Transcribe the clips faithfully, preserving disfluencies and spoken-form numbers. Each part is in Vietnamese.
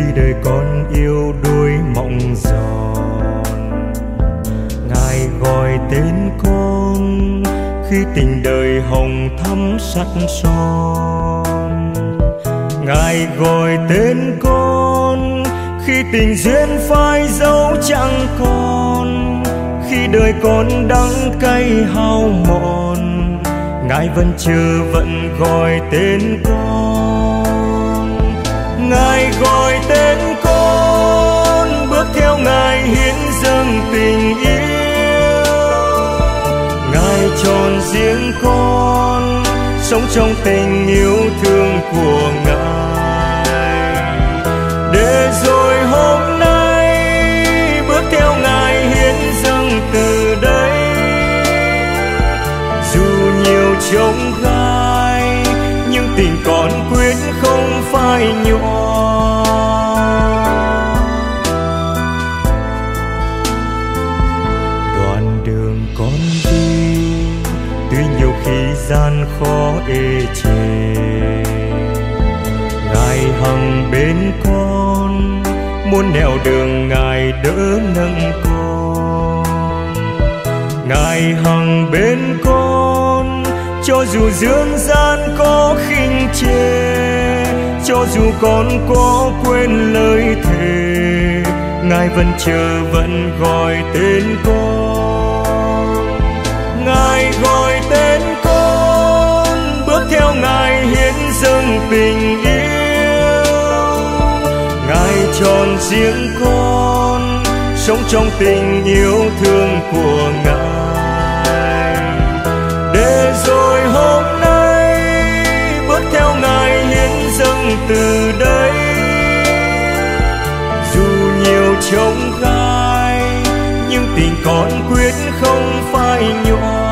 đời con yêu đuối mộng giòn. Ngài gọi tên con khi tình đời hồng thắm sắt son. Ngài gọi tên con khi tình duyên phai dấu chẳng còn. Khi đời con đắng cay hao mòn, Ngài vẫn chờ vẫn gọi tên con. Ngài gọi tên con, bước theo Ngài hiến dâng tình yêu. Ngài chọn riêng con, sống trong tình yêu thương của Ngài. Để rồi hôm nay bước theo Ngài hiến dâng từ đây. Dù nhiều chông gai, nhưng tình con quyết không phai nhòa. Đoạn đường con đi, tuy nhiều khi gian khó ê chề, Ngài hằng bên con, muôn nẻo đường Ngài đỡ nâng con. Ngài hằng bên con, cho dù dương gian có khinh chê, cho dù con có quên lời thề, Ngài vẫn chờ vẫn gọi tên con. Ngài gọi tên con, bước theo Ngài hiến dâng tình yêu. Ngài chọn riêng con, sống trong tình yêu thương của Ngài. Để rồi hôm nay bước theo Ngài hiến dâng từ đây. Dù nhiều chông gai, nhưng tình con quyết không phai nhòa.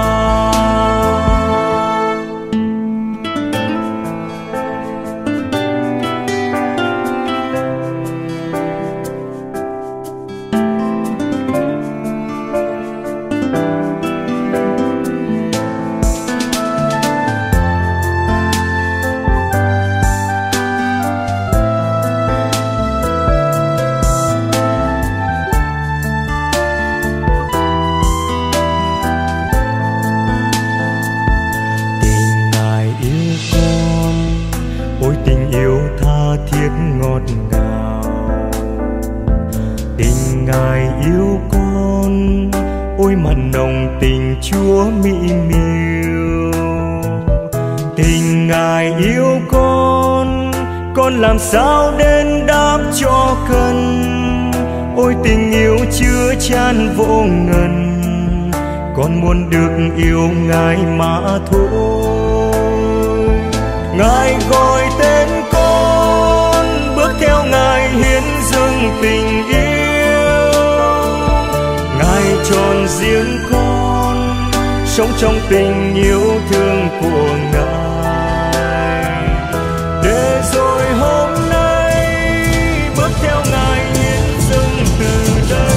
Ngọt ngào tình Ngài yêu con, ôi mặn nồng tình Chúa mỹ miều. Tình Ngài yêu con, con làm sao đến đáp cho cần. Ôi tình yêu chưa chan vô ngần, con muốn được yêu Ngài mà thôi. Ngài gọi tên con, bước theo Ngài hiến dâng tình yêu. Ngài chọn riêng con, sống trong tình yêu thương của Ngài. Để rồi hôm nay bước theo Ngài hiến dâng từ đây.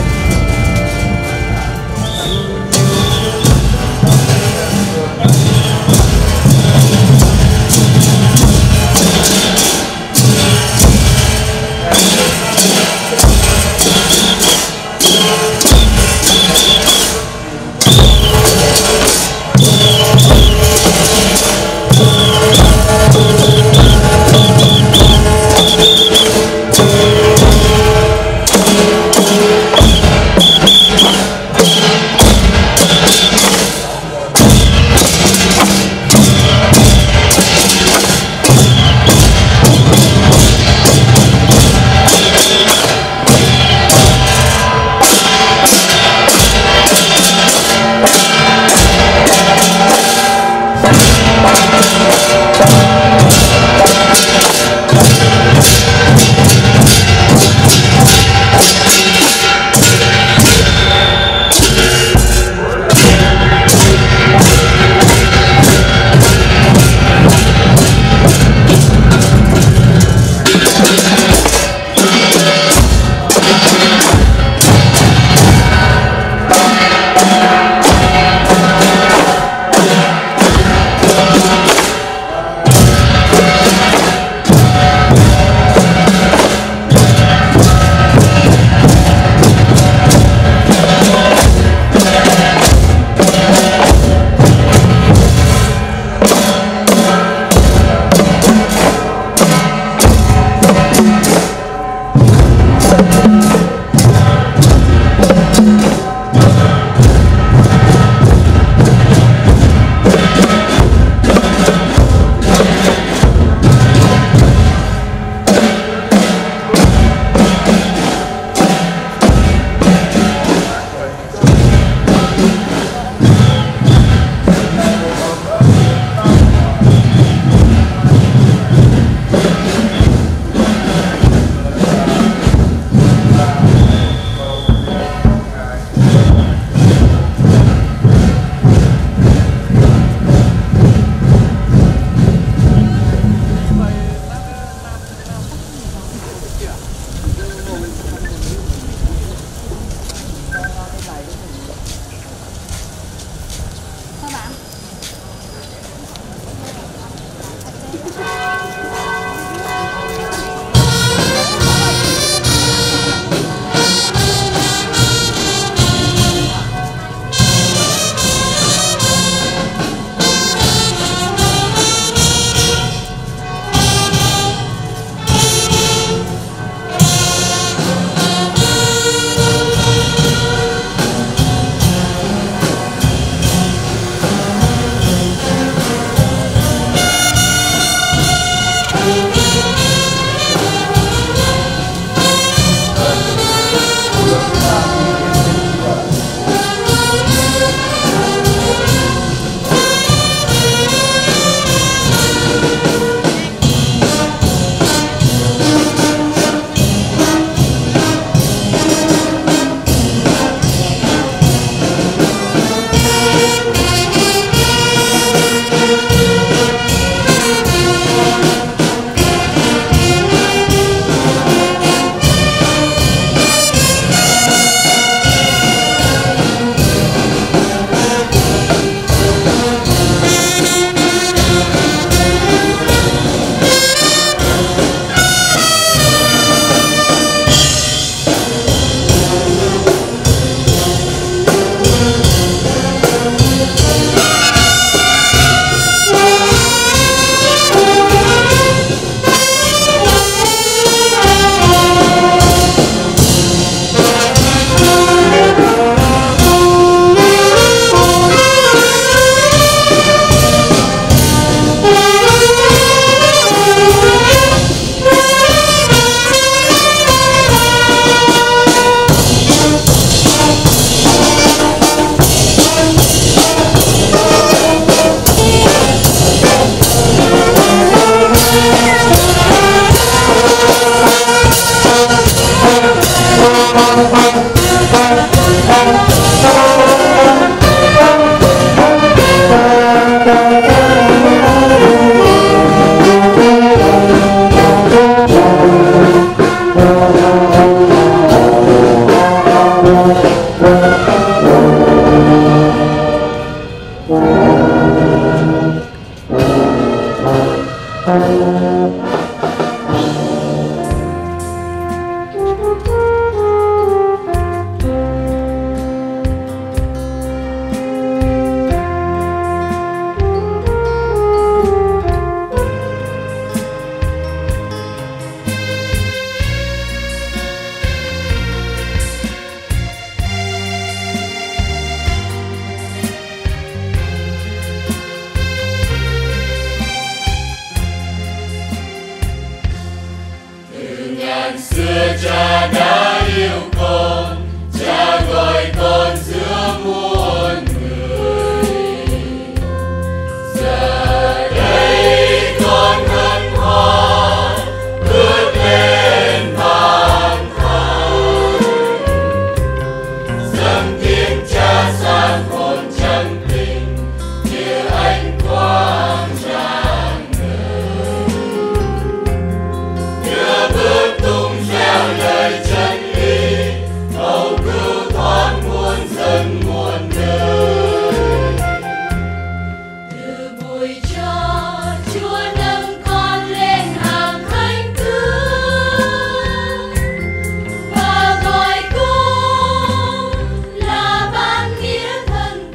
Xưa cha đã yêu con, cha gọi con giữa muôn người. Giờ đây con hân hoan bước lên bàn thờ, dâng tiếng cha sáng hồn chân tình như ánh quang tràn ngời. Đưa bước tung theo lời chân lý, cầu cứu thoát muôn dân muôn nơi. Từ bụi cho Chúa nâng con lên hàng thánh tướng và gọi con là ban nghĩa thân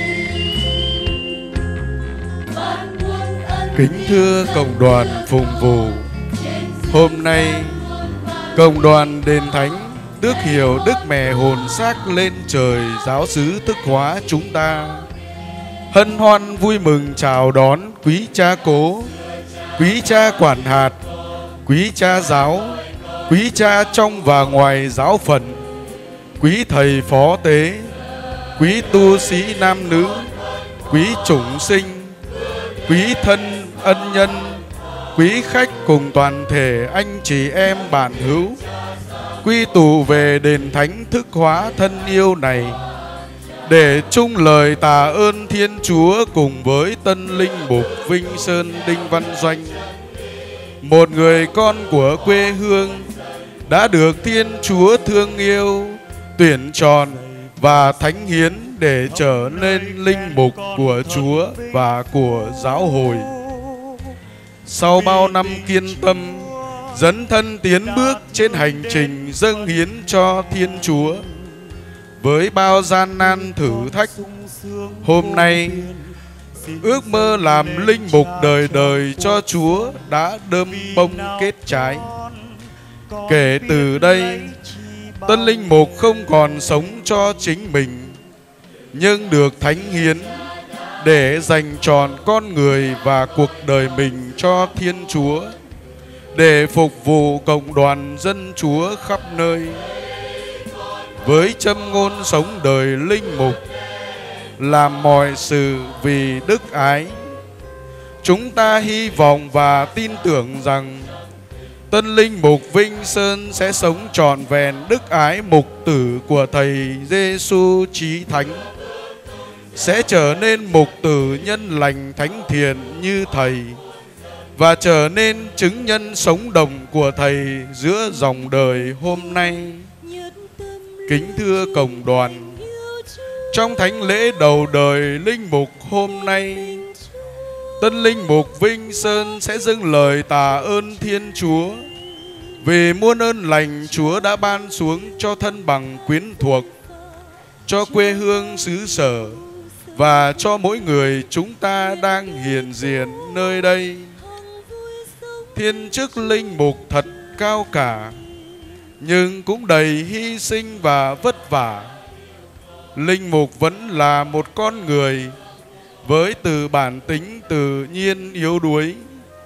tình, ban muôn ân. Kính thưa cộng đoàn phụng vụ, hôm nay cộng đoàn Đền Thánh tước hiệu Đức Mẹ hồn xác lên trời giáo xứ Thức Hóa chúng ta hân hoan vui mừng chào đón quý cha cố, quý cha quản hạt, quý cha giáo, quý cha trong và ngoài giáo phận, quý thầy phó tế, quý tu sĩ nam nữ, quý chủng sinh, quý thân ân nhân, quý khách cùng toàn thể anh chị em bạn hữu quy tụ về Đền Thánh Thức Hóa thân yêu này để chung lời tạ ơn Thiên Chúa cùng với tân linh mục Vinh Sơn Đinh Văn Doanh, một người con của quê hương đã được Thiên Chúa thương yêu, tuyển chọn và thánh hiến để trở nên linh mục của Chúa và của giáo hội. Sau bao năm kiên tâm, dấn thân tiến bước trên hành trình dâng hiến cho Thiên Chúa, với bao gian nan thử thách, hôm nay ước mơ làm linh mục đời đời cho Chúa đã đơm bông kết trái. Kể từ đây, tân linh mục không còn sống cho chính mình, nhưng được thánh hiến để dành trọn con người và cuộc đời mình cho Thiên Chúa, để phục vụ cộng đoàn dân Chúa khắp nơi. Với châm ngôn sống đời linh mục, làm mọi sự vì đức ái, chúng ta hy vọng và tin tưởng rằng tân linh mục Vinh Sơn sẽ sống trọn vẹn đức ái mục tử của Thầy Giêsu Chí Thánh, sẽ trở nên mục tử nhân lành thánh thiện như Thầy, và trở nên chứng nhân sống đồng của Thầy giữa dòng đời hôm nay. Kính thưa cộng đoàn, trong thánh lễ đầu đời linh mục hôm nay, tân linh mục Vinh Sơn sẽ dâng lời tạ ơn Thiên Chúa vì muôn ơn lành Chúa đã ban xuống cho thân bằng quyến thuộc, cho quê hương xứ sở và cho mỗi người chúng ta đang hiện diện nơi đây. Thiên chức linh mục thật cao cả, nhưng cũng đầy hy sinh và vất vả. Linh mục vẫn là một con người với từ bản tính tự nhiên yếu đuối.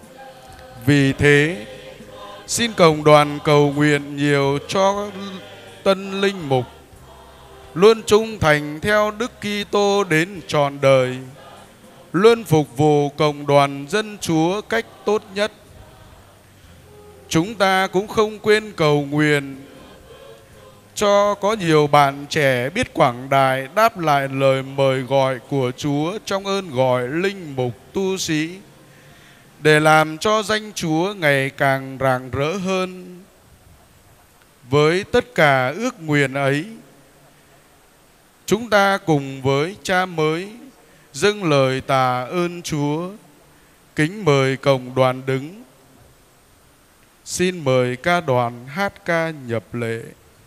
Vì thế, xin cộng đoàn cầu nguyện nhiều cho tân linh mục luôn trung thành theo Đức Kitô đến trọn đời, luôn phục vụ cộng đoàn dân Chúa cách tốt nhất. Chúng ta cũng không quên cầu nguyện cho có nhiều bạn trẻ biết quảng đại đáp lại lời mời gọi của Chúa trong ơn gọi linh mục tu sĩ, để làm cho danh Chúa ngày càng rạng rỡ hơn. Với tất cả ước nguyện ấy, chúng ta cùng với cha mới dâng lời tạ ơn Chúa. Kính mời cộng đoàn đứng. Xin mời ca đoàn hát ca nhập lễ.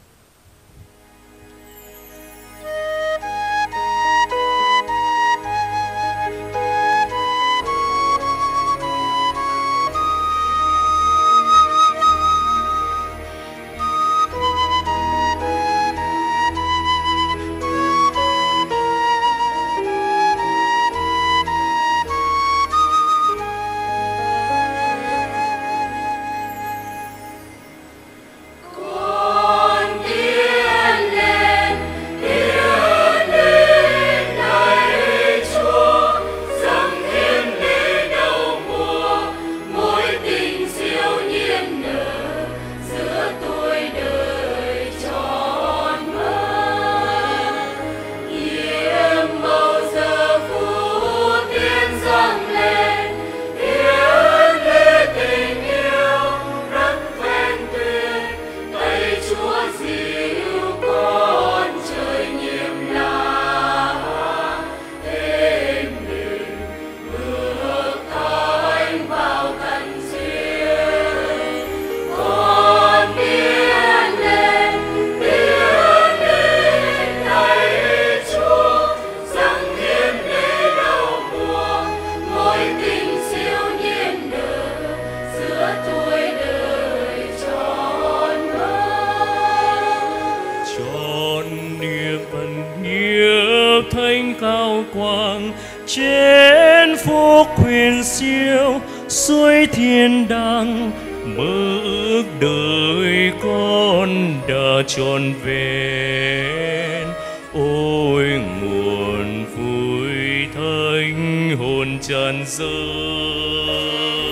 Trên phố quyền siêu suối thiên đàng, mơ ước đời con đã trọn vẹn. Ôi nguồn vui thánh hồn tràn dâng.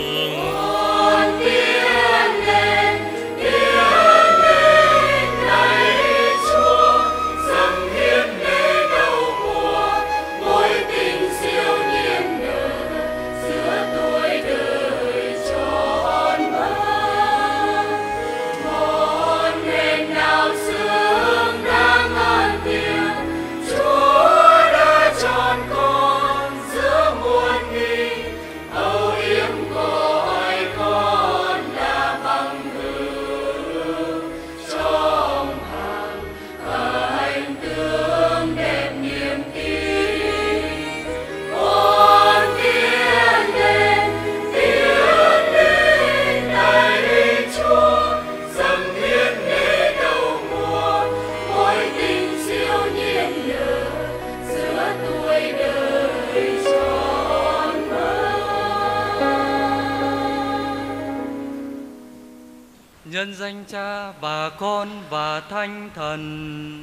Nhân danh Cha và Con và Thánh Thần.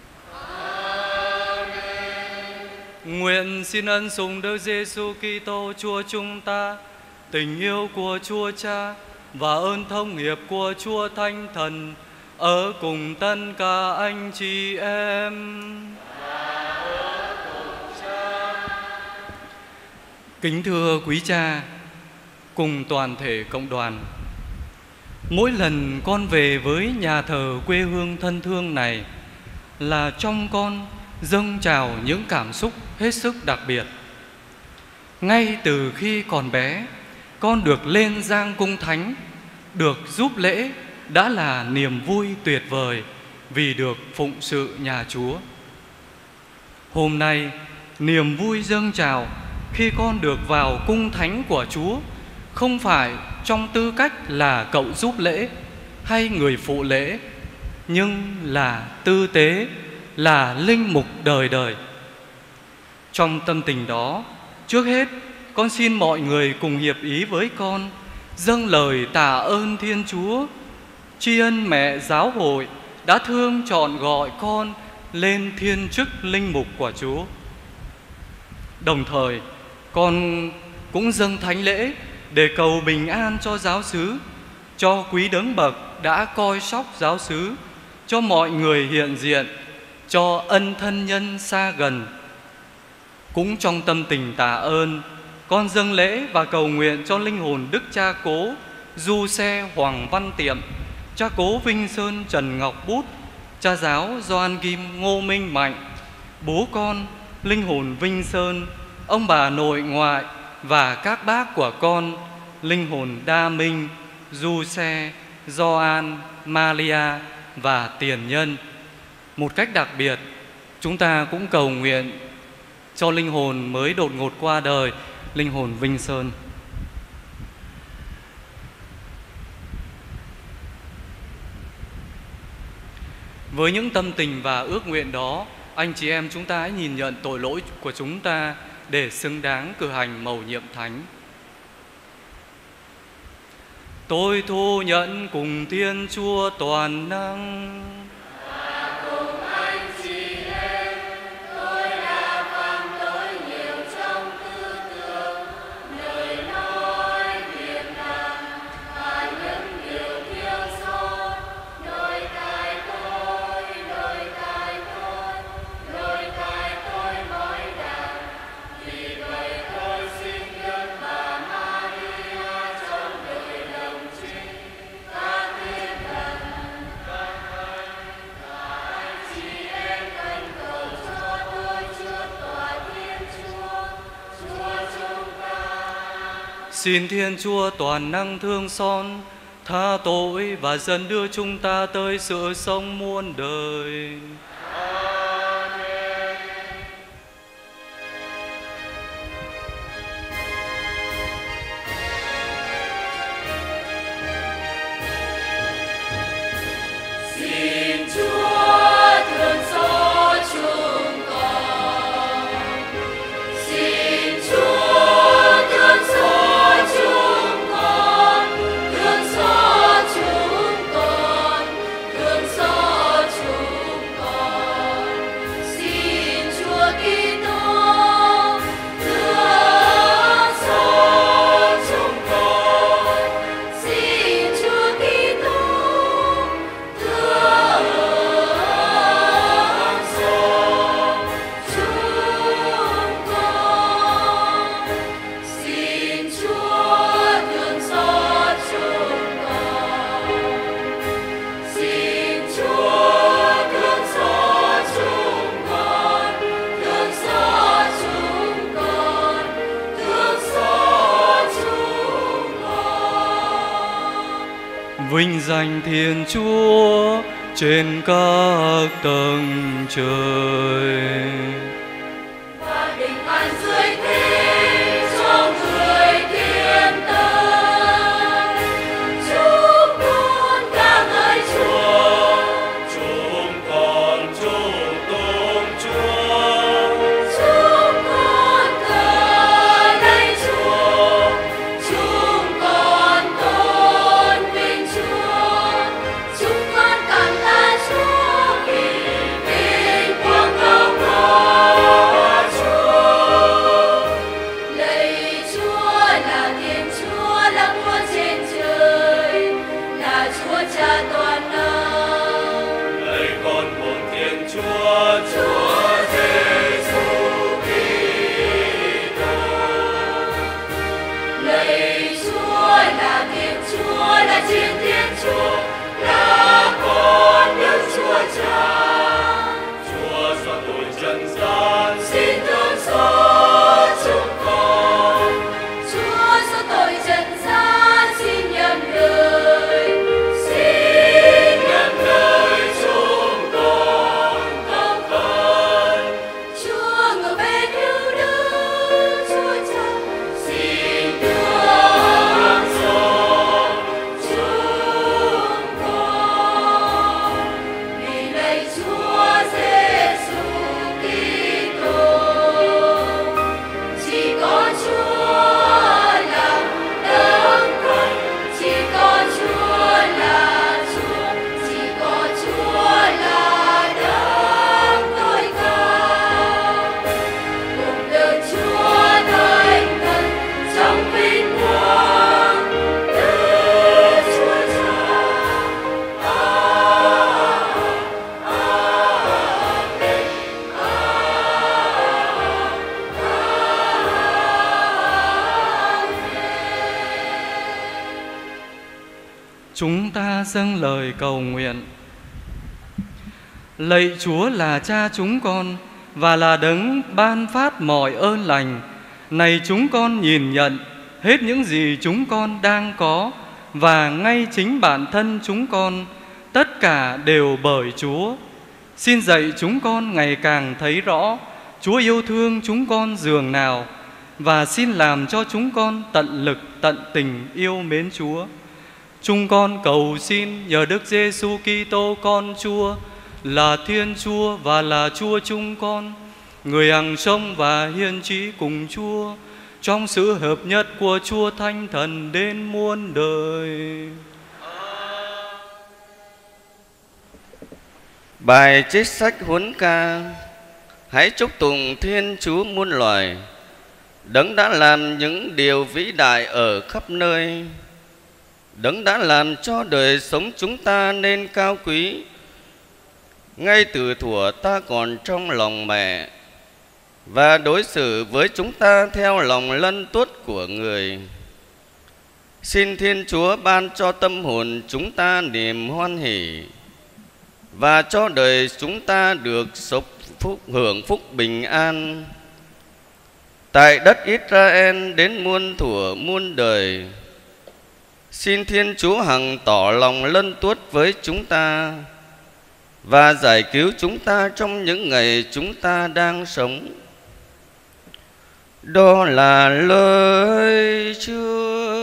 Amen. Nguyện xin ân sủng Đức Giêsu Kitô Chúa chúng ta, tình yêu của Chúa Cha và ơn thông hiệp của Chúa Thánh Thần ở cùng tất cả anh chị em. Kính thưa quý cha cùng toàn thể cộng đoàn, mỗi lần con về với nhà thờ quê hương thân thương này là trong con dâng trào những cảm xúc hết sức đặc biệt. Ngay từ khi còn bé, con được lên giang cung thánh, được giúp lễ đã là niềm vui tuyệt vời vì được phụng sự nhà Chúa. Hôm nay, niềm vui dâng trào khi con được vào cung thánh của Chúa không phải trong tư cách là cậu giúp lễ hay người phụ lễ, nhưng là tư tế, là linh mục đời đời. Trong tâm tình đó, trước hết con xin mọi người cùng hiệp ý với con dâng lời tạ ơn Thiên Chúa, tri ân mẹ giáo hội đã thương chọn gọi con lên thiên chức linh mục của Chúa. Đồng thời, con cũng dâng thánh lễ để cầu bình an cho giáo xứ, cho quý đấng bậc đã coi sóc giáo xứ, cho mọi người hiện diện, cho ân thân nhân xa gần. Cũng trong tâm tình tạ ơn, con dâng lễ và cầu nguyện cho linh hồn Đức Cha Cố Du Xe Hoàng Văn Tiệm, Cha Cố Vinh Sơn Trần Ngọc Bút, Cha Giáo Gioan Kim Ngô Minh Mạnh, bố con linh hồn Vinh Sơn, ông bà nội ngoại và các bác của con linh hồn Đa Minh, Giuse, Gioan, Maria và tiền nhân. Một cách đặc biệt, chúng ta cũng cầu nguyện cho linh hồn mới đột ngột qua đời, linh hồn Vinh Sơn. Với những tâm tình và ước nguyện đó, anh chị em chúng ta hãy nhìn nhận tội lỗi của chúng ta để xứng đáng cử hành mầu nhiệm thánh. Tôi thu nhận cùng Thiên Chúa toàn năng, và cùng anh chị em, tôi đã phạm lỗi nhiều trong tư tưởng, lời nói, việc làm và những điều thiếu sót. Đôi tay tôi, đôi tay tôi, đôi tay tôi mỗi đàn. Vì vậy tôi xin nhân bà Maria trong đời đồng trinh, các thiên thần, các thánh, và anh chị em khẩn cầu cho tôi trước tòa Thiên Chúa, Chúa chúng ta. xin Thiên Chúa toàn năng thương xót, tha tội và dần đưa chúng ta tới sự sống muôn đời. Xin Chúa thương xót chúng con. Xin Chúa thương xót chúng con, thương xót chúng con, thương xót chúng con. Xin Chúa Kitô thương xót chúng con. Xin Chúa Kitô thương xót chúng con. Xin Chúa thương xót chúng con. Xin Chúa thương xót chúng con, thương xót chúng con, thương xót chúng con. Vinh danh Thiên Chúa trên các tầng trời. Và bình an dưới thế cho người thiên tân. Chúc con ca ngợi Chúa, Chúng con chúc tụng Chúa. chúng con cờ lạy Chúa, chúng con tôn vinh Chúa, chúng con cảm tạ Chúa vì vinh quang cao có Chúa. Lạy Chúa là Thiên Chúa, là vua trên trời, là Chúa Cha toàn năng. Lạy con một Thiên Chúa, Chúa Giêsu Kitô. Lạy Chúa là Thiên Chúa, là chiến Thiên Chúa, là con Đức Chúa Cha. Chúa xóa tội trần gian, Xin thương xót chúng con. Chúa xóa tội trần gian, xin nhậm lời, xin nhậm lời chúng con cầu khẩn. Chúa ngự bên hữu đức, Chúa Cha, xin thương xót chúng con. Vì lạy Chúa Giêsu Kitô, chỉ có Chúa là đấng Christ, chỉ có Chúa là Chúa, chỉ có Chúa là đấng tối cao. Cùng được Chúa thánh thần trong vinh quang, Đức Chúa Cha. Chúng ta dâng lời cầu nguyện. Lạy Chúa là Cha chúng con và là đấng ban phát mọi ơn lành. Này chúng con nhìn nhận hết những gì chúng con đang có và ngay chính bản thân chúng con, tất cả đều bởi Chúa. Xin dạy chúng con ngày càng thấy rõ Chúa yêu thương chúng con dường nào, và xin làm cho chúng con tận lực tận tình yêu mến Chúa. Chúng con cầu xin nhờ Đức Giêsu Kitô con Chúa, là Thiên Chúa và là Chúa chúng con, người hằng sống và hiên trí cùng Chúa, trong sự hợp nhất của Chúa Thánh Thần đến muôn đời. Bài trích sách huấn ca. Hãy chúc tụng Thiên Chúa muôn loài, Đấng đã làm những điều vĩ đại ở khắp nơi, Đấng đã làm cho đời sống chúng ta nên cao quý, ngay từ thuở ta còn trong lòng mẹ, và đối xử với chúng ta theo lòng lân tuốt của người. Xin Thiên Chúa ban cho tâm hồn chúng ta niềm hoan hỷ, và cho đời chúng ta được sống phúc, hưởng phúc bình an tại đất Israel đến muôn thuở muôn đời. Xin Thiên Chúa hằng tỏ lòng lân tuốt với chúng ta và giải cứu chúng ta trong những ngày chúng ta đang sống. Đó là lời Chúa.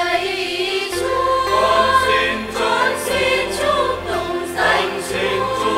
Xin chúc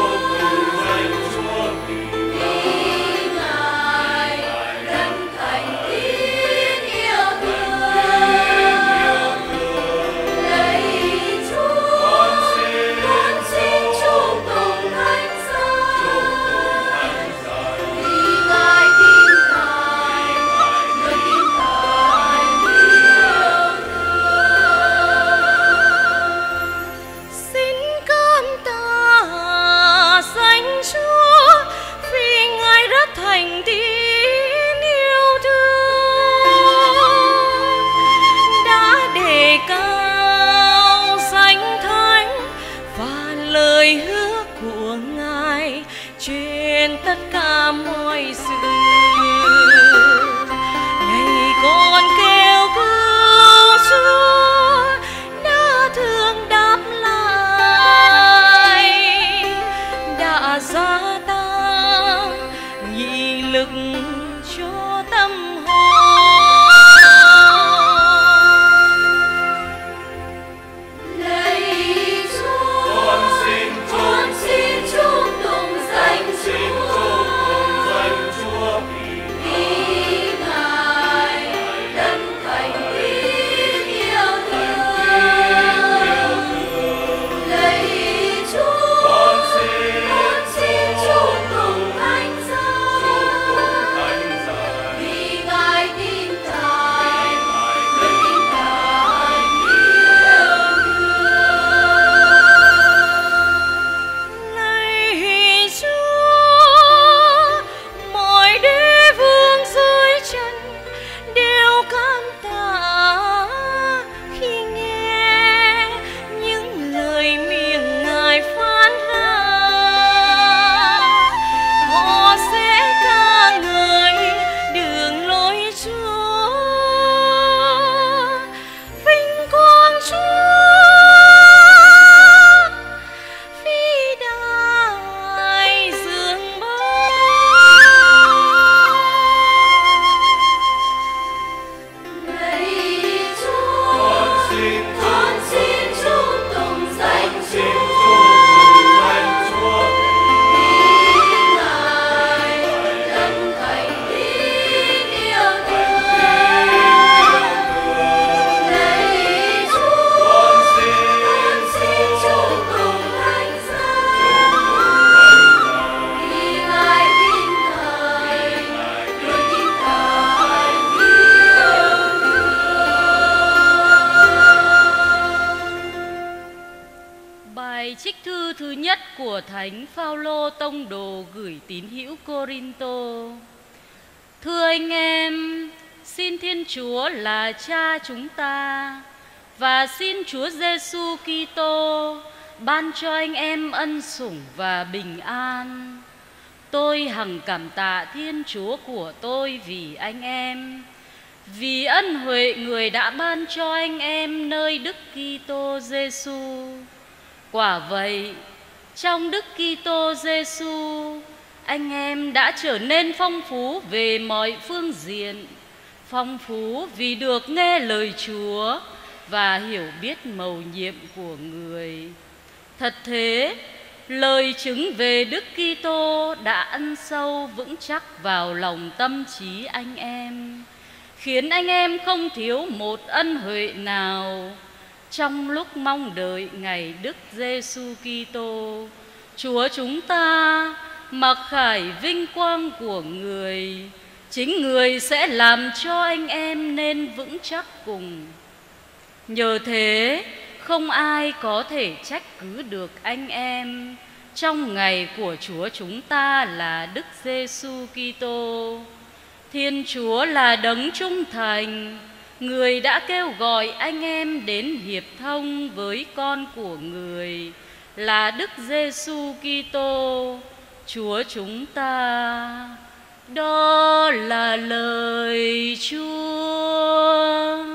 Bài trích thư thứ nhất của Thánh Phaolô tông đồ gửi tín hữu Cô-rin-tô. Thưa anh em, xin Thiên Chúa là Cha chúng ta và xin Chúa Giêsu Kitô ban cho anh em ân sủng và bình an. Tôi hằng cảm tạ Thiên Chúa của tôi vì anh em, vì ân huệ Người đã ban cho anh em nơi Đức Kitô Giêsu. Quả vậy, trong Đức Kitô Giêsu, anh em đã trở nên phong phú về mọi phương diện, phong phú vì được nghe lời Chúa và hiểu biết mầu nhiệm của Người. Thật thế, lời chứng về Đức Kitô đã ăn sâu vững chắc vào lòng tâm trí anh em, khiến anh em không thiếu một ân huệ nào trong lúc mong đợi ngày Đức Giêsu Kitô, Chúa chúng ta, mặc khải vinh quang của Người. Chính Người sẽ làm cho anh em nên vững chắc cùng. Nhờ thế, không ai có thể trách cứ được anh em trong ngày của Chúa chúng ta là Đức Giêsu Kitô. Thiên Chúa là đấng trung thành, Người đã kêu gọi anh em đến hiệp thông với con của Người là Đức Giêsu Kitô, Chúa chúng ta. Đó là lời Chúa.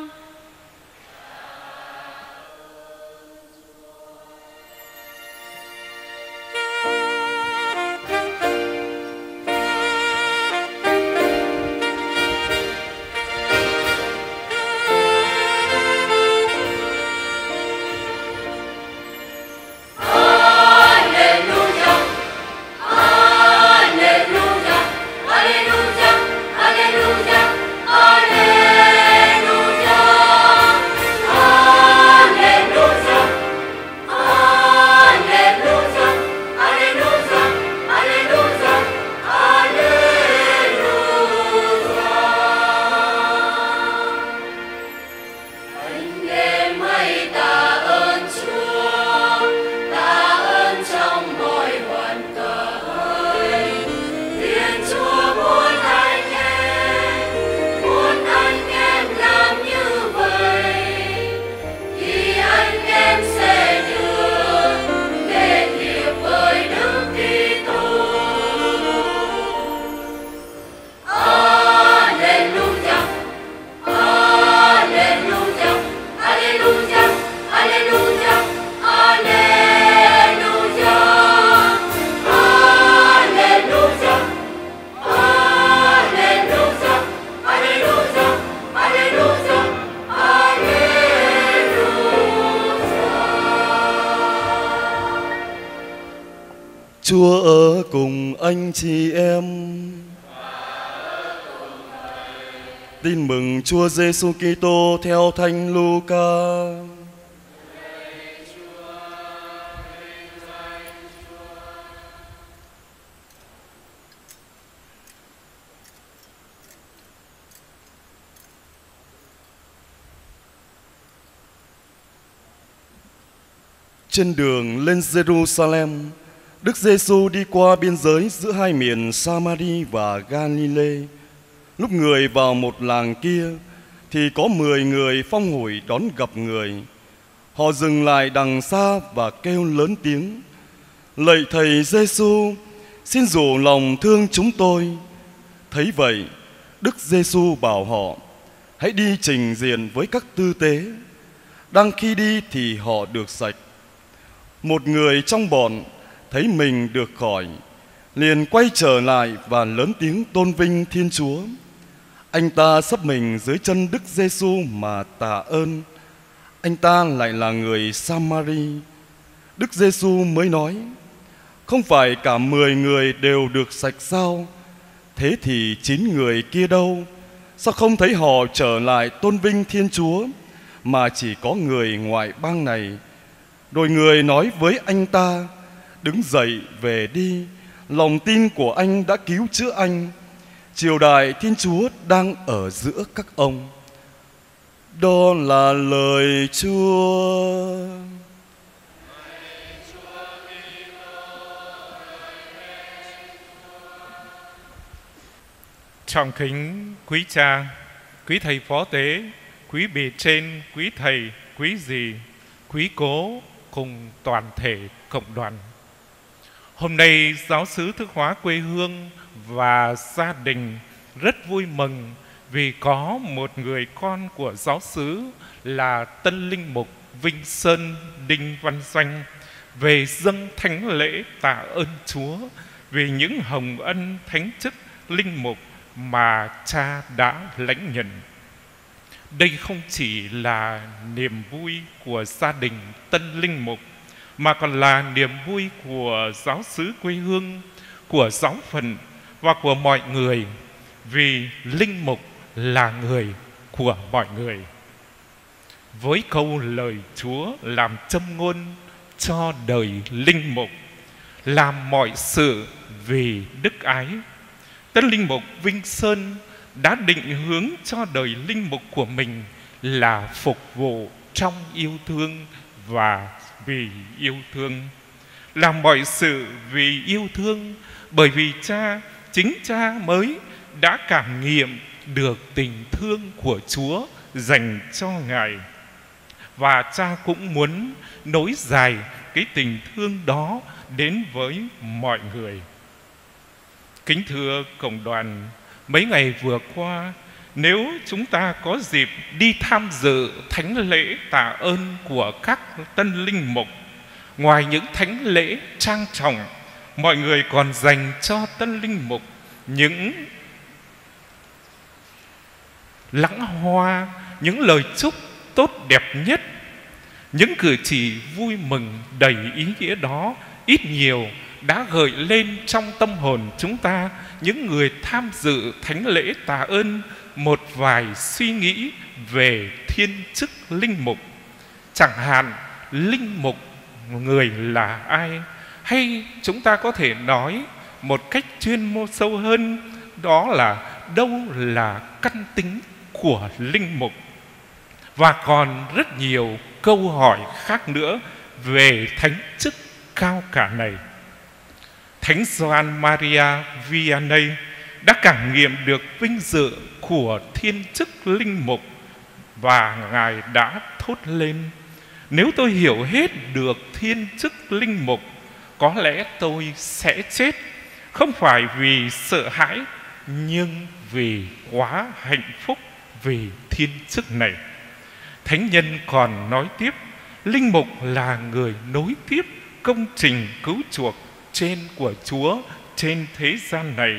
Chúa ở cùng anh chị em. Tin mừng Chúa Giêsu Kitô theo Thánh Luca. Trên đường lên Jerusalem, Đức Giêsu đi qua biên giới giữa hai miền Samari và Galilee. Lúc Người vào một làng kia, thì có mười người phong hủi đón gặp Người. Họ dừng lại đằng xa và kêu lớn tiếng: Lạy Thầy Giêsu, xin rủ lòng thương chúng tôi. Thấy vậy, Đức Giêsu bảo họ: Hãy đi trình diện với các tư tế. Đang khi đi thì họ được sạch. Một người trong bọn thấy mình được khỏi, liền quay trở lại và lớn tiếng tôn vinh Thiên Chúa. Anh ta sấp mình dưới chân Đức Giêsu mà tạ ơn. Anh ta lại là người Samari. Đức Giêsu mới nói: Không phải cả mười người đều được sạch sao? Thế thì chín người kia đâu? Sao không thấy họ trở lại tôn vinh Thiên Chúa, mà chỉ có người ngoại bang này? Rồi Người nói với anh ta: Đứng dậy về đi, lòng tin của anh đã cứu chữa anh. Triều đại Thiên Chúa đang ở giữa các ông. Đó là lời Chúa. Trọng kính quý cha, quý thầy phó tế, quý bề trên, quý thầy, quý dì, quý cố cùng toàn thể cộng đoàn. Hôm nay giáo xứ Thức Hóa quê hương và gia đình rất vui mừng vì có một người con của giáo xứ là Tân Linh Mục Vinh Sơn Đinh Văn Doanh về dâng thánh lễ tạ ơn Chúa vì những hồng ân thánh chức linh mục mà cha đã lãnh nhận. Đây không chỉ là niềm vui của gia đình Tân Linh Mục mà còn là niềm vui của giáo xứ quê hương, của giáo phận và của mọi người, vì linh mục là người của mọi người. Với câu lời Chúa làm châm ngôn cho đời linh mục, làm mọi sự vì đức ái, Tân Linh Mục Vinh Sơn đã định hướng cho đời linh mục của mình là phục vụ trong yêu thương và vì yêu thương. Làm mọi sự vì yêu thương, bởi vì cha, chính cha mới đã cảm nghiệm được tình thương của Chúa dành cho Ngài. Và cha cũng muốn nối dài cái tình thương đó đến với mọi người. Kính thưa cộng đoàn, mấy ngày vừa qua, nếu chúng ta có dịp đi tham dự thánh lễ tạ ơn của các tân linh mục, ngoài những thánh lễ trang trọng, mọi người còn dành cho tân linh mục những lãng hoa, những lời chúc tốt đẹp nhất. Những cử chỉ vui mừng đầy ý nghĩa đó ít nhiều đã gợi lên trong tâm hồn chúng ta, những người tham dự thánh lễ tạ ơn, một vài suy nghĩ về thiên chức linh mục. Chẳng hạn linh mục người là ai, hay chúng ta có thể nói một cách chuyên môn sâu hơn, đó là đâu là căn tính của linh mục. Và còn rất nhiều câu hỏi khác nữa về thánh chức cao cả này. Thánh Gioan Maria Vianney đã cảm nghiệm được vinh dự của thiên chức linh mục và Ngài đã thốt lên: nếu tôi hiểu hết được thiên chức linh mục, có lẽ tôi sẽ chết, không phải vì sợ hãi, nhưng vì quá hạnh phúc vì thiên chức này. Thánh nhân còn nói tiếp, linh mục là người nối tiếp công trình cứu chuộc trên của Chúa trên thế gian này.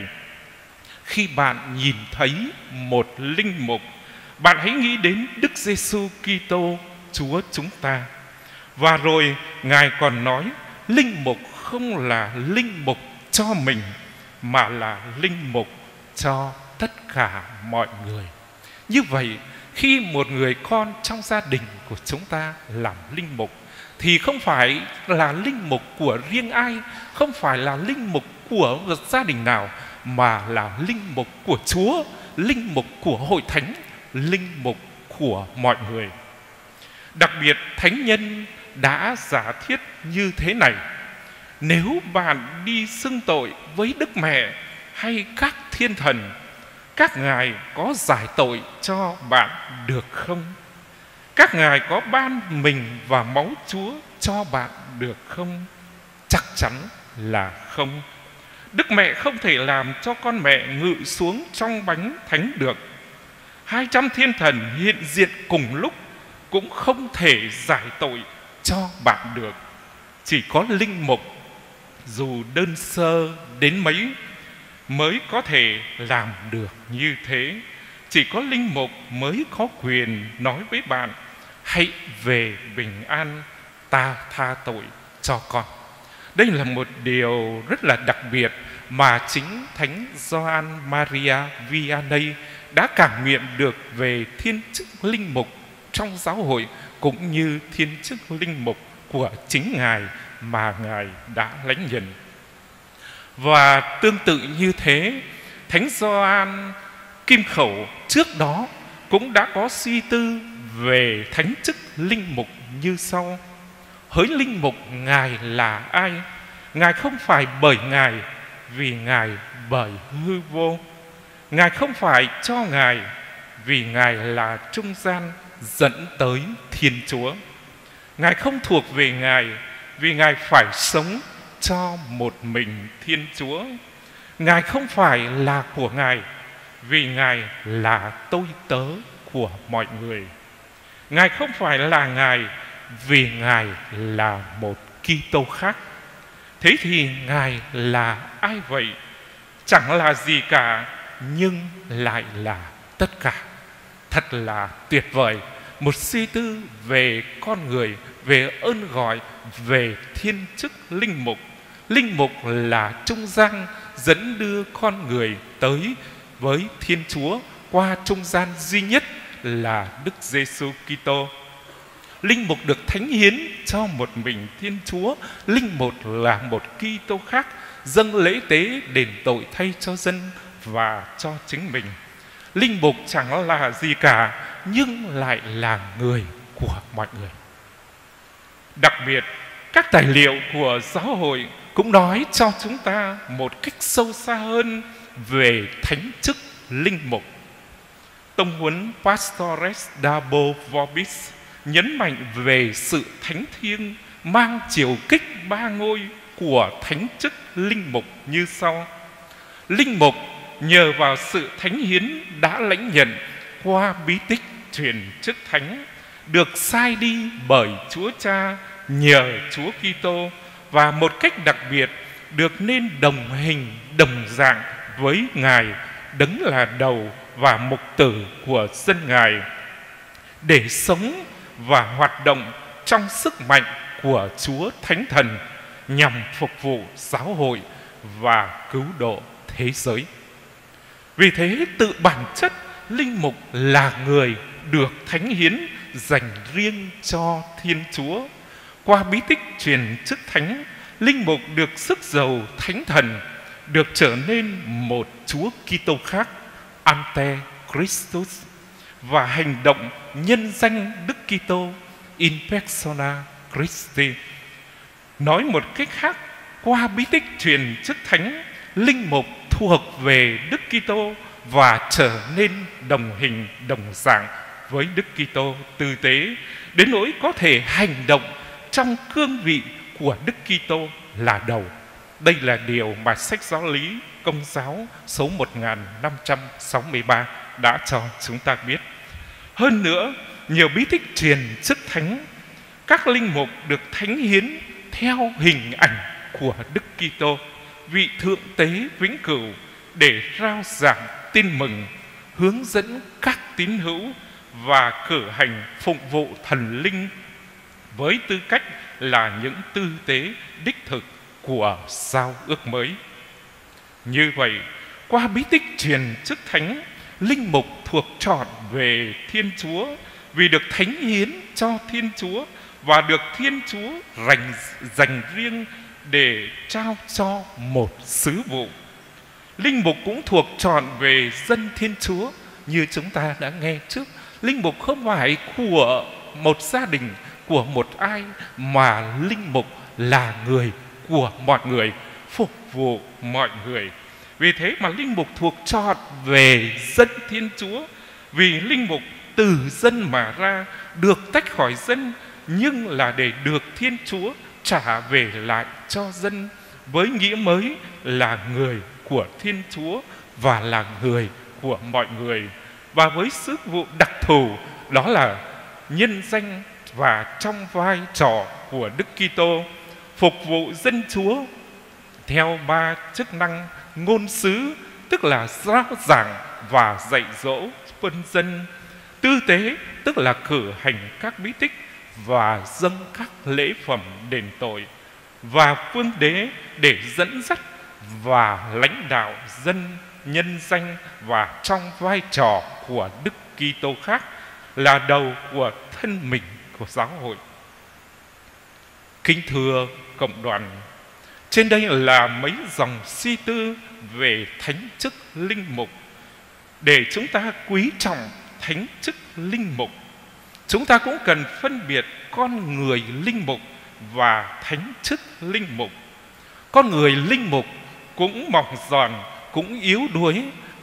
Khi bạn nhìn thấy một linh mục, bạn hãy nghĩ đến Đức Giêsu Kitô Chúa chúng ta. Và rồi Ngài còn nói, linh mục không là linh mục cho mình, mà là linh mục cho tất cả mọi người. Như vậy, khi một người con trong gia đình của chúng ta làm linh mục, thì không phải là linh mục của riêng ai, không phải là linh mục của gia đình nào, mà là linh mục của Chúa, linh mục của hội thánh, linh mục của mọi người. Đặc biệt thánh nhân đã giả thiết như thế này: nếu bạn đi xưng tội với Đức Mẹ hay các thiên thần, các ngài có giải tội cho bạn được không? Các ngài có ban mình và máu Chúa cho bạn được không? Chắc chắn là không. Đức Mẹ không thể làm cho con mẹ ngự xuống trong bánh thánh được. Hai trăm thiên thần hiện diện cùng lúc cũng không thể giải tội cho bạn được. Chỉ có linh mục, dù đơn sơ đến mấy, mới có thể làm được như thế. Chỉ có linh mục mới có quyền nói với bạn: hãy về bình an, ta tha tội cho con. Đây là một điều rất là đặc biệt mà chính Thánh Gioan Maria Vianney đã cảm nghiệm được về thiên chức linh mục trong giáo hội, cũng như thiên chức linh mục của chính Ngài mà Ngài đã lãnh nhận. Và tương tự như thế, Thánh Gioan Kim Khẩu trước đó cũng đã có suy tư về thánh chức linh mục như sau: hỡi linh mục, Ngài là ai? Ngài không phải bởi Ngài, vì Ngài bởi hư vô. Ngài không phải cho Ngài vì Ngài là trung gian dẫn tới Thiên Chúa. Ngài không thuộc về Ngài vì Ngài phải sống cho một mình Thiên Chúa. Ngài không phải là của Ngài vì Ngài là tôi tớ của mọi người. Ngài không phải là Ngài vì Ngài là một Kitô khác. Thế thì Ngài là ai vậy? Chẳng là gì cả, nhưng lại là tất cả. Thật là tuyệt vời. Một suy tư về con người, về ơn gọi, về thiên chức linh mục. Linh mục là trung gian dẫn đưa con người tới với Thiên Chúa qua trung gian duy nhất là Đức Giêsu Kitô. Linh mục được thánh hiến cho một mình Thiên Chúa. Linh mục là một Kitô khác, dâng lễ tế đền tội thay cho dân và cho chính mình. Linh mục chẳng là gì cả, nhưng lại là người của mọi người. Đặc biệt, các tài liệu của giáo hội cũng nói cho chúng ta một cách sâu xa hơn về thánh chức linh mục. Tông huấn Pastores Dabo Vobis nhấn mạnh về sự thánh thiêng mang chiều kích ba ngôi của thánh chức linh mục như sau. Linh mục nhờ vào sự thánh hiến đã lãnh nhận qua bí tích truyền chức thánh, được sai đi bởi Chúa Cha nhờ Chúa Kitô, và một cách đặc biệt được nên đồng hình đồng dạng với Ngài, đấng là đầu và mục tử của dân Ngài, để sống và hoạt động trong sức mạnh của Chúa Thánh Thần nhằm phục vụ giáo hội và cứu độ thế giới. Vì thế, tự bản chất, linh mục là người được thánh hiến dành riêng cho Thiên Chúa. Qua bí tích truyền chức thánh, linh mục được sức giàu thánh thần, được trở nên một Chúa Kitô khác, ante Christus, và hành động nhân danh Đức Kitô, in persona Christi. Nói một cách khác, qua bí tích truyền chức thánh, linh mục thuộc về Đức Kitô và trở nên đồng hình đồng dạng với Đức Kitô tư tế, đến nỗi có thể hành động trong cương vị của Đức Kitô là đầu. Đây là điều mà sách giáo lý Công giáo số một nghìn năm trăm sáu mươi ba đã cho chúng ta biết. Hơn nữa, nhiều bí tích truyền chức thánh, các linh mục được thánh hiến theo hình ảnh của Đức Kitô, vị thượng tế vĩnh cửu, để rao giảng tin mừng, hướng dẫn các tín hữu và cử hành phục vụ thần linh với tư cách là những tư tế đích thực của giao ước mới. Như vậy, qua bí tích truyền chức thánh, linh mục thuộc trọn về Thiên Chúa vì được thánh hiến cho Thiên Chúa và được Thiên Chúa dành, dành riêng để trao cho một sứ vụ. Linh mục cũng thuộc trọn về dân Thiên Chúa như chúng ta đã nghe trước. Linh mục không phải của một gia đình, của một ai, mà linh mục là người của mọi người, phục vụ mọi người. Vì thế mà linh mục thuộc trọn về dân Thiên Chúa, vì linh mục từ dân mà ra, được tách khỏi dân, nhưng là để được Thiên Chúa trả về lại cho dân, với nghĩa mới là người của Thiên Chúa và là người của mọi người, và với sứ vụ đặc thù đó là nhân danh và trong vai trò của Đức Kitô, phục vụ dân Chúa theo ba chức năng ngôn sứ, tức là rao giảng và dạy dỗ quân dân; tư tế, tức là cử hành các bí tích và dâng các lễ phẩm đền tội; và phương đế, để dẫn dắt và lãnh đạo dân nhân danh và trong vai trò của Đức Kitô khác, là đầu của thân mình của giáo hội. Kính thưa cộng đoàn, trên đây là mấy dòng suy tư về thánh chức linh mục. Để chúng ta quý trọng thánh chức linh mục, chúng ta cũng cần phân biệt con người linh mục và thánh chức linh mục. Con người linh mục cũng mỏng giòn, cũng yếu đuối,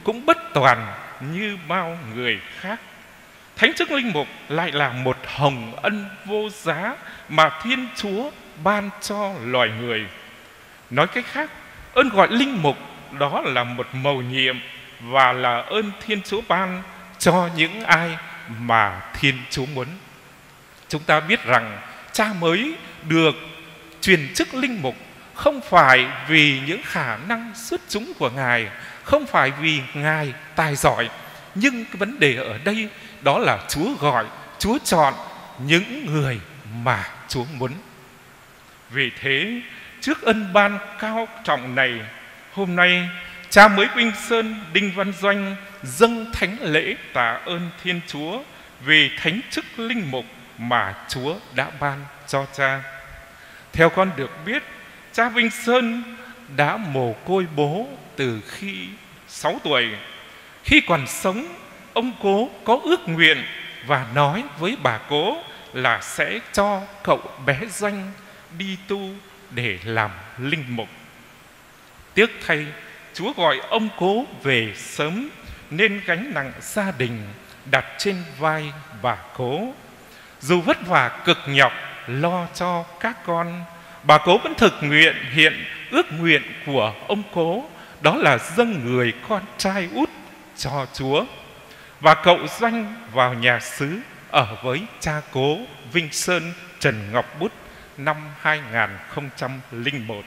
cũng bất toàn như bao người khác. Thánh chức linh mục lại là một hồng ân vô giá mà Thiên Chúa ban cho loài người. Nói cách khác, ơn gọi linh mục đó là một mầu nhiệm và là ơn Thiên Chúa ban cho những ai mà Thiên Chúa muốn. Chúng ta biết rằng cha mới được truyền chức linh mục không phải vì những khả năng xuất chúng của Ngài, không phải vì Ngài tài giỏi, nhưng cái vấn đề ở đây đó là Chúa gọi, Chúa chọn những người mà Chúa muốn. Vì thế, trước ân ban cao trọng này, hôm nay cha mới Vinh Sơn Đinh Văn Doanh dâng thánh lễ tạ ơn Thiên Chúa vì thánh chức linh mục mà Chúa đã ban cho cha. Theo con được biết, cha Vinh Sơn đã mồ côi bố từ khi sáu tuổi. Khi còn sống, ông cố có ước nguyện và nói với bà cố là sẽ cho cậu bé Doanh đi tu để làm linh mục. Tiếc thay, Chúa gọi ông cố về sớm nên gánh nặng gia đình đặt trên vai bà cố. Dù vất vả cực nhọc lo cho các con, bà cố vẫn thực nguyện hiện ước nguyện của ông cố, đó là dâng người con trai út cho Chúa. Và cậu Doanh vào nhà xứ ở với cha cố Vinh Sơn Trần Ngọc Bút năm hai nghìn không trăm lẻ một.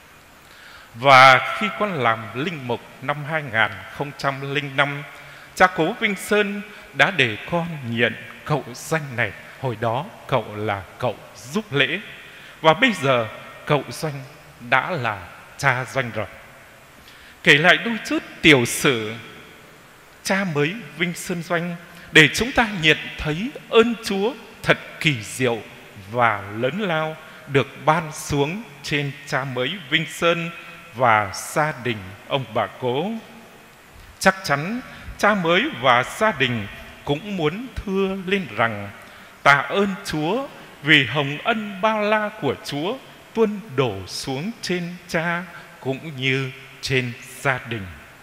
Và khi con làm linh mục năm hai nghìn không trăm lẻ năm, cha cố Vinh Sơn đã để con nhận cậu Doanh này. Hồi đó cậu là cậu giúp lễ, và bây giờ cậu Doanh đã là cha Doanh rồi. Kể lại đôi chút tiểu sử cha mới Vinh Sơn Doanh để chúng ta nhận thấy ơn Chúa thật kỳ diệu và lớn lao được ban xuống trên cha mới Vinh Sơn và gia đình ông bà cố. Chắc chắn cha mới và gia đình cũng muốn thưa lên rằng tạ ơn Chúa vì hồng ân bao la của Chúa tuôn đổ xuống trên cha cũng như trên gia đình.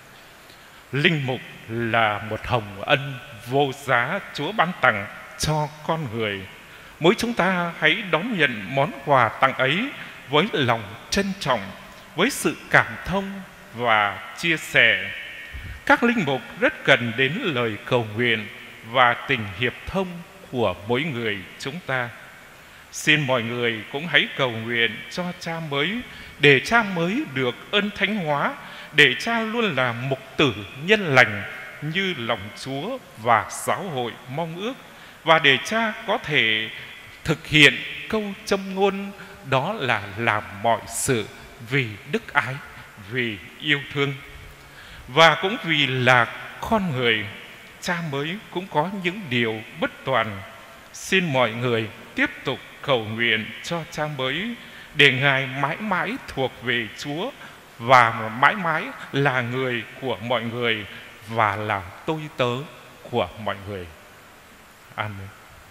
Linh mục là một hồng ân vô giá Chúa ban tặng cho con người. Mỗi chúng ta hãy đón nhận món quà tặng ấy với lòng trân trọng, với sự cảm thông và chia sẻ. Các linh mục rất cần đến lời cầu nguyện và tình hiệp thông của mỗi người chúng ta. Xin mọi người cũng hãy cầu nguyện cho cha mới, để cha mới được ơn thánh hóa, để cha luôn là mục tử nhân lành như lòng Chúa và giáo hội mong ước, và để cha có thể thực hiện câu châm ngôn đó là làm mọi sự vì đức ái, vì yêu thương. Và cũng vì là con người, cha mới cũng có những điều bất toàn. Xin mọi người tiếp tục cầu nguyện cho cha mới, để Ngài mãi mãi thuộc về Chúa và mãi mãi là người của mọi người và là tôi tớ của mọi người. Amen.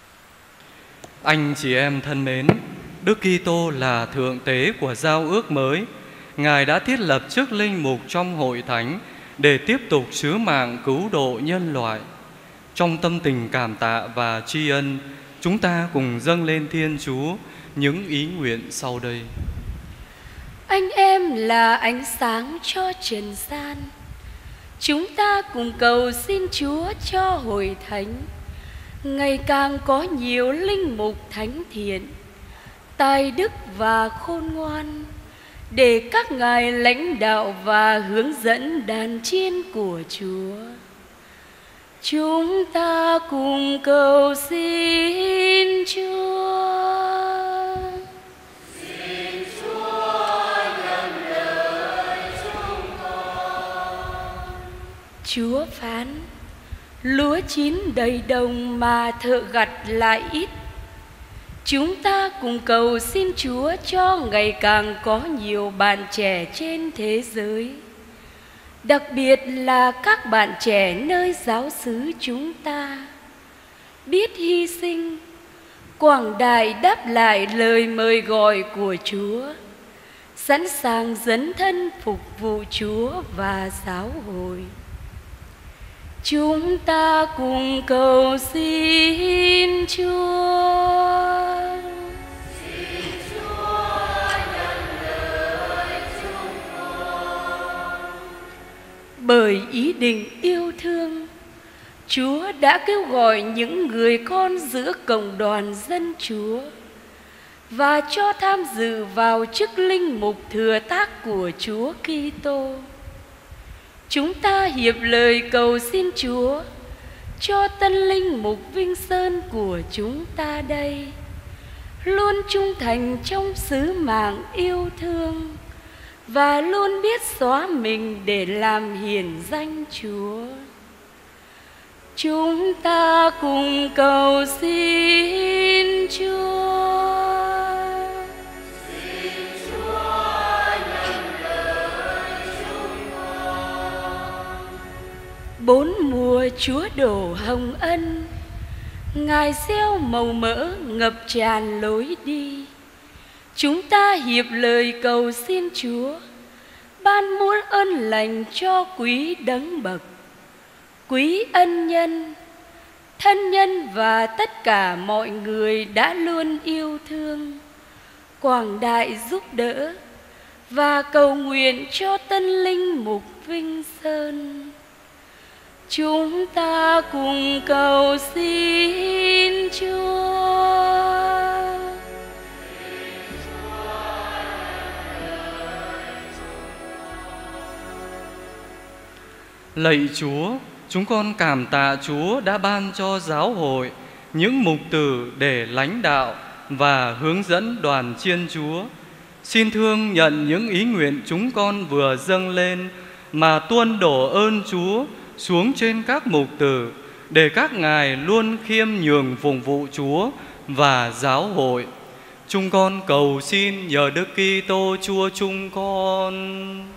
Anh chị em thân mến, Đức Kitô là thượng tế của giao ước mới. Ngài đã thiết lập chức linh mục trong hội thánh để tiếp tục sứ mạng cứu độ nhân loại. Trong tâm tình cảm tạ và tri ân, chúng ta cùng dâng lên Thiên Chúa những ý nguyện sau đây. Anh em là ánh sáng cho trần gian. Chúng ta cùng cầu xin Chúa cho hội thánh ngày càng có nhiều linh mục thánh thiện, tài đức và khôn ngoan, để các ngài lãnh đạo và hướng dẫn đàn chiên của Chúa. Chúng ta cùng cầu xin Chúa. Xin Chúa nhận lời chúng con. Chúa phán: lúa chín đầy đồng mà thợ gặt lại ít. Chúng ta cùng cầu xin Chúa cho ngày càng có nhiều bạn trẻ trên thế giới, đặc biệt là các bạn trẻ nơi giáo xứ chúng ta, biết hy sinh, quảng đại đáp lại lời mời gọi của Chúa, sẵn sàng dấn thân phục vụ Chúa và giáo hội. Chúng ta cùng cầu xin Chúa. Xin Chúa nhận lời chúng con. Bởi ý định yêu thương, Chúa đã kêu gọi những người con giữa cộng đoàn dân Chúa và cho tham dự vào chức linh mục thừa thác của Chúa Kitô. Chúng ta hiệp lời cầu xin Chúa cho tân linh mục Vinh Sơn của chúng ta đây luôn trung thành trong sứ mạng yêu thương và luôn biết xóa mình để làm hiển danh Chúa. Chúng ta cùng cầu xin Chúa. Xin Chúa nhận lời chúng con. Bốn mùa Chúa đổ hồng ân, Ngài gieo màu mỡ ngập tràn lối đi. Chúng ta hiệp lời cầu xin Chúa ban muôn ơn lành cho quý đấng bậc, quý ân nhân, thân nhân và tất cả mọi người đã luôn yêu thương, quảng đại giúp đỡ và cầu nguyện cho tân linh mục Vinh Sơn. Chúng ta cùng cầu xin Chúa. Lạy Chúa, chúng con cảm tạ Chúa đã ban cho giáo hội những mục tử để lãnh đạo và hướng dẫn đoàn chiên Chúa. Xin thương nhận những ý nguyện chúng con vừa dâng lên mà tuôn đổ ơn Chúa xuống trên các mục tử, để các ngài luôn khiêm nhường phụng vụ Chúa và giáo hội. Chúng con cầu xin nhờ Đức Kitô Chúa chúng con.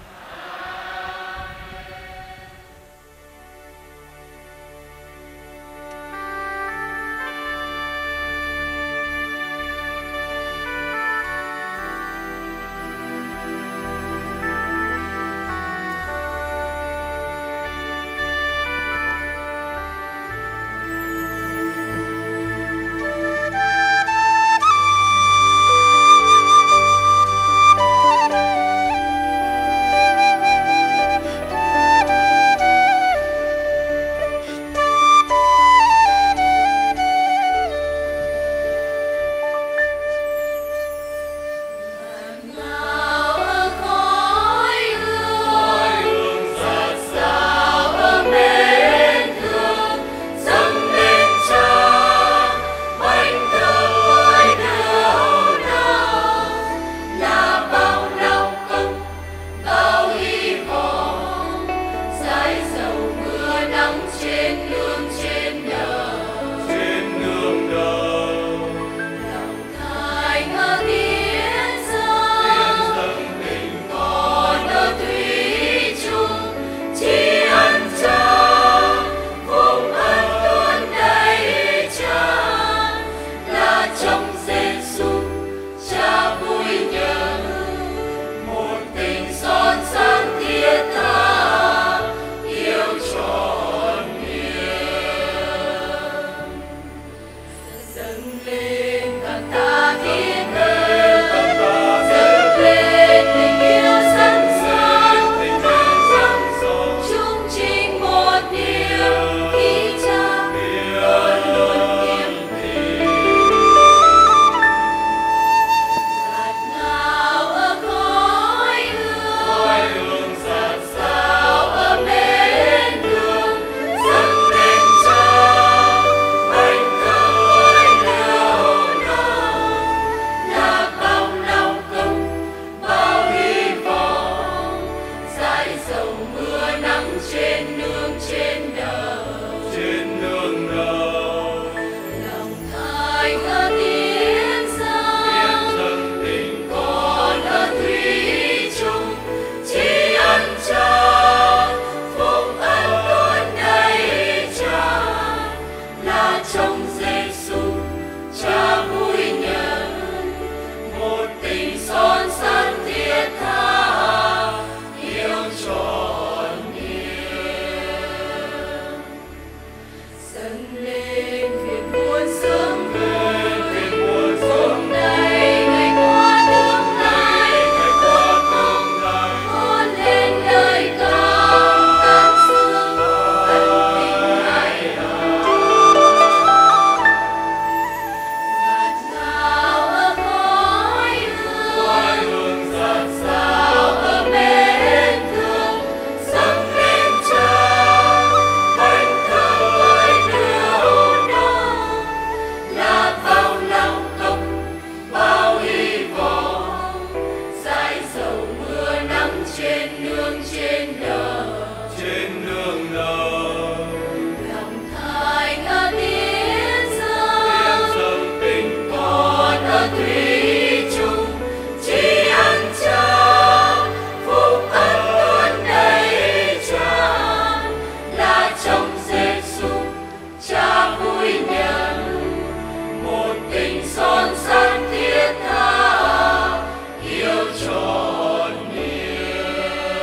trọn niềm.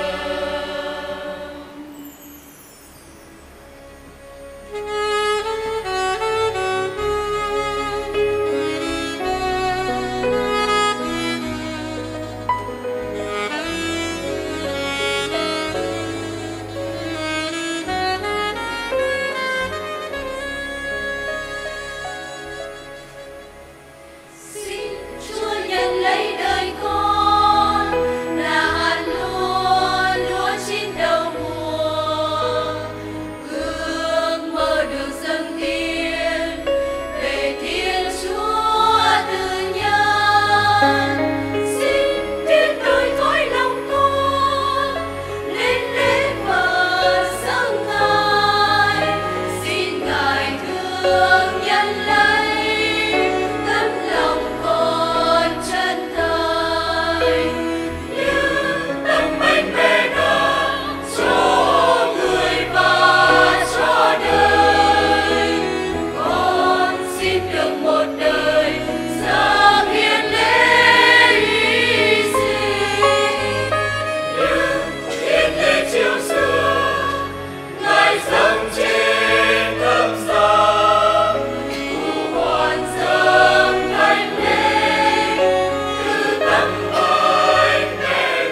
Xin Chúa nhận lấy đời con là hạt lúa lúa chín đầu mùa, ước mơ được dâng hiến về Thiên Chúa từ nhân. Xin thiên đời cõi lòng con lên lễ vật dâng Ngài, xin Ngài thương nhận lấy tấm lòng con chân thành như tấm bánh mẹ ngon cho người và cho đời. Con xin được một đời dâng hiến lễ hy sinh như hiến lễ chiều xưa Ngài dâng trên thập giá, thu hoàn dâng thánh lễ từ tấm bánh mẹ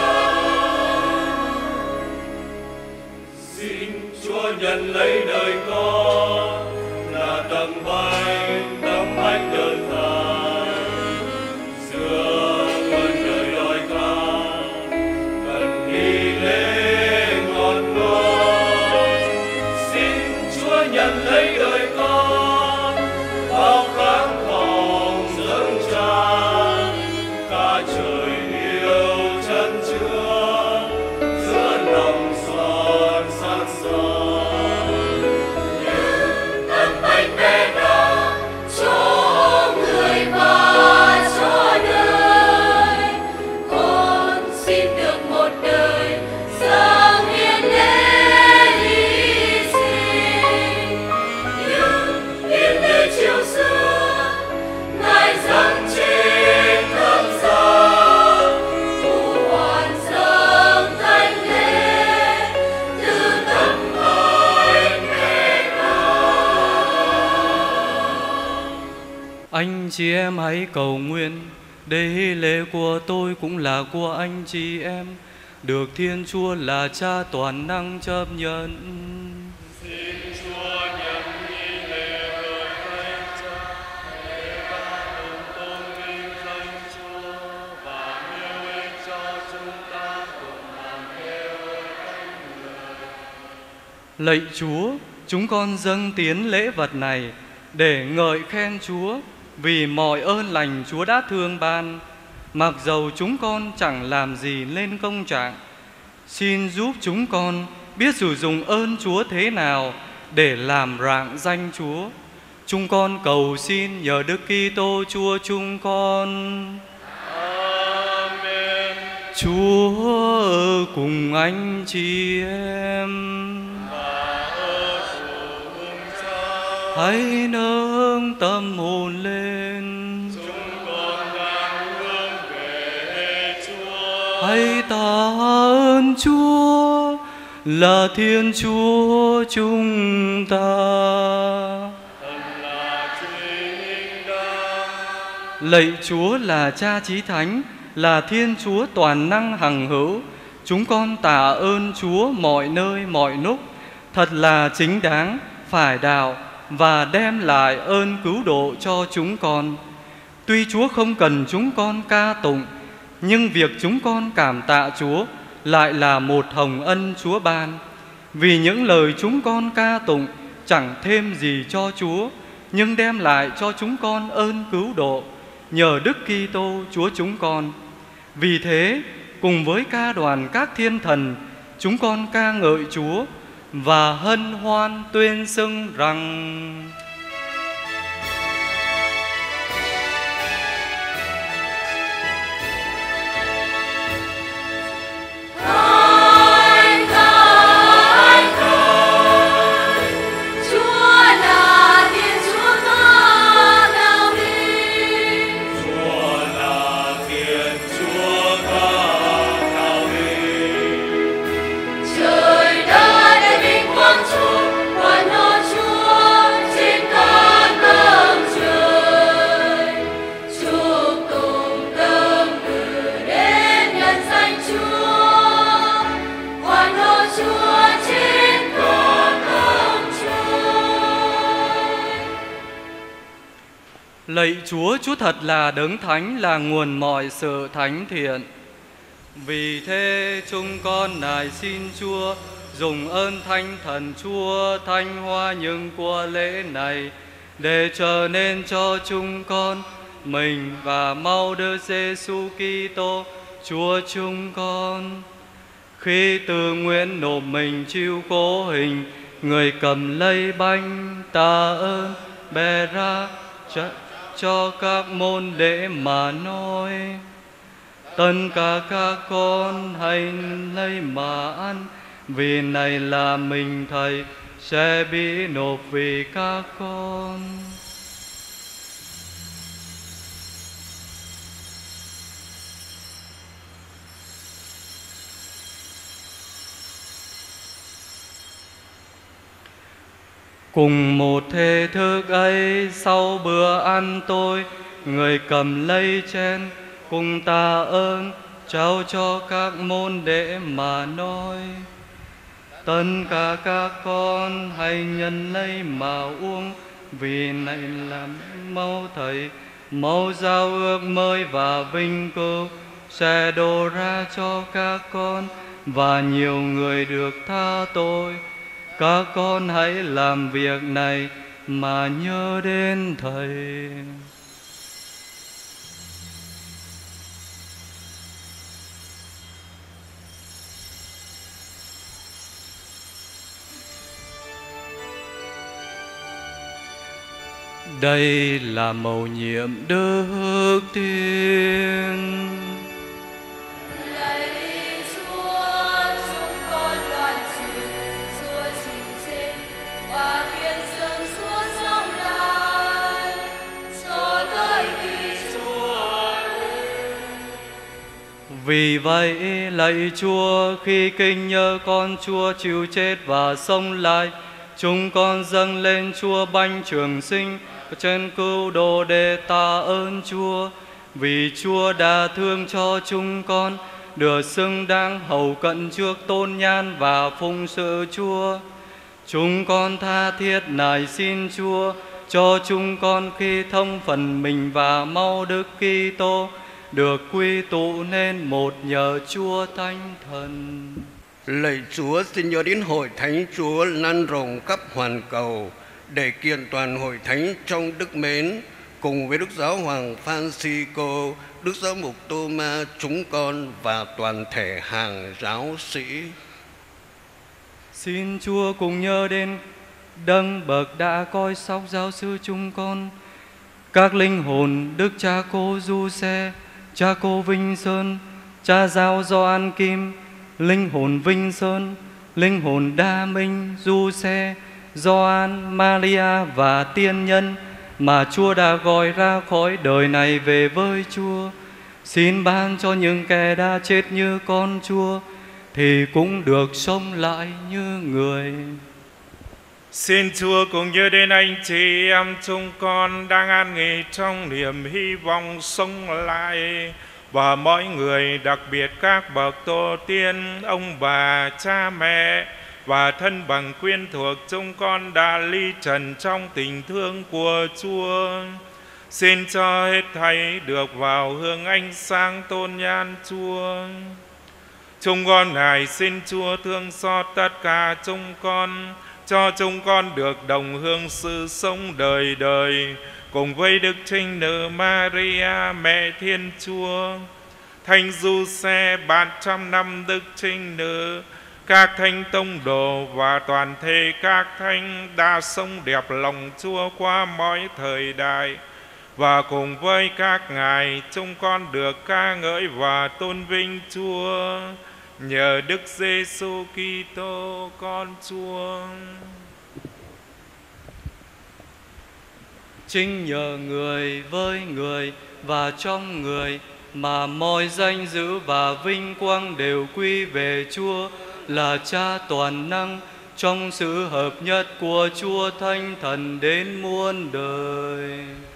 non. Xin Chúa nhận lấy đời con là tấm bánh tấm bánh đơn giản, xưa luôn đời đòi ca cần đi lễ ngọt ngon. Xin Chúa nhận lấy đời con bao khát vọng dâng tràn, cả trời yêu chân chứa giữa lòng son sát son. Tấm bánh mẹ non cho người và cho đời. Con xin được một đời dâng hiến lễ hy sinh như hiến lễ chiều xưa Ngài dâng trên thập giá, thu hoàn dâng thánh lễ từ tấm bánh mẹ non. Anh chị em hãy cầu nguyện để lễ của tôi cũng là của anh chị em, được Thiên Chúa là Cha toàn năng chấp nhận. Xin Chúa nhận nghi lễ lời Thánh Cha để ba đồng tôn vinh danh Chúa và miêu ích cho chúng ta cùng làm theo Thánh người. Lạy Chúa, chúng con dâng tiến lễ vật này để ngợi khen Chúa vì mọi ơn lành Chúa đã thương ban, mặc dầu chúng con chẳng làm gì lên công trạng. Xin giúp chúng con biết sử dụng ơn Chúa thế nào để làm rạng danh Chúa. Chúng con cầu xin nhờ Đức Kitô Chúa chúng con. Amen. Chúa ở cùng anh chị em. Và ở cùng Cha, Hãy nâng tâm hồn lên. chúng con đang hướng về Chúa. Hãy tạ ơn Chúa là Thiên Chúa chúng ta. Thần là chính đáng. Lạy Chúa là Cha Chí Thánh, là Thiên Chúa toàn năng hằng hữu. Chúng con tạ ơn Chúa mọi nơi mọi lúc, thật là chính đáng, phải đạo và đem lại ơn cứu độ cho chúng con. Tuy Chúa không cần chúng con ca tụng, nhưng việc chúng con cảm tạ Chúa lại là một hồng ân Chúa ban. Vì những lời chúng con ca tụng chẳng thêm gì cho Chúa, nhưng đem lại cho chúng con ơn cứu độ nhờ Đức Kitô Chúa chúng con. Vì thế, cùng với ca đoàn các thiên thần, chúng con ca ngợi Chúa và hân hoan tuyên xưng rằng: Chúa là Thiên Chúa Lạy Chúa, Chúa thật là đấng thánh, là nguồn mọi sự thánh thiện. Vì thế chúng con nài xin Chúa dùng ơn Thánh Thần Chúa thanh hoa những của lễ này, để trở nên cho chúng con mình và mau đưa Giêsu Kitô Chúa chúng con. Khi tự nguyện nộp mình chịu khổ hình, người cầm lấy bánh tạ ơn bè ra cho, cho các môn đệ mà nói: tất cả các con hãy lấy mà ăn, vì này là mình Thầy sẽ bị nộp vì các con. Cùng một thể thức ấy, sau bữa ăn tối, người cầm lấy chén cùng tạ ơn trao cho các môn đệ mà nói: tất cả các con hãy nhận lấy mà uống, vì này là máu Thầy, máu giao ước mới và vinh cưu sẽ đổ ra cho các con và nhiều người được tha tội. Các con hãy làm việc này mà nhớ đến Thầy. Đây là mầu nhiệm đức tin. Lạy Chúa, chúng con đoàn trình Chúa xin trên và biến dâng Chúa sống lại cho tới khi Chúa đến. Vì vậy, lạy Chúa, khi kinh nhớ con Chúa chịu chết và sống lại, chúng con dâng lên Chúa bánh trường sinh trên cứu độ để tạ ơn Chúa, vì Chúa đã thương cho chúng con được xứng đáng hầu cận trước tôn nhan và phụng sự Chúa. Chúng con tha thiết nài xin Chúa cho chúng con khi thông phần mình và mau Đức Kitô được quy tụ nên một nhờ Chúa Thánh Thần. Lạy Chúa, xin nhớ đến hội thánh Chúa lan rộng khắp hoàn cầu, để kiện toàn hội thánh trong đức mến, cùng với Đức Giáo Hoàng Francisco, Đức Giáo mục Tô-ma, chúng con và toàn thể hàng giáo sĩ. Xin Chúa cùng nhớ đến đấng bậc đã coi sóc giáo sư chúng con, các linh hồn Đức Cha Cô Du Xe, Cha Cô Vinh Sơn, Cha Giáo Gioan Kim, linh hồn Vinh Sơn, linh hồn Đa Minh, Du Xe, Gioan, Maria và tiên nhân mà Chúa đã gọi ra khỏi đời này về với Chúa. Xin ban cho những kẻ đã chết như con Chúa thì cũng được sống lại như người. Xin Chúa cùng nhớ đến anh chị em chúng con đang an nghỉ trong niềm hy vọng sống lại, và mọi người, đặc biệt các bậc tổ tiên, ông bà, cha mẹ và thân bằng quyến thuộc chúng con đã ly trần trong tình thương của Chúa. Xin cho hết thảy được vào hương ánh sáng tôn nhan Chúa. Chúng con nài xin Chúa thương xót tất cả chúng con, cho chúng con được đồng hương sự sống đời đời cùng với Đức Trinh Nữ Maria, Mẹ Thiên Chúa, Thánh Giuse, bạn trăm năm Đức Trinh Nữ, các thánh tông đồ và toàn thể các thánh đã sống đẹp lòng Chúa qua mọi thời đại. Và cùng với các ngài, chúng con được ca ngợi và tôn vinh Chúa nhờ Đức Giêsu Kitô con Chúa. Chính nhờ người, với người và trong người mà mọi danh dự và vinh quang đều quy về Chúa là Cha toàn năng, trong sự hợp nhất của Chúa Thánh Thần đến muôn đời.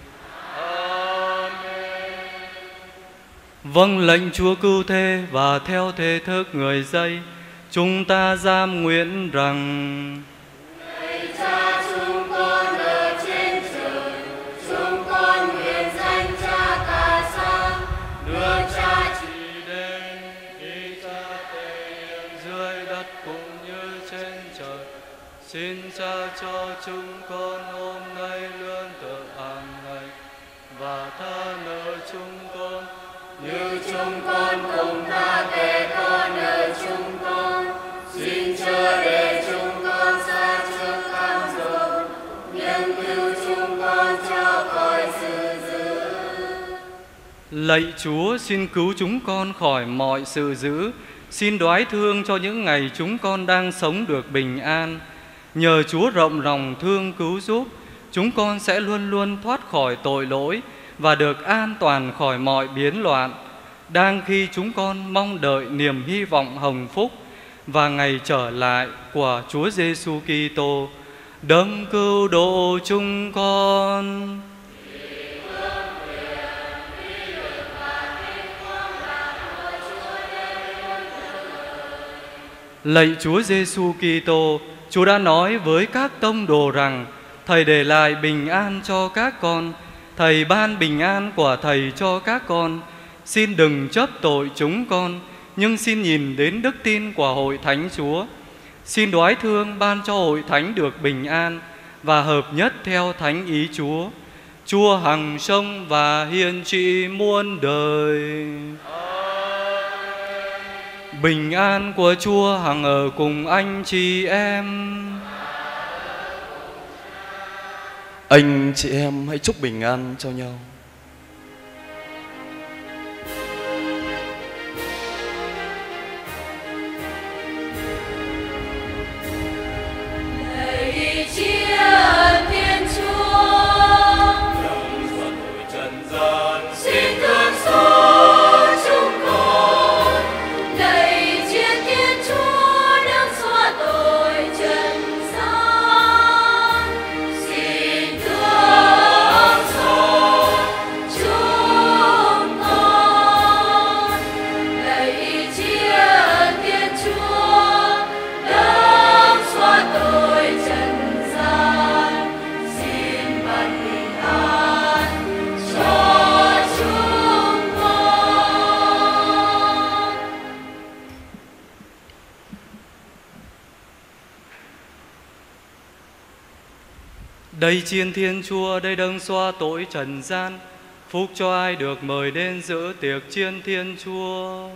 Amen. Vâng lệnh Chúa cứu thế và theo thể thức người dạy, chúng ta giam nguyện rằng: Lạy Cha chúng con ở trên trời, chúng con nguyện Cha cho chúng con hôm nay lương thực hàng ngày, và tha nợ chúng con như chúng con cũng tha kẻ có nợ chúng con. Xin chớ để chúng con sa trước cám dỗ, nhưng cứu chúng con cho khỏi sự dữ. Lạy Chúa, xin cứu chúng con khỏi mọi sự dữ. Xin đoái thương cho những ngày chúng con đang sống được bình an. Nhờ Chúa rộng lòng thương cứu giúp, chúng con sẽ luôn luôn thoát khỏi tội lỗi và được an toàn khỏi mọi biến loạn. Đang khi chúng con mong đợi niềm hy vọng hồng phúc và ngày trở lại của Chúa Giêsu Kitô, đấng cứu độ chúng con. Lạy Chúa Giêsu Kitô, Chúa đã nói với các tông đồ rằng Thầy để lại bình an cho các con. Thầy ban bình an của Thầy cho các con. Xin đừng chấp tội chúng con, nhưng xin nhìn đến đức tin của Hội Thánh Chúa. Xin đoái thương ban cho Hội Thánh được bình an và hợp nhất theo thánh ý Chúa. Chúa hằng sống và hiền trị muôn đời. Bình an của Chúa hằng ở cùng anh chị em. Anh chị em hãy chúc bình an cho nhau. Lạy Tri ân Thiên Chúa, lòng phật hội trần gian, xin thương xót chúng con. Lạy Chiến Thiên Chúa, đấng xóa tội trần gian, xin thương xót chúng con. Lạy Chiến Thiên Chúa, đấng xóa tội trần gian, xin ban bình an cho chúng con. Đây Chiên Thiên Chúa, đây đấng xóa tội trần gian, phúc cho ai được mời đến dự tiệc Chiên Thiên Chúa.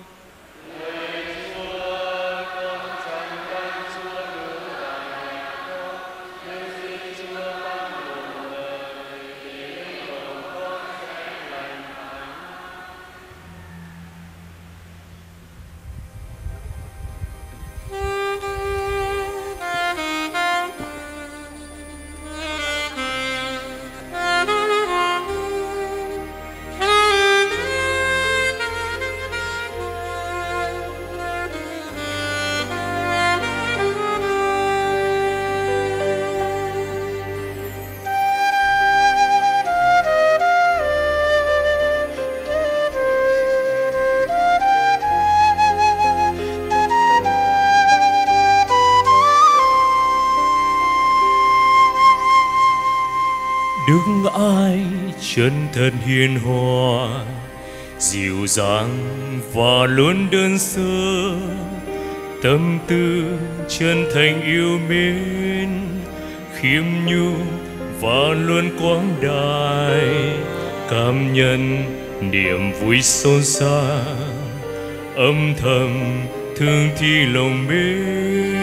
Đức ai chân thật hiền hòa, dịu dàng và luôn đơn sơ, tâm tư chân thành yêu mến, khiêm nhu và luôn quảng đại, cảm nhận niềm vui xôn xao, âm thầm thương thi lòng mến.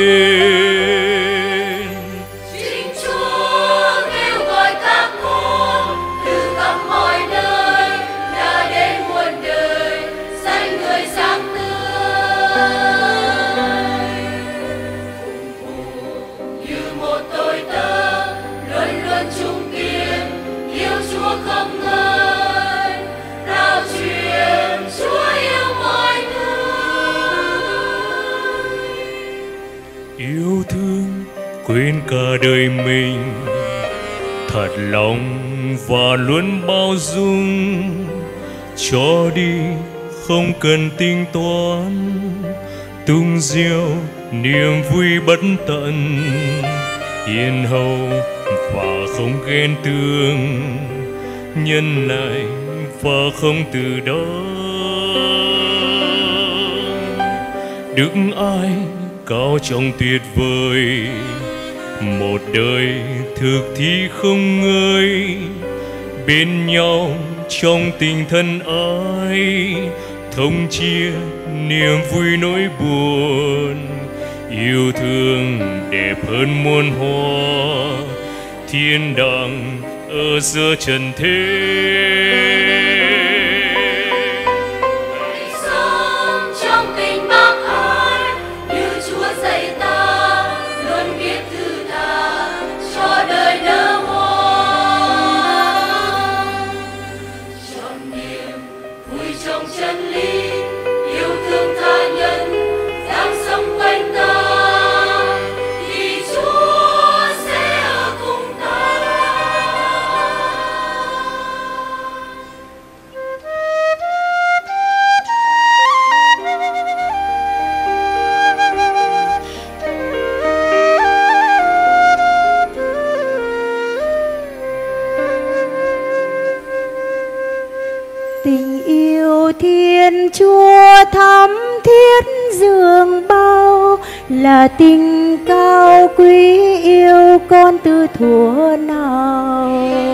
Chính Chúa kêu gọi các con từ khắp mọi nơi, đã đến muôn đời danh người sáng tươi. Như một tôi tớ luôn luôn chung kiên, yêu Chúa không ngơi, rao truyền Chúa yêu mọi người. Yêu thương quên cả đời mình, thật lòng và luôn bao dung, cho đi không cần tính toán, tung diêu niềm vui bất tận, hiền hậu và không ghen tương, nhân lại và không từ đó. Đức ai cao trọng tuyệt vời, một đời thực thi không ngơi, bên nhau trong tình thân ái, thông chia niềm vui nỗi buồn. Yêu thương đẹp hơn muôn hoa, thiên đàng ở giữa trần thế. Sống trong tình bác ái như Chúa dạy ta, luôn biết thứ tha cho đời nở hoa. Trọn niềm vui trong chân lý, yêu thương tha nhân đang sống quanh ta. Thiên Chúa thắm thiết dường bao, là tình cao quý yêu con từ thuở nào.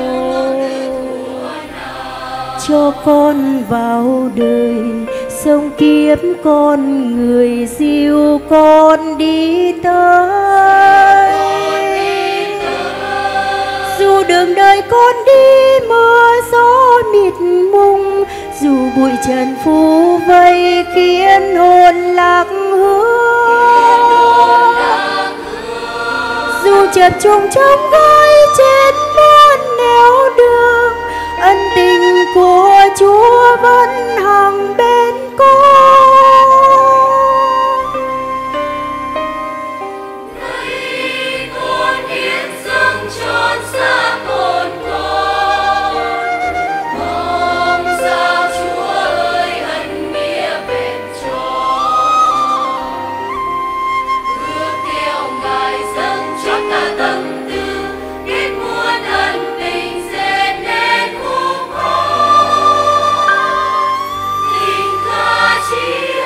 Cho con vào đời sống kiếp con người, dìu con đi tới. Dù đường đời con đi mưa gió mịt mùng, dù bụi trần phủ vây khiến hồn lạc hướng, dù chập trùng trong gai trên muôn nẻo đường, ân tình của Chúa vẫn hằng bên con. Nay con hiến dâng trọn xác hồn con, mong sao Chúa ơi ân nghĩa bền tròn. Ước theo Ngài dâng cho ta tâm tư, biết muôn ân tình sẽ nên khúc hồn. Tình ca tri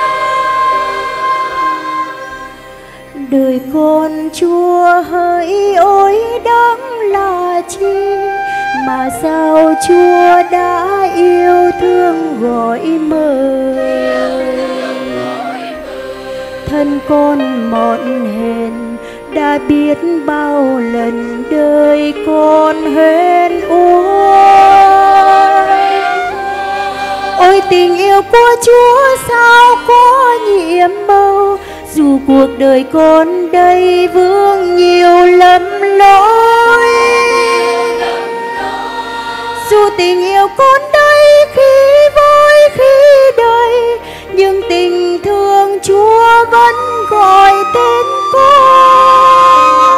ân. Đời con Chúa hỡi ôi đáng là chi, mà sao Chúa đã yêu thương gọi mời. Thân con mọn hèn đã biết bao lần đời con hên ôi. Ôi tình yêu của Chúa sao có nhiệm màu, dù cuộc đời con đầy vương nhiều lầm lỗi. Dù tình yêu con đây khi vui khi đầy, nhưng tình thương Chúa vẫn gọi tên con.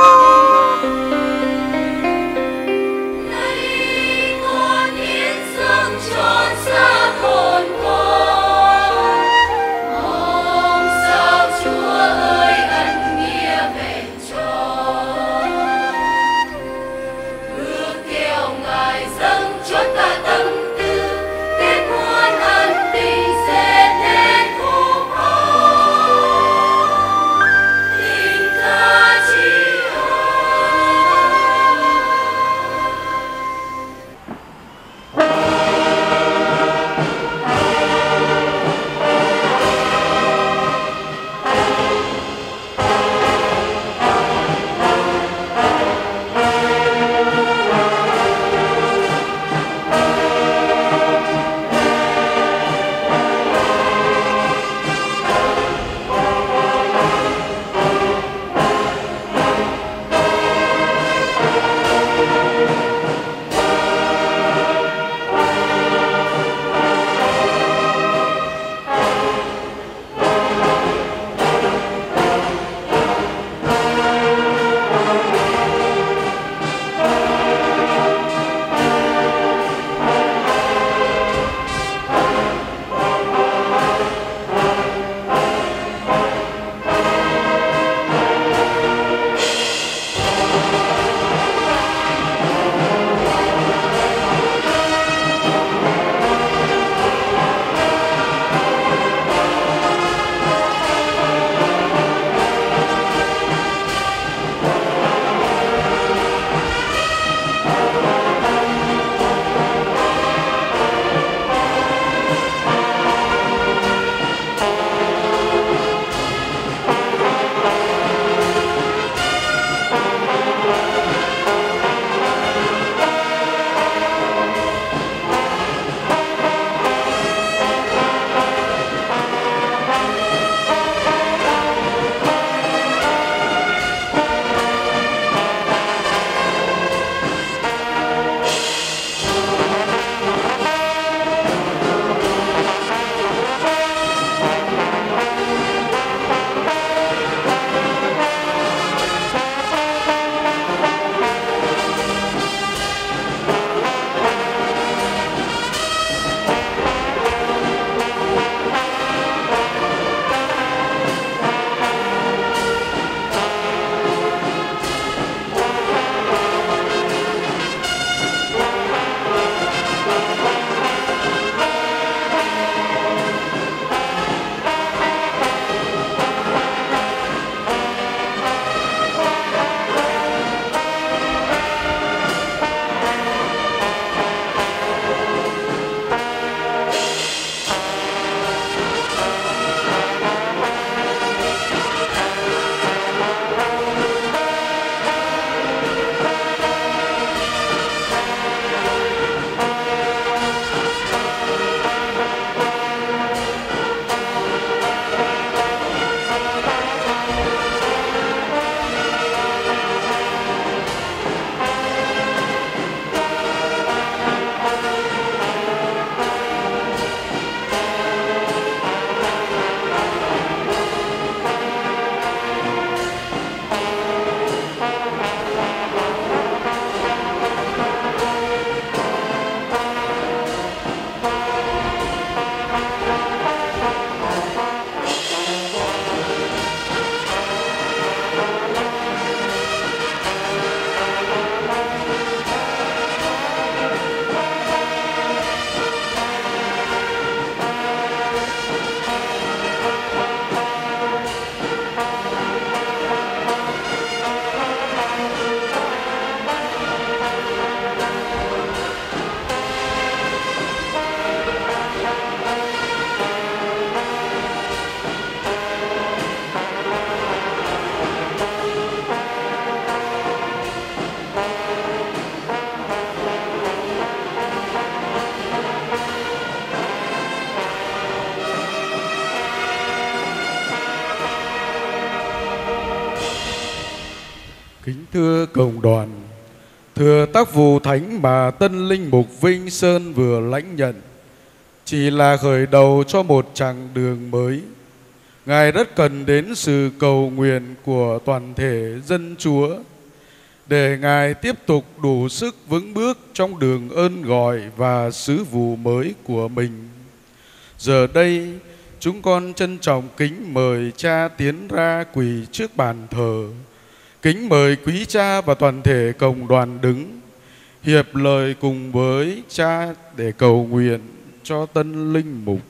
Nay con hiến dâng trọn xác hồn con, mong sao Chúa ơi ân nghĩa bền tròn. Ước theo Ngài dâng cho ta tâm tư, biết muôn ân tình sẽ nên khúc hồn. Kính thưa cộng đoàn, thưa tác vụ thánh mà tân linh mục Vinh Sơn vừa lãnh nhận chỉ là khởi đầu cho một chặng đường mới. Ngài rất cần đến sự cầu nguyện của toàn thể dân Chúa để Ngài tiếp tục đủ sức vững bước trong đường ơn gọi và sứ vụ mới của mình. Giờ đây, chúng con trân trọng kính mời cha tiến ra quỳ trước bàn thờ. Kính mời quý cha và toàn thể cộng đoàn đứng, hiệp lời cùng với cha để cầu nguyện cho tân linh mục.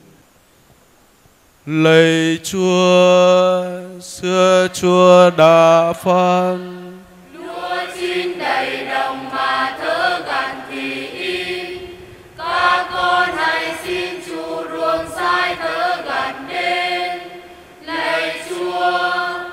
Lạy Chúa, xưa Chúa đã phán, lúa chín đầy đồng mà thớ gặt thì im. Các con hãy xin Chúa ruộng sai thớ gặt đến. Lạy Chúa,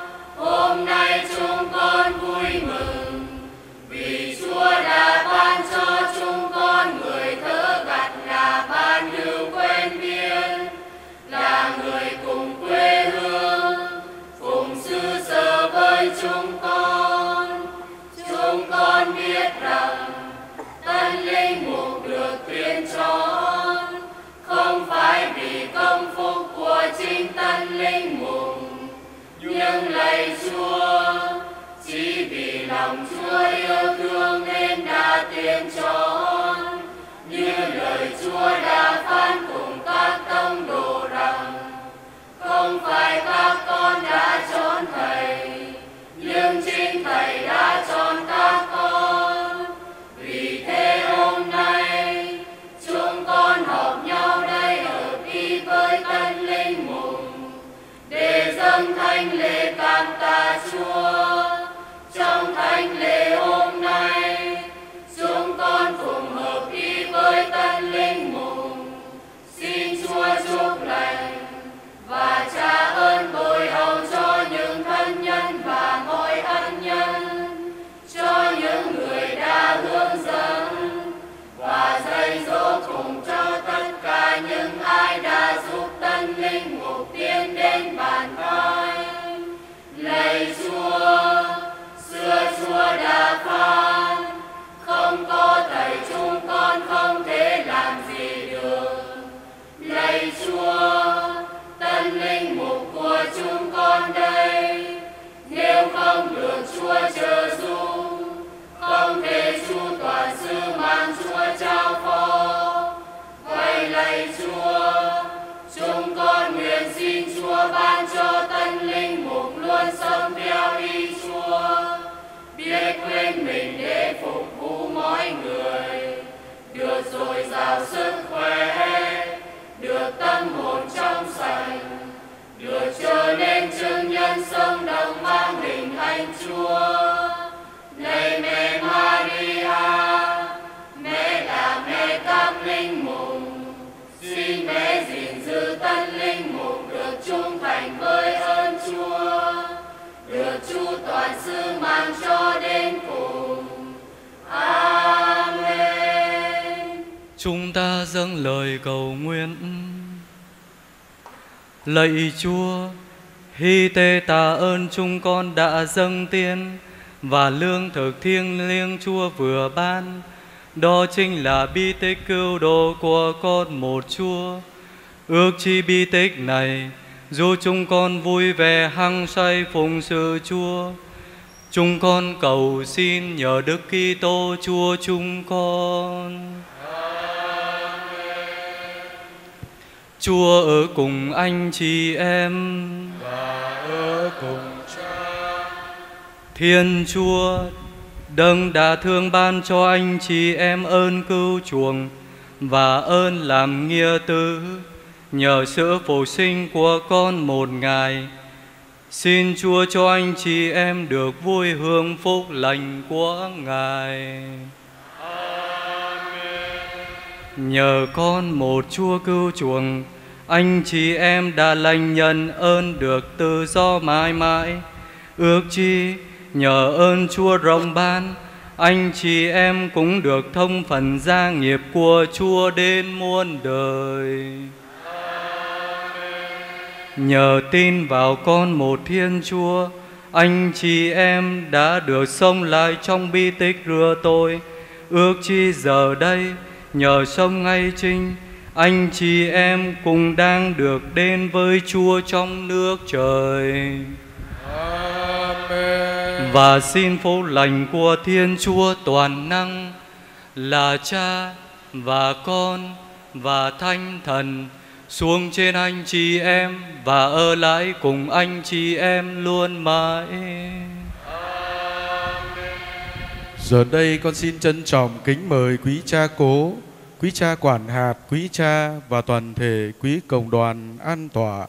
hôm nay chúng con vui mừng vì Chúa đã ban cho chúng con người thớ gặt là ban hữu quen biết, là người cùng quê hương, cùng xứ sở với chúng con. Chúng con biết rằng tân linh mục được tuyển chọn không phải vì công phúc của chính tân linh mục, nhưng lạy Chúa, chỉ vì lòng Chúa yêu thương nên đã tuyển chọn. Như lời Chúa đã phán cùng các tông đồ rằng, không phải các con đã chọn Thầy, nhưng chính Thầy đã chọn các con. Vì thế hôm nay, chúng con họp nhau đây hợp ý với tân linh mục để dâng thánh lễ cảm tạ Chúa. Trong thánh lễ hôm nay, chúng con cùng hợp ý với tân linh mục, xin Chúa chúc lành và trả ơn bồi hậu cho những thân nhân và mọi ân nhân, cho những người đã hướng dẫn và dạy dỗ cùng cho tất cả những ai đã giúp tân linh mục tiến đến bàn thánh. Lạy Chúa, xưa Chúa đã phán, không có Thầy chúng con không thể làm gì được. Lạy Chúa, tân linh mục của chúng con đây, nếu không được Chúa trợ giúp, không thể chu toàn sứ mạng Chúa trao phó. Vậy lạy Chúa, chúng con nguyện xin Chúa ban cho tân linh mục luôn sống theo ý Chúa, biết quên mình để phục vụ mọi người, được dồi dào sức khỏe, được tâm hồn trong sạch, được trở nên chứng nhân sống động mang hình anh Chúa. Lạy mẹ Maria, mẹ là mẹ các linh mục, xin mẹ gìn giữ tân linh mục được trung thành với ơn Chúa, được chu toàn sứ mạng cho đến cùng. Amen. Chúng ta dâng lời cầu nguyện. Lạy Chúa, hy tế tạ ơn chúng con đã dâng tiền và lương thực thiêng liêng Chúa vừa ban. Đó chính là bi tích cứu độ của con một Chúa. Ước chi bi tích này, dù chúng con vui vẻ hăng say phụng sự Chúa, chúng con cầu xin nhờ Đức Kitô Chúa chúng con. Chúa ở cùng anh chị em và ở cùng cha. Thiên Chúa đấng đã thương ban cho anh chị em ơn cứu chuộc và ơn làm nghĩa tử, nhờ sự phục sinh của con một ngày, xin Chúa cho anh chị em được vui hưởng phúc lành của Ngài. Nhờ con một Chúa cứu chuộc, anh chị em đã lãnh nhận ơn được tự do mãi mãi. Ước chi nhờ ơn Chúa rộng ban, anh chị em cũng được thông phần gia nghiệp của Chúa đến muôn đời. Nhờ tin vào con một Thiên Chúa, anh chị em đã được sống lại trong bi tích rửa tội. Ước chi giờ đây nhờ sông ngay Trinh, anh chị em cùng đang được đến với Chúa trong nước trời. Amen. Và xin phúc lành của Thiên Chúa toàn năng là Cha và Con và Thánh Thần xuống trên anh chị em và ở lại cùng anh chị em luôn mãi. Giờ đây con xin trân trọng kính mời quý cha cố, quý cha quản hạt, quý cha và toàn thể quý cộng đoàn an tọa.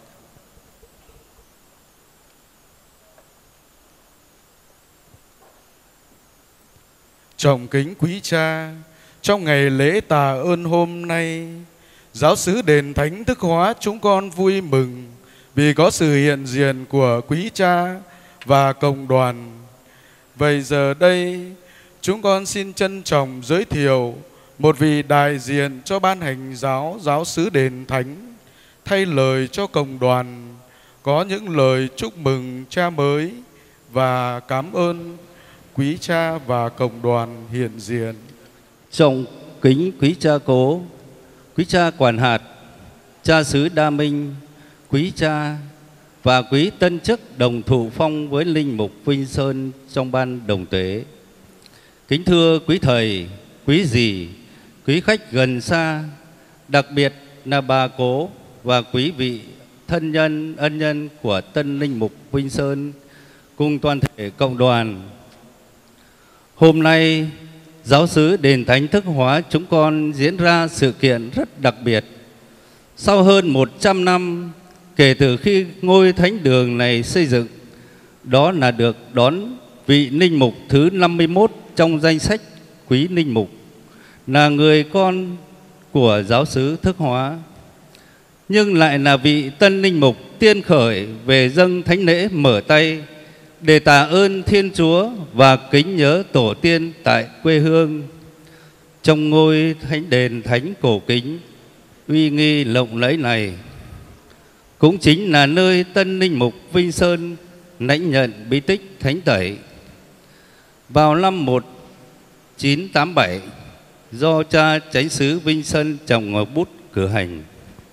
Trọng kính quý cha, trong ngày lễ tạ ơn hôm nay, giáo xứ đền thánh Thức Hóa chúng con vui mừng vì có sự hiện diện của quý cha và cộng đoàn. Vậy giờ đây, chúng con xin trân trọng giới thiệu một vị đại diện cho ban hành giáo giáo xứ đền thánh, thay lời cho cộng đoàn có những lời chúc mừng cha mới và cảm ơn quý cha và cộng đoàn hiện diện. Trọng kính quý cha cố, quý cha quản hạt, cha xứ Đa Minh, quý cha và quý tân chức đồng thụ phong với linh mục Vinh Sơn trong ban đồng tế. Kính thưa quý thầy, quý dì, quý khách gần xa, đặc biệt là bà cố và quý vị thân nhân, ân nhân của tân linh mục Vinh Sơn cùng toàn thể cộng đoàn. Hôm nay, giáo xứ đền thánh Thức Hóa chúng con diễn ra sự kiện rất đặc biệt. Sau hơn một trăm năm kể từ khi ngôi thánh đường này xây dựng, đó là được đón vị linh mục thứ năm mươi mốt trong danh sách quý linh mục, là người con của giáo xứ Thức Hóa, nhưng lại là vị tân linh mục tiên khởi về dâng thánh lễ mở tay để tạ ơn Thiên Chúa và kính nhớ tổ tiên tại quê hương. Trong ngôi thánh đền thánh cổ kính uy nghi lộng lẫy này cũng chính là nơi tân linh mục Vinh Sơn lãnh nhận bí tích thánh tẩy. Vào năm một nghìn chín trăm tám mươi bảy, do cha chánh xứ Vinh Sơn trồng ngọc bút cử hành.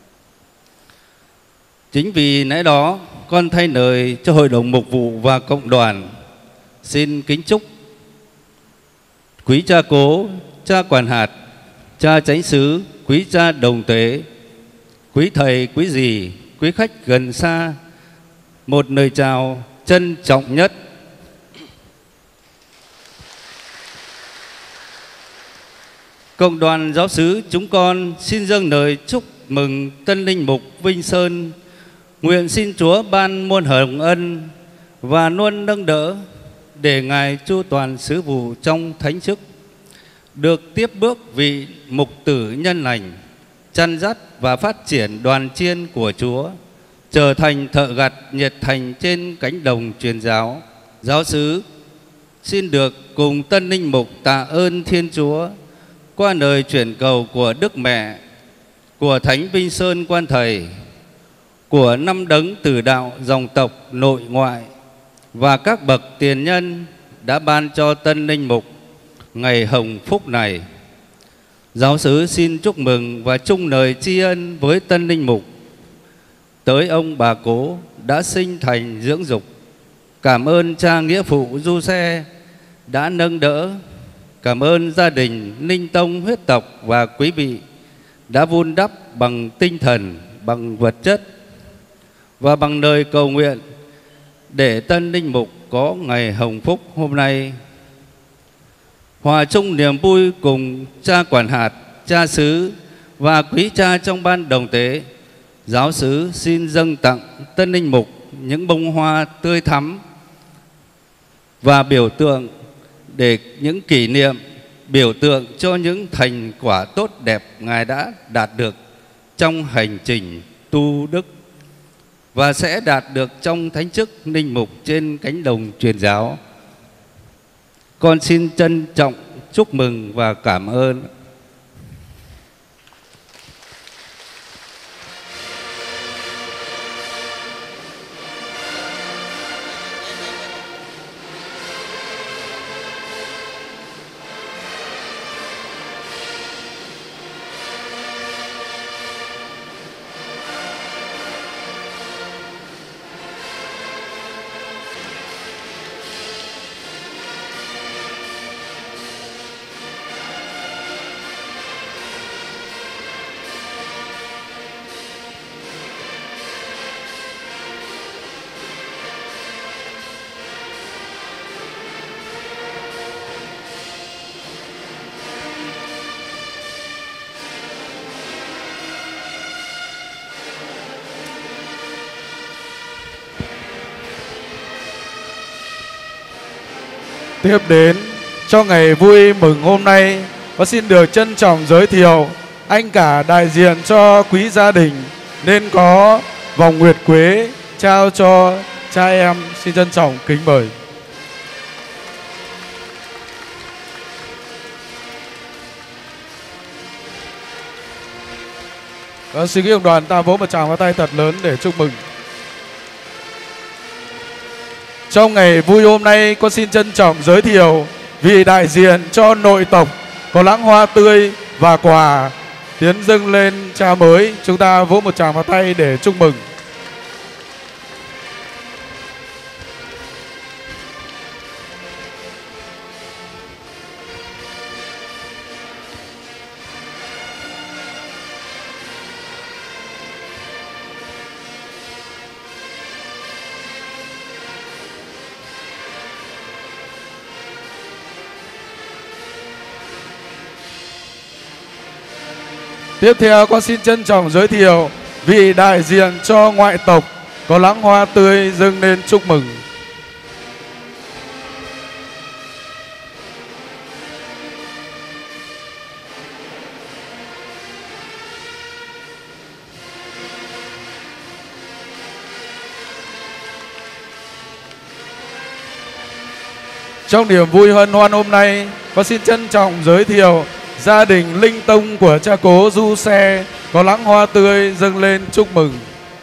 Chính vì lẽ đó, con thay lời cho hội đồng mục vụ và cộng đoàn xin kính chúc quý cha cố, cha quản hạt, cha chánh xứ, quý cha đồng tế, quý thầy, quý dì, quý khách gần xa một lời chào trân trọng nhất. Cộng đoàn giáo xứ chúng con xin dâng lời chúc mừng tân linh mục Vinh Sơn. Nguyện xin Chúa ban muôn hồng ân và luôn nâng đỡ để Ngài chu toàn sứ vụ trong thánh chức, được tiếp bước vị mục tử nhân lành, chăn dắt và phát triển đoàn chiên của Chúa, trở thành thợ gặt nhiệt thành trên cánh đồng truyền giáo. Giáo xứ xin được cùng tân linh mục tạ ơn Thiên Chúa qua lời chuyển cầu của Đức Mẹ, của Thánh Vinh Sơn Quan Thầy, của năm đấng tử đạo dòng tộc nội ngoại và các bậc tiền nhân đã ban cho tân linh mục ngày hồng phúc này. Giáo xứ xin chúc mừng và chung lời tri ân với tân linh mục tới ông bà cố đã sinh thành dưỡng dục. Cảm ơn cha nghĩa phụ Du Xe đã nâng đỡ. Cảm ơn gia đình Ninh Tông huyết tộc và quý vị đã vun đắp bằng tinh thần, bằng vật chất và bằng lời cầu nguyện để tân linh mục có ngày hồng phúc hôm nay. Hòa chung niềm vui cùng cha quản hạt, cha xứ và quý cha trong ban đồng tế, giáo xứ xin dâng tặng tân linh mục những bông hoa tươi thắm và biểu tượng để những kỷ niệm, biểu tượng cho những thành quả tốt đẹp Ngài đã đạt được trong hành trình tu đức và sẽ đạt được trong thánh chức linh mục trên cánh đồng truyền giáo. Con xin trân trọng chúc mừng và cảm ơn. Tiếp đến cho ngày vui mừng hôm nay, con xin được trân trọng giới thiệu anh cả đại diện cho quý gia đình nên có vòng nguyệt quế trao cho cha em. Xin trân trọng kính mời. Và xin quý ông đoàn ta vỗ một tràng pháo tay thật lớn để chúc mừng. Trong ngày vui hôm nay, con xin trân trọng giới thiệu vị đại diện cho nội tộc có lãng hoa tươi và quà tiến dâng lên cha mới. Chúng ta vỗ một tràng pháo tay để chúc mừng. Tiếp theo con xin trân trọng giới thiệu vị đại diện cho ngoại tộc có lãng hoa tươi dâng lên chúc mừng. Trong niềm vui hân hoan hôm nay, con xin trân trọng giới thiệu gia đình linh tông của cha cố Du Xe có lãng hoa tươi dâng lên chúc mừng.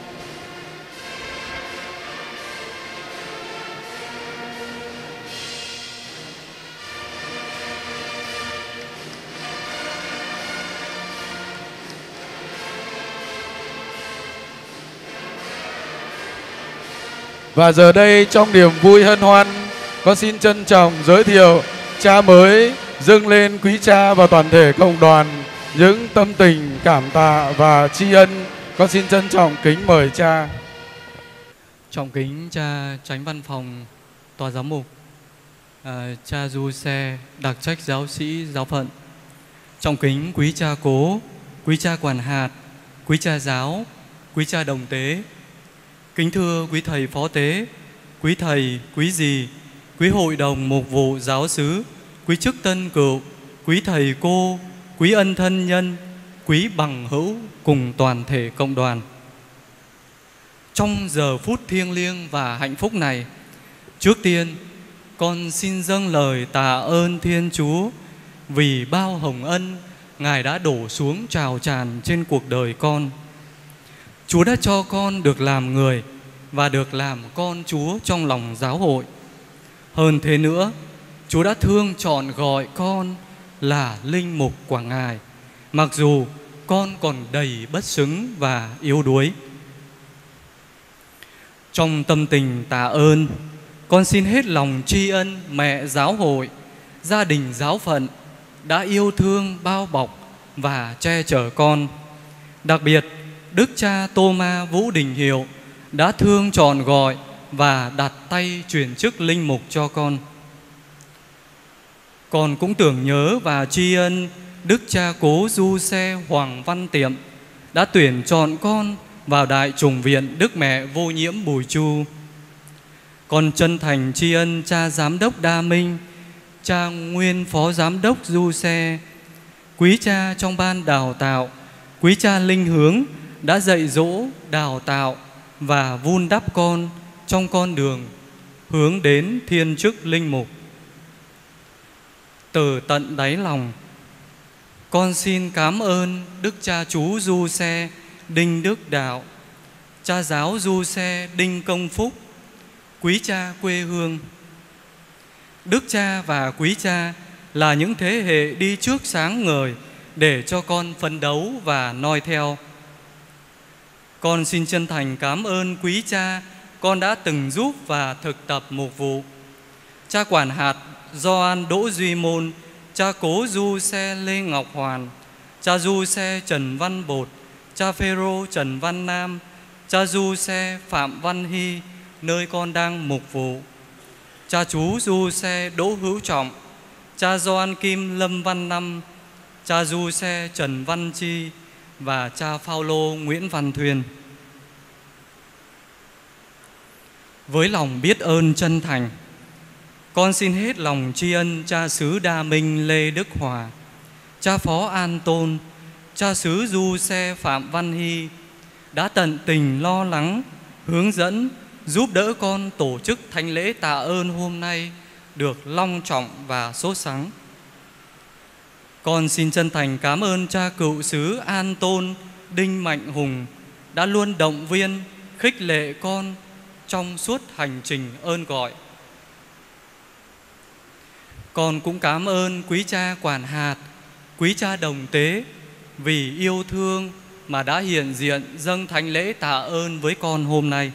Và giờ đây trong niềm vui hân hoan, con xin trân trọng giới thiệu cha mới dâng lên quý cha và toàn thể cộng đoàn những tâm tình cảm tạ và tri ân. Con xin trân trọng kính mời cha. Trọng kính cha Chánh Văn phòng Tòa Giám mục, à, cha Du Xe, đặc trách giáo sĩ giáo phận. Trọng kính quý cha cố, quý cha quản hạt, quý cha giáo, quý cha đồng tế. Kính thưa quý thầy phó tế, quý thầy, quý dì, quý hội đồng mục vụ giáo xứ, quý chức tân cựu, quý thầy cô, quý ân thân nhân, quý bằng hữu cùng toàn thể cộng đoàn. Trong giờ phút thiêng liêng và hạnh phúc này, trước tiên con xin dâng lời tạ ơn Thiên Chúa vì bao hồng ân Ngài đã đổ xuống trào tràn trên cuộc đời con. Chúa đã cho con được làm người và được làm con Chúa trong lòng giáo hội. Hơn thế nữa, Chúa đã thương chọn gọi con là linh mục của Ngài, mặc dù con còn đầy bất xứng và yếu đuối. Trong tâm tình tạ ơn, con xin hết lòng tri ân mẹ giáo hội, gia đình giáo phận đã yêu thương, bao bọc và che chở con. Đặc biệt, Đức cha Tô Ma Vũ Đình Hiệu đã thương chọn gọi và đặt tay truyền chức linh mục cho con. Con cũng tưởng nhớ và tri ân Đức cha cố Du Xe Hoàng Văn Tiệm đã tuyển chọn con vào Đại Chủng Viện Đức Mẹ Vô Nhiễm Bùi Chu. Con chân thành tri ân cha Giám đốc Đa Minh, cha nguyên Phó Giám đốc Du Xe, quý cha trong ban đào tạo, quý cha linh hướng đã dạy dỗ, đào tạo và vun đắp con trong con đường hướng đến thiên chức linh mục. Từ tận đáy lòng, con xin cảm ơn Đức cha chú Du Xe Đinh Đức Đạo, cha giáo Du Xe Đinh Công Phúc, quý cha quê hương. Đức cha và quý cha là những thế hệ đi trước sáng ngời để cho con phấn đấu và noi theo. Con xin chân thành cảm ơn quý cha con đã từng giúp và thực tập mục vụ. Cha quản hạt Gioan Đỗ Duy Môn, cha cố Du Xe Lê Ngọc Hoàn, cha Du Xe Trần Văn Bột, cha Phêrô Trần Văn Nam, cha Du Xe Phạm Văn Hy, nơi con đang mục vụ, cha chú Du Xe Đỗ Hữu Trọng, cha Gioan Kim Lâm Văn Năm, cha Du Xe Trần Văn Chi và cha Phaolô Nguyễn Văn Thuyên. Với lòng biết ơn chân thành, con xin hết lòng tri ân cha xứ Đa Minh Lê Đức Hòa, cha phó An Tôn, cha xứ Du Xe Phạm Văn Hy đã tận tình lo lắng, hướng dẫn, giúp đỡ con tổ chức thánh lễ tạ ơn hôm nay được long trọng và sốt sắng. Con xin chân thành cảm ơn cha cựu xứ An Tôn Đinh Mạnh Hùng đã luôn động viên, khích lệ con trong suốt hành trình ơn gọi. Con cũng cảm ơn quý cha Quản hạt, quý cha Đồng Tế vì yêu thương mà đã hiện diện dâng thánh lễ tạ ơn với con hôm nay.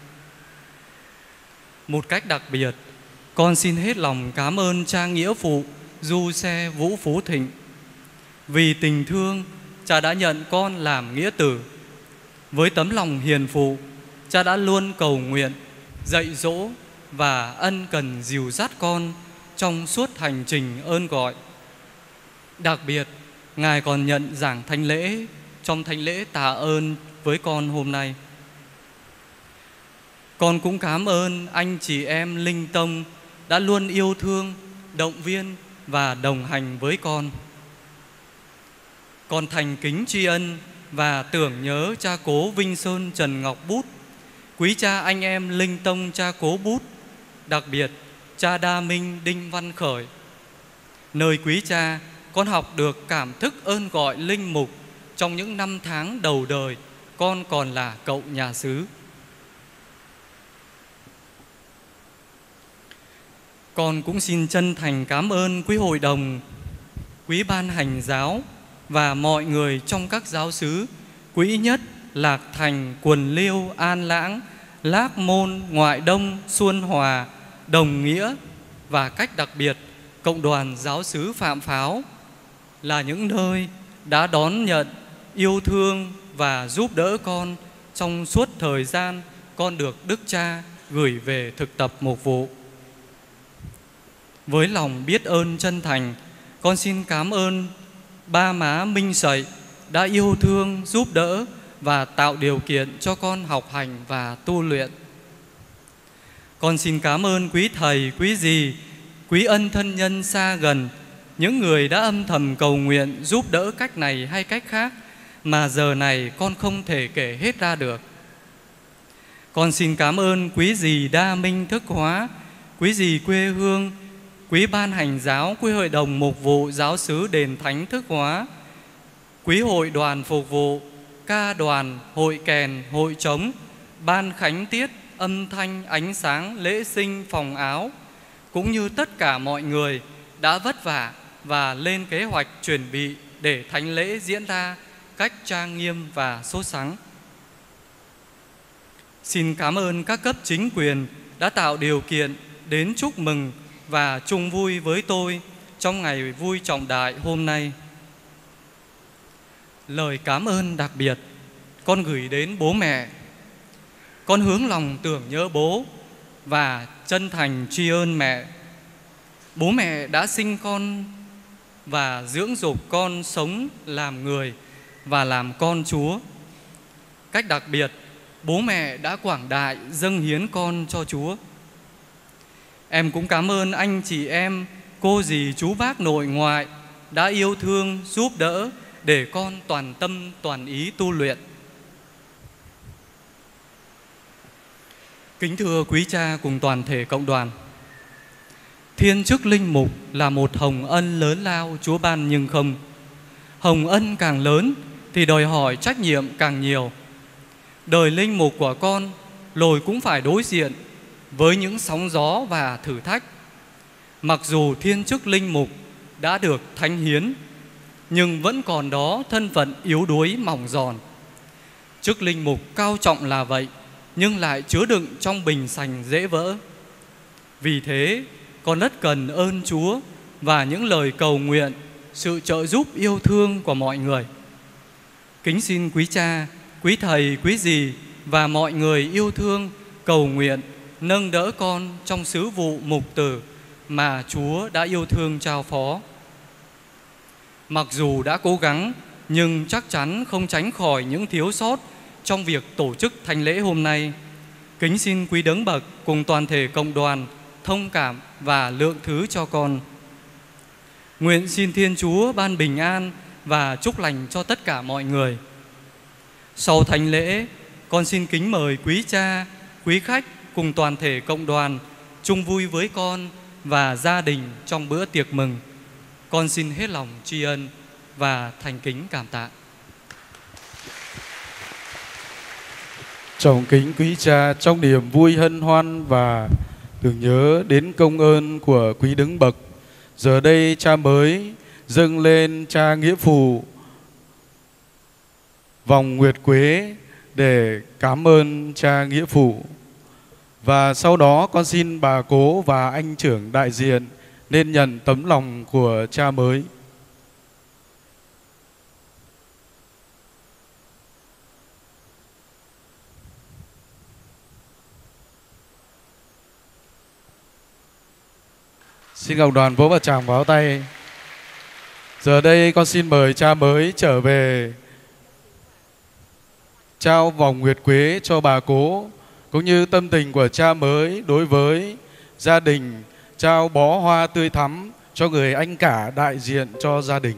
Một cách đặc biệt, con xin hết lòng cảm ơn cha nghĩa phụ Du Xe Vũ Phú Thịnh. Vì tình thương, cha đã nhận con làm nghĩa tử. Với tấm lòng hiền phụ, cha đã luôn cầu nguyện, dạy dỗ và ân cần dìu dắt con trong suốt hành trình ơn gọi. Đặc biệt, Ngài còn nhận giảng thánh lễ trong thánh lễ tạ ơn với con hôm nay. Con cũng cảm ơn anh chị em Linh Tông đã luôn yêu thương, động viên và đồng hành với con. Con thành kính tri ân và tưởng nhớ cha cố Vinh Sơn Trần Ngọc Bút, quý cha anh em Linh Tông cha cố Bút, đặc biệt cha Đa Minh Đinh Văn Khởi. Nơi quý cha, con học được cảm thức ơn gọi linh mục trong những năm tháng đầu đời con còn là cậu nhà xứ. Con cũng xin chân thành cảm ơn quý hội đồng, quý ban hành giáo và mọi người trong các giáo xứ Quý Nhất, Lạc Thành, Quần Liêu, An Lãng, Lác Môn, Ngoại Đông, Xuân Hòa, Đồng Nghĩa và cách đặc biệt Cộng đoàn Giáo xứ Phạm Pháo là những nơi đã đón nhận, yêu thương và giúp đỡ con trong suốt thời gian con được Đức Cha gửi về thực tập mục vụ. Với lòng biết ơn chân thành, con xin cảm ơn ba má Minh Sậy đã yêu thương, giúp đỡ và tạo điều kiện cho con học hành và tu luyện. Con xin cảm ơn quý thầy, quý dì, quý ân thân nhân xa gần, những người đã âm thầm cầu nguyện giúp đỡ cách này hay cách khác mà giờ này con không thể kể hết ra được. Con xin cảm ơn quý dì Đa Minh Thức Hóa, quý dì quê hương, quý ban hành giáo, quý hội đồng mục vụ giáo xứ Đền Thánh Thức Hóa, quý hội đoàn phục vụ, ca đoàn, hội kèn, hội trống, ban khánh tiết, âm thanh, ánh sáng, lễ sinh, phòng áo, cũng như tất cả mọi người đã vất vả và lên kế hoạch chuẩn bị để thánh lễ diễn ra cách trang nghiêm và sốt sắng. Xin cảm ơn các cấp chính quyền đã tạo điều kiện đến chúc mừng và chung vui với tôi trong ngày vui trọng đại hôm nay. Lời cảm ơn đặc biệt con gửi đến bố mẹ. Con hướng lòng tưởng nhớ bố và chân thành tri ân mẹ. Bố mẹ đã sinh con và dưỡng dục con sống làm người và làm con Chúa. Cách đặc biệt, bố mẹ đã quảng đại dâng hiến con cho Chúa. Em cũng cảm ơn anh chị em, cô dì chú bác nội ngoại đã yêu thương, giúp đỡ để con toàn tâm toàn ý tu luyện. Kính thưa quý cha cùng toàn thể cộng đoàn, thiên chức linh mục là một hồng ân lớn lao Chúa ban nhưng không. Hồng ân càng lớn thì đòi hỏi trách nhiệm càng nhiều. Đời linh mục của con rồi cũng phải đối diện với những sóng gió và thử thách. Mặc dù thiên chức linh mục đã được thánh hiến, nhưng vẫn còn đó thân phận yếu đuối mỏng giòn. Chức linh mục cao trọng là vậy, nhưng lại chứa đựng trong bình sành dễ vỡ. Vì thế, con rất cần ơn Chúa và những lời cầu nguyện, sự trợ giúp yêu thương của mọi người. Kính xin quý cha, quý thầy, quý dì và mọi người yêu thương cầu nguyện nâng đỡ con trong sứ vụ mục tử mà Chúa đã yêu thương trao phó. Mặc dù đã cố gắng, nhưng chắc chắn không tránh khỏi những thiếu sót trong việc tổ chức thánh lễ hôm nay. Kính xin quý đấng bậc cùng toàn thể cộng đoàn thông cảm và lượng thứ cho con. Nguyện xin Thiên Chúa ban bình an và chúc lành cho tất cả mọi người. Sau thánh lễ, con xin kính mời quý cha, quý khách cùng toàn thể cộng đoàn chung vui với con và gia đình trong bữa tiệc mừng. Con xin hết lòng tri ân và thành kính cảm tạ. Trọng kính quý cha, trong niềm vui hân hoan và tưởng nhớ đến công ơn của quý đứng bậc, giờ đây cha mới dâng lên cha nghĩa phụ vòng nguyệt quế để cảm ơn cha nghĩa phụ. Và sau đó con xin bà cố và anh trưởng đại diện nên nhận tấm lòng của cha mới. Xin cộng đoàn vỗ vào tràng pháo tay. Giờ đây con xin mời cha mới trở về trao vòng nguyệt quế cho bà cố, cũng như tâm tình của cha mới đối với gia đình, trao bó hoa tươi thắm cho người anh cả đại diện cho gia đình.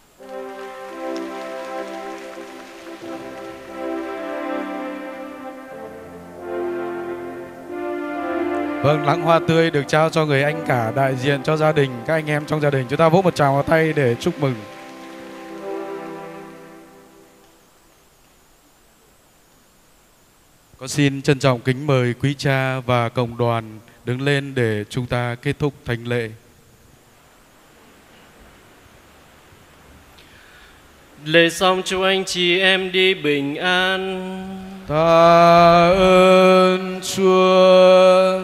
Vâng, lẵng hoa tươi được trao cho người anh cả đại diện cho gia đình, các anh em trong gia đình. Chúng ta vỗ một tràng vào tay để chúc mừng. Con xin trân trọng kính mời quý cha và cộng đoàn đứng lên để chúng ta kết thúc thánh lễ. Lễ xong chúc anh chị em đi bình an. Ta ơn Chúa.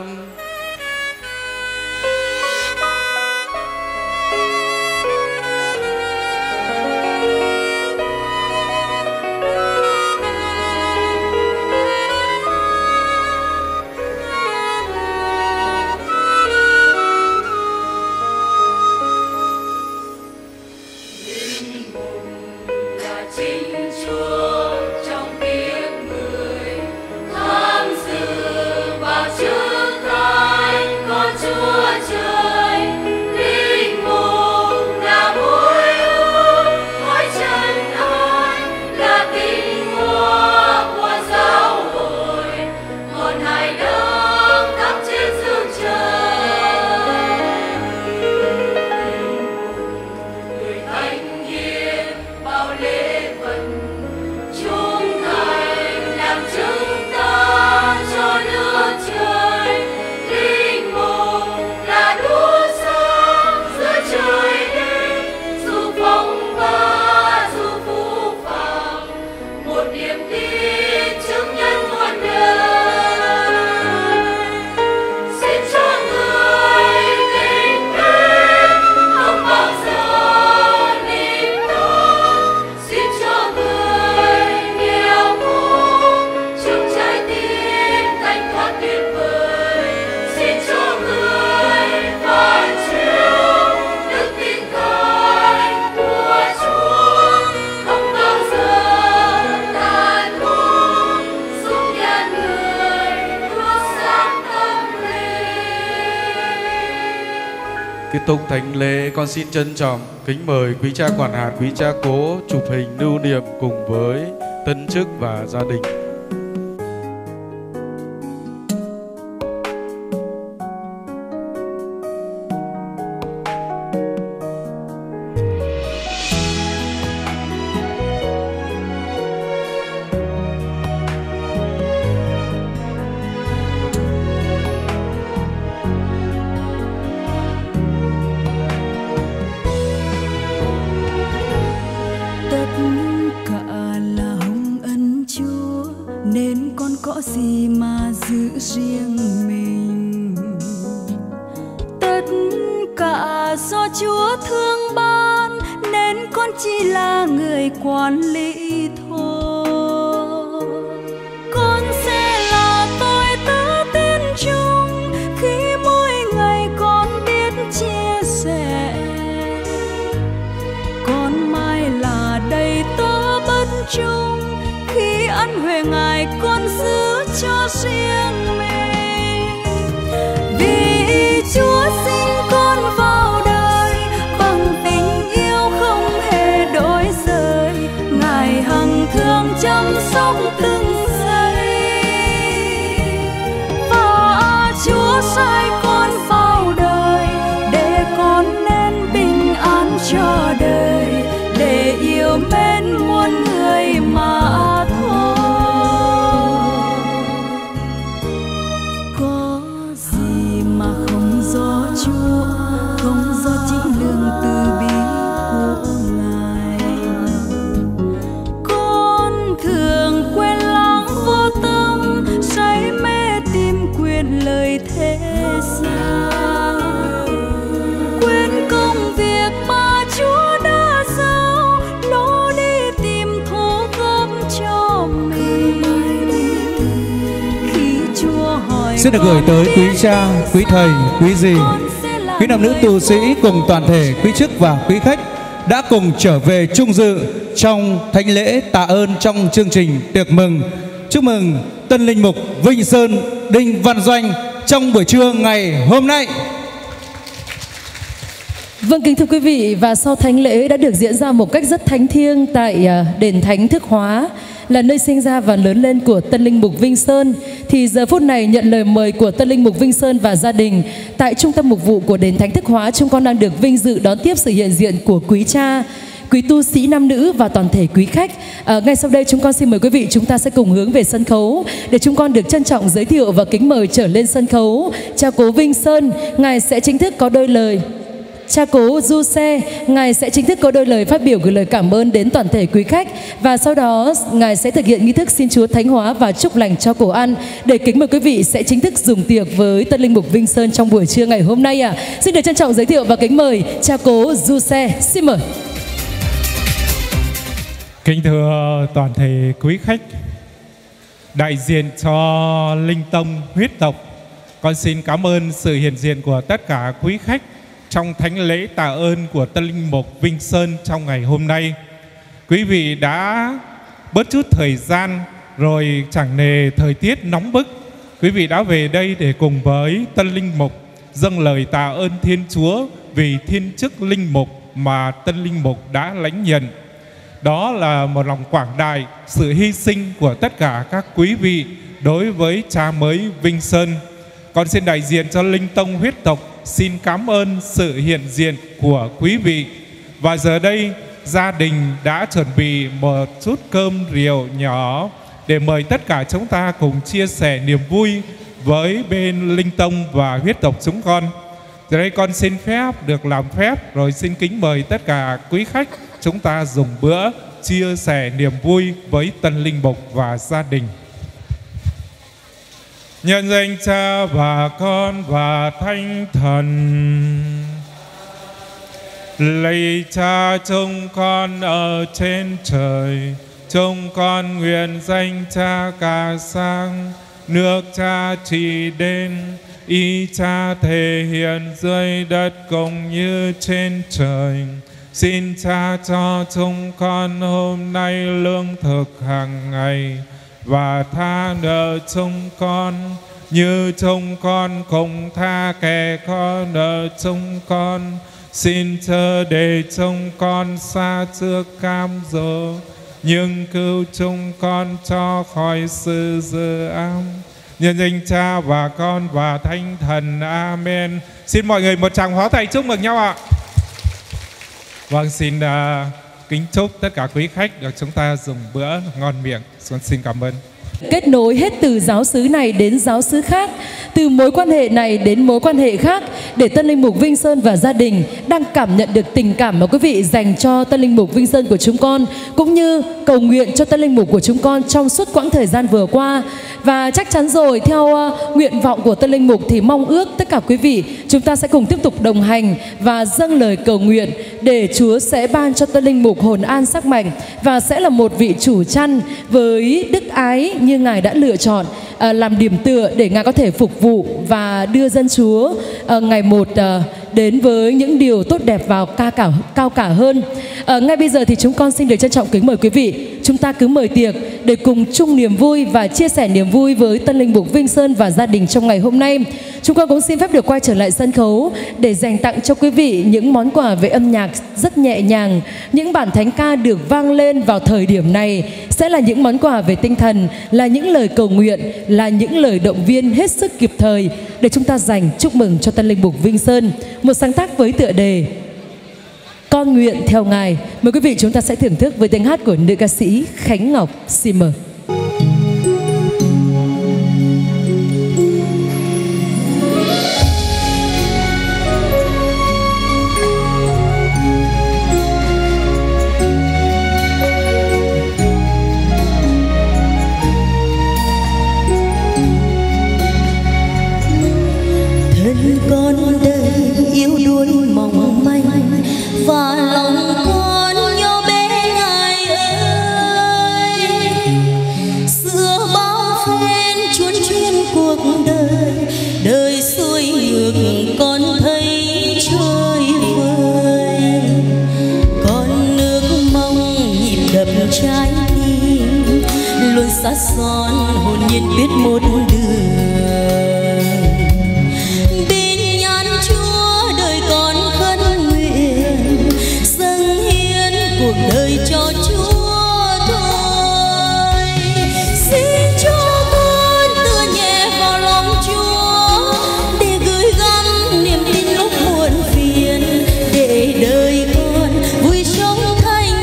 Chính Chúa trong kiếp người tham dự vào chữ thánh con Chúa trời, linh mục là mối ước hỏi trần ai, là tình hoa của giáo hội, một hài đấng thắp trên dương trời. Người thánh hiền bao lễ chúng thành làm chứng ta cho nước trời, linh mục là đuốc sáng giữa trời đêm, dù phong ba dù phũ phàng, một niềm tin chứng nhân muôn đời. Xin cho người tình mến không bao giờ lim tón, xin cho người nghèo khổ chung trái tim thanh thoát tuyệt vời, xin cho người phản chiếu đức tin thánh của Chúa không bao giờ tàn thu, giúp nhân người đuốc sáng tâm linh. Kết thúc thánh lễ, con xin trân trọng kính mời quý cha quản hạt, quý cha cố chụp hình lưu niệm cùng với tân chức và gia đình. Tất cả là hồng ân Chúa, nên con có gì mà giữ riêng mình. Tất cả do Chúa thương ban, nên con chỉ là người quản lý thôi. Con sẽ là tôi tớ tin chung khi mỗi ngày con biết chia sẻ. Con mai là đầy tớ bất trung khi ân huệ Ngài con giữ cho riêng mình. Vì từ bi của Ngài. Con thường quên lãng vô tâm, say mê tìm quyền lời thế gian, quên công việc mà Chúa đã giao, lối đi tìm thu góp cho mình. Khi Chúa hỏi Xin được gửi tới quý cha, quý thầy, quý dì, quý nam nữ tu sĩ cùng toàn thể quý chức và quý khách đã cùng trở về chung dự trong thánh lễ tạ ơn trong chương trình tiệc mừng chúc mừng tân linh mục Vinh Sơn Đinh Văn Doanh trong buổi trưa ngày hôm nay. Vâng, kính thưa quý vị, và sau thánh lễ đã được diễn ra một cách rất thánh thiêng tại đền Thánh Thức Hóa, là nơi sinh ra và lớn lên của tân linh mục Vinh Sơn, thì giờ phút này nhận lời mời của tân linh mục Vinh Sơn và gia đình tại trung tâm mục vụ của đền Thánh Thức Hóa, chúng con đang được vinh dự đón tiếp sự hiện diện của quý cha, quý tu sĩ nam nữ và toàn thể quý khách. À, ngay sau đây chúng con xin mời quý vị, chúng ta sẽ cùng hướng về sân khấu để chúng con được trân trọng giới thiệu và kính mời trở lên sân khấu cha cố Vinh Sơn. Ngài sẽ chính thức có đôi lời. Cha cố Du Xe, Ngài sẽ chính thức có đôi lời phát biểu gửi lời cảm ơn đến toàn thể quý khách, và sau đó Ngài sẽ thực hiện nghi thức xin Chúa thánh hóa và chúc lành cho cổ ăn để kính mời quý vị sẽ chính thức dùng tiệc với tân linh mục Vinh Sơn trong buổi trưa ngày hôm nay. À, xin được trân trọng giới thiệu và kính mời cha cố Du Xe, xin mời. Kính thưa toàn thể quý khách, đại diện cho Linh Tông huyết tộc, con xin cảm ơn sự hiện diện của tất cả quý khách trong thánh lễ tạ ơn của tân linh mục Vinh Sơn trong ngày hôm nay. Quý vị đã bớt chút thời gian rồi chẳng nề thời tiết nóng bức, quý vị đã về đây để cùng với tân linh mục dâng lời tạ ơn Thiên Chúa vì thiên chức linh mục mà tân linh mục đã lãnh nhận. Đó là một lòng quảng đại, sự hy sinh của tất cả các quý vị đối với cha mới Vinh Sơn. Con xin đại diện cho Linh Tông huyết tộc xin cảm ơn sự hiện diện của quý vị. Và giờ đây gia đình đã chuẩn bị một chút cơm rượu nhỏ để mời tất cả chúng ta cùng chia sẻ niềm vui với bên Linh Tông và huyết tộc chúng con. Giờ đây con xin phép được làm phép rồi xin kính mời tất cả quý khách chúng ta dùng bữa chia sẻ niềm vui với tân linh mục và gia đình. Nhân danh Cha và Con và Thánh Thần. Lạy Cha chúng con ở trên trời, chúng con nguyện danh Cha ca sang, nước Cha trị đến, ý Cha thể hiện dưới đất cũng như trên trời. Xin Cha cho chúng con hôm nay lương thực hàng ngày, và tha nợ chúng con như chúng con cũng tha kẻ có nợ chúng con. Xin chớ để chúng con xa trước cám dỗ, nhưng cứu chúng con cho khỏi sự dữ ám. Nhân danh Cha và Con và Thánh Thần. Amen. Xin mọi người một tràng pháo tay chúc mừng nhau ạ. Vâng, xin uh, kính chúc tất cả quý khách được chúng ta dùng bữa ngon miệng. Xin cảm ơn. Kết nối hết từ giáo xứ này đến giáo xứ khác, từ mối quan hệ này đến mối quan hệ khác, để tân linh mục Vinh Sơn và gia đình đang cảm nhận được tình cảm mà quý vị dành cho tân linh mục Vinh Sơn của chúng con, cũng như cầu nguyện cho tân linh mục của chúng con trong suốt quãng thời gian vừa qua. Và chắc chắn rồi, theo uh, nguyện vọng của tân linh mục thì mong ước tất cả quý vị chúng ta sẽ cùng tiếp tục đồng hành và dâng lời cầu nguyện để Chúa sẽ ban cho tân linh mục hồn an sắc mạnh và sẽ là một vị chủ chăn với đức ái như Ngài đã lựa chọn uh, làm điểm tựa để Ngài có thể phục vụ và đưa dân Chúa uh, ngày một uh, đến với những điều tốt đẹp vào ca cả, cao cả hơn. Uh, ngay bây giờ thì chúng con xin được trân trọng kính mời quý vị, chúng ta cứ mời tiệc để cùng chung niềm vui và chia sẻ niềm vui với tân linh mục Vinh Sơn và gia đình trong ngày hôm nay. Chúng con cũng xin phép được quay trở lại sân khấu để dành tặng cho quý vị những món quà về âm nhạc rất nhẹ nhàng. Những bản thánh ca được vang lên vào thời điểm này sẽ là những món quà về tinh thần, là những lời cầu nguyện, là những lời động viên hết sức kịp thời để chúng ta dành chúc mừng cho tân linh mục Vinh Sơn. Một sáng tác với tựa đề Con nguyện theo Ngài. Mời quý vị chúng ta sẽ thưởng thức với tiếng hát của nữ ca sĩ Khánh Ngọc. Xin mời. sát son hồn nhiên biết một đường. Bên nhãn Chúa đời con khấn nguyện, dâng hiến cuộc đời cho Chúa thôi. Xin cho con tựa nhẹ vào lòng Chúa, để gửi gắm niềm tin lúc muộn phiền, để đời con vui sống thành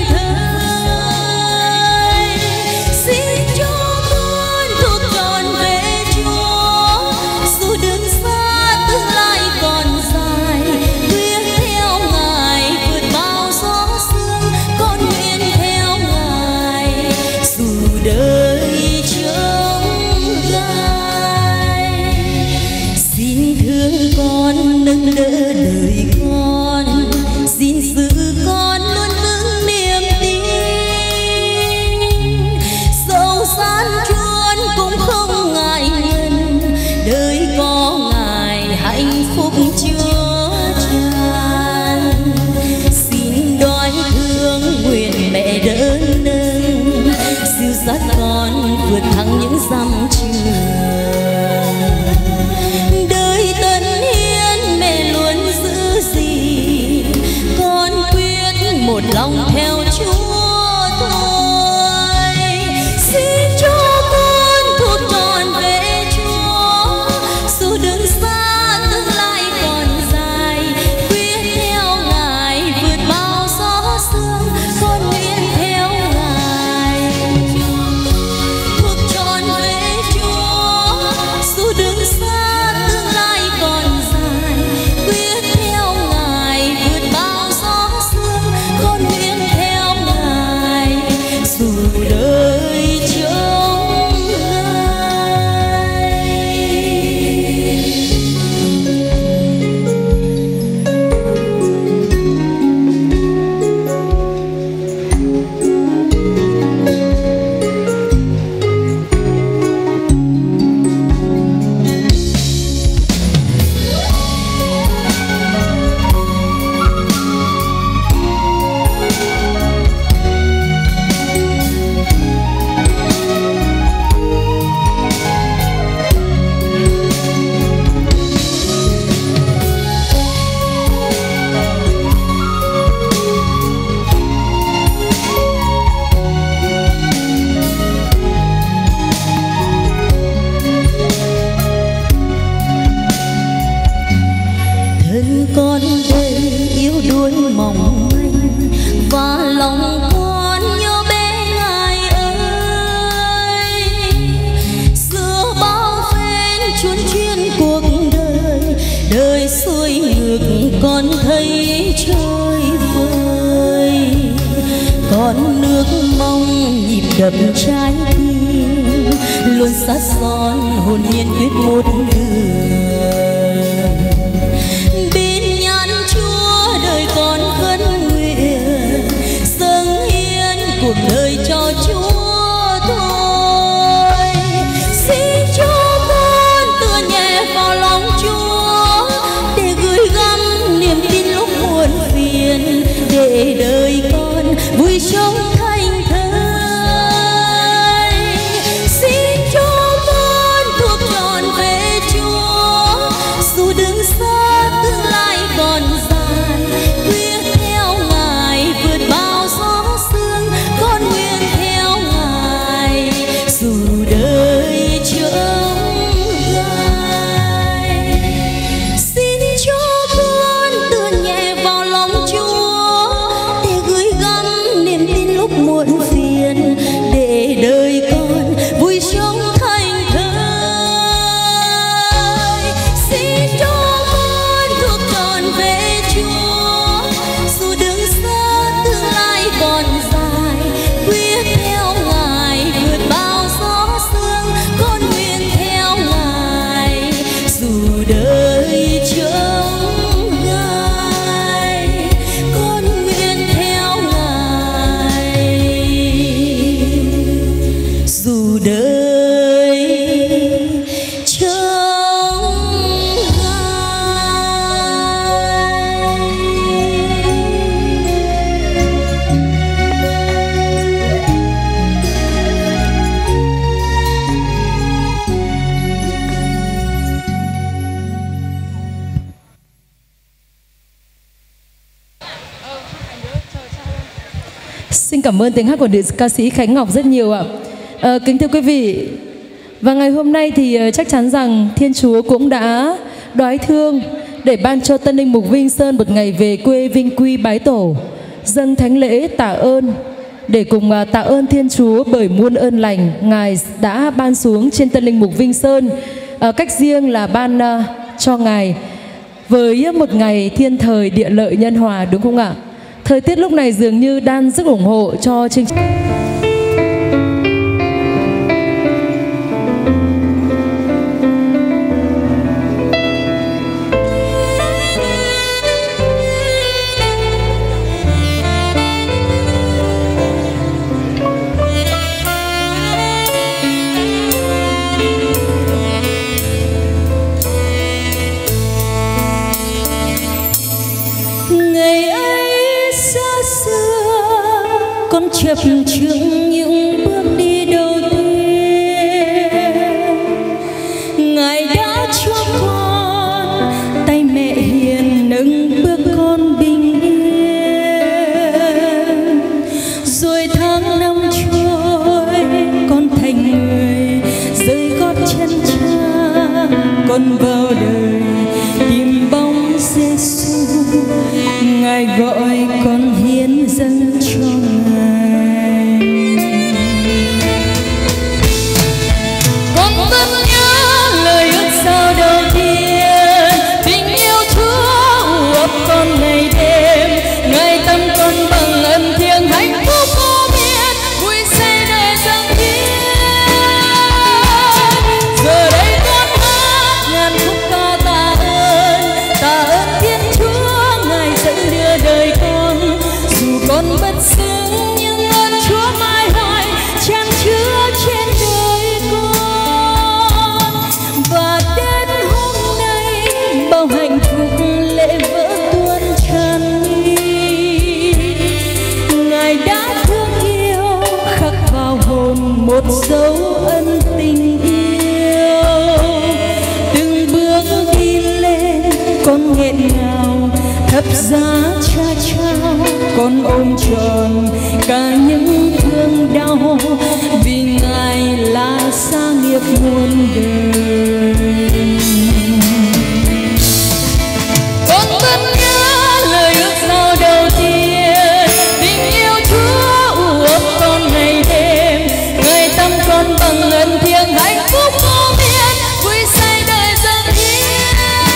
thơi. Xin cho con thuộc trọn về Chúa, dù đường xa tương lai còn dài, quyết theo Ngài vượt bao gió sương, con nguyện theo Ngài dù đời chông gai. Xin thương con nâng đỡ đời con, xin giữ con luôn vững niềm tin. Dẫu gian truân cũng không ngại nhân, đời có Ngài hạnh phúc chứa tràn. Xin đói thương nguyện mẹ đỡ nâng, dìu dắt con vượt thắng những dặm trường. Đời tân hiến mẹ luôn giữ gìn, con quyết một lòng theo Chúa thôi. Xin cho con thuộc trọn về Chúa, dù đường xa tương lai còn dài, quyết theo Ngài vượt bao gió sương, con nguyện theo Ngài thuộc trọn về Chúa, dù đường xa tương lai còn dài, quyết theo Ngài vượt bao gió sương, con nguyện theo Ngài dù đời chông gai. Thân con đây yếu đuối mong manh, và lòng con nhớ bé Ngài ơi. Giữa bao phen chuôn chuyên cuộc đời, đời xuôi ngược con thấy trôi vơi. Con nước mong nhịp đập trái tim, luôn sát son hồn nhiên quyết một đường. Bên nhãn Chúa đời con khấn nguyện, dâng hiến cuộc đời cho Chúa thôi. Xin cho con tựa nhẹ vào lòng Chúa, để gửi gắm niềm tin lúc muộn phiền, để đời con vui sống thành thơi. Xin cho con thuộc trọn về Chúa, Xin cảm ơn tiếng hát của nữ ca sĩ Khánh Ngọc rất nhiều ạ. À, kính thưa quý vị, và ngày hôm nay thì chắc chắn rằng Thiên Chúa cũng đã đoái thương để ban cho Tân Linh Mục Vinh Sơn một ngày về quê vinh quy bái tổ, dâng thánh lễ tạ ơn, để cùng tạ ơn Thiên Chúa bởi muôn ơn lành Ngài đã ban xuống trên Tân Linh Mục Vinh Sơn. À, cách riêng là ban uh, cho Ngài với một ngày thiên thời địa lợi nhân hòa, đúng không ạ? Thời tiết lúc này dường như đang rất ủng hộ cho chương trình. Chập chững những bước đi đầu tiên, Ngài đã cho con tay mẹ hiền nâng bước con bình yên. Rồi tháng năm trôi, con thành người rơi gót chân cha, con vào đời tìm bóng Giêsu. Ngài gọi con hiến dâng cho Ngài. Một dấu ân tình yêu, từng bước đi lên con nghẹn ngào, thập giá cha trao con ôm tròn cả những thương đau, vì Ngài là xa nghiệp muôn đời. Con vẫn nhớ lời ước giao đầu tiên, tình yêu Chúa ôm con ngày đêm, tâm con bằng ân thiêng hạnh phúc vô biên, vui say đời dâng hiến.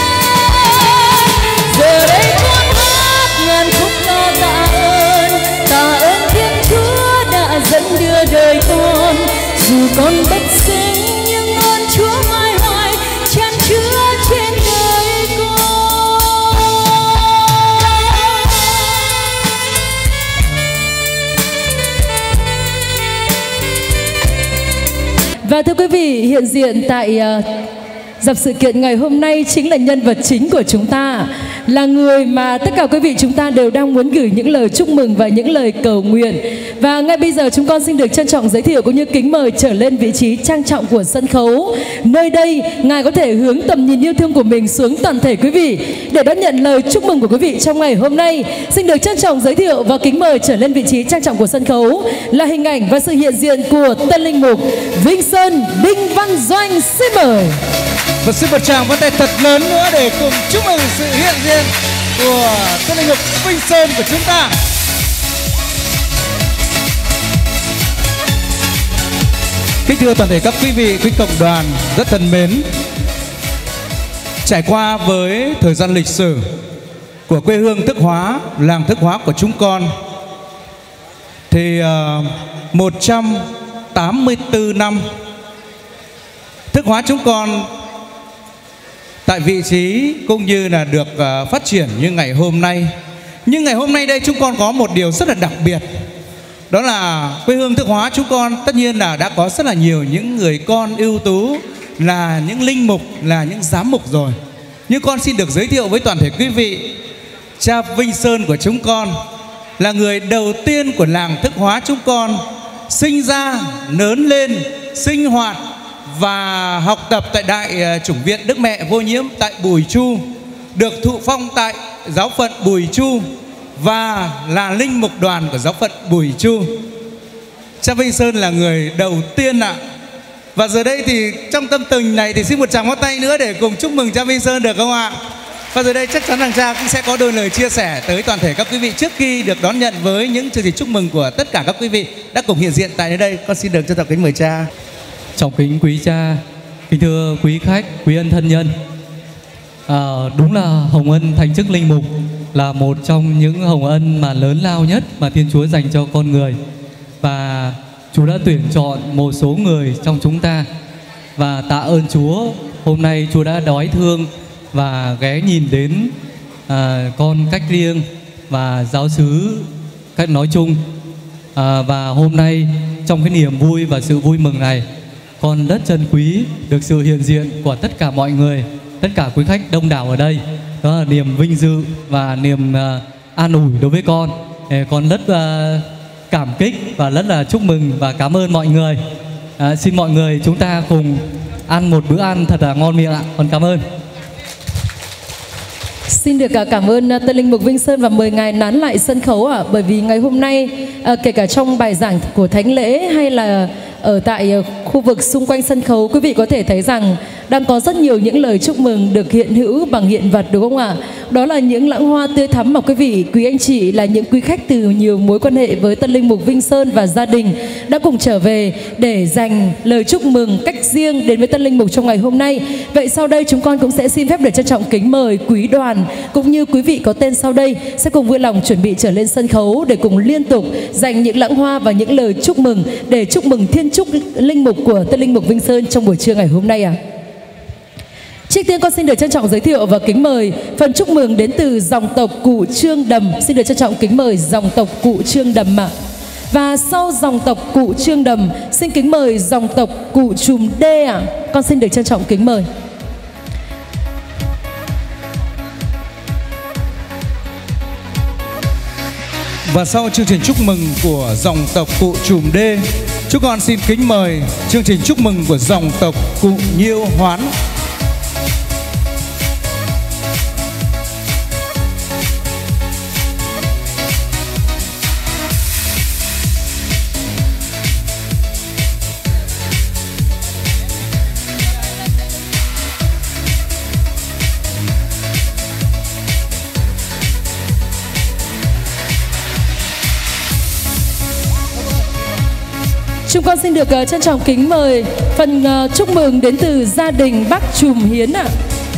Giờ đây con hát ngàn khúc ca tạ ơn, tạ ơn Thiên Chúa đã dẫn đưa đời con. Dù con bất xứng nhưng ơn Chúa mãi hoài chan chứa trên đời con. Và thưa quý vị, hiện diện tại uh, dạp sự kiện ngày hôm nay chính là nhân vật chính của chúng ta, là người mà tất cả quý vị chúng ta đều đang muốn gửi những lời chúc mừng và những lời cầu nguyện. Và ngay bây giờ chúng con xin được trân trọng giới thiệu cũng như kính mời trở lên vị trí trang trọng của sân khấu. Nơi đây, Ngài có thể hướng tầm nhìn yêu thương của mình xuống toàn thể quý vị để đón nhận lời chúc mừng của quý vị trong ngày hôm nay. Xin được trân trọng giới thiệu và kính mời trở lên vị trí trang trọng của sân khấu là hình ảnh và sự hiện diện của Tân Linh Mục Vinh Sơn Đinh Văn Doanh. Xin mời. Và xin một tràng vỗ tay thật lớn nữa để cùng chúc mừng sự hiện diện của Tân Linh Mục Vinh Sơn của chúng ta. Kính thưa toàn thể các quý vị, quý cộng đoàn rất thân mến, trải qua với thời gian lịch sử của quê hương Thức Hóa, làng Thức Hóa của chúng con, thì uh, một trăm tám mươi tư năm Thức Hóa chúng con tại vị trí cũng như là được uh, phát triển như ngày hôm nay. Nhưng ngày hôm nay đây chúng con có một điều rất là đặc biệt, đó là quê hương Thức Hóa chúng con tất nhiên là đã có rất là nhiều những người con ưu tú, là những linh mục, là những giám mục rồi. Nhưng con xin được giới thiệu với toàn thể quý vị, cha Vinh Sơn của chúng con là người đầu tiên của làng Thức Hóa chúng con, sinh ra, lớn lên, sinh hoạt và học tập tại Đại Chủng viện Đức Mẹ Vô Nhiễm tại Bùi Chu, được thụ phong tại giáo phận Bùi Chu và là linh mục đoàn của giáo phận Bùi Chu. Cha Vinh Sơn là người đầu tiên ạ. Và giờ đây thì trong tâm tình này thì xin một tràng pháo tay nữa để cùng chúc mừng cha Vinh Sơn được không ạ? Và giờ đây chắc chắn rằng cha cũng sẽ có đôi lời chia sẻ tới toàn thể các quý vị trước khi được đón nhận với những chương trình chúc mừng của tất cả các quý vị đã cùng hiện diện tại nơi đây. Con xin được trân trọng kính mời cha. Trọng kính quý cha, kính thưa quý khách, quý ân thân nhân. À, đúng là hồng ân thánh chức linh mục là một trong những hồng ân mà lớn lao nhất mà Thiên Chúa dành cho con người. Và Chúa đã tuyển chọn một số người trong chúng ta. Và tạ ơn Chúa, hôm nay Chúa đã đói thương và ghé nhìn đến à, con cách riêng và giáo xứ cách nói chung. à, Và hôm nay trong cái niềm vui và sự vui mừng này, con rất trân quý được sự hiện diện của tất cả mọi người, tất cả quý khách đông đảo ở đây. Đó là niềm vinh dự và niềm uh, an ủi đối với con. Để con rất uh, cảm kích và rất là chúc mừng và cảm ơn mọi người. uh, Xin mọi người chúng ta cùng ăn một bữa ăn thật là ngon miệng ạ. Con cảm ơn. Xin được cảm ơn Tân Linh Mục Vinh Sơn và mời ngài nán lại sân khấu ạ. Bởi vì ngày hôm nay kể cả trong bài giảng của thánh lễ hay là ở tại khu vực xung quanh sân khấu, quý vị có thể thấy rằng đang có rất nhiều những lời chúc mừng được hiện hữu bằng hiện vật, đúng không ạ? Đó là những lãng hoa tươi thắm mà quý vị, quý anh chị là những quý khách từ nhiều mối quan hệ với Tân Linh Mục Vinh Sơn và gia đình đã cùng trở về để dành lời chúc mừng cách riêng đến với Tân Linh Mục trong ngày hôm nay. Vậy sau đây chúng con cũng sẽ xin phép được trân trọng kính mời quý đoàn cũng như quý vị có tên sau đây sẽ cùng vui lòng chuẩn bị trở lên sân khấu để cùng liên tục dành những lãng hoa và những lời chúc mừng để chúc mừng thiên chúc linh mục của Tân Linh Mục Vinh Sơn trong buổi trưa ngày hôm nay ạ. À. Trước tiên con xin được trân trọng giới thiệu và kính mời phần chúc mừng đến từ dòng tộc Cụ Trương Đầm. Xin được trân trọng kính mời dòng tộc Cụ Trương Đầm ạ. À. Và sau dòng tộc Cụ Trương Đầm, xin kính mời dòng tộc Cụ Trùm Đê ạ. À. Con xin được trân trọng kính mời. Và sau chương trình chúc mừng của dòng tộc Cụ Trùm Đê, chúng con xin kính mời chương trình chúc mừng của dòng tộc Cụ Nhiêu Hoán. Chúng con xin được uh, trân trọng kính mời phần uh, chúc mừng đến từ gia đình bác Trùm Hiến ạ. À.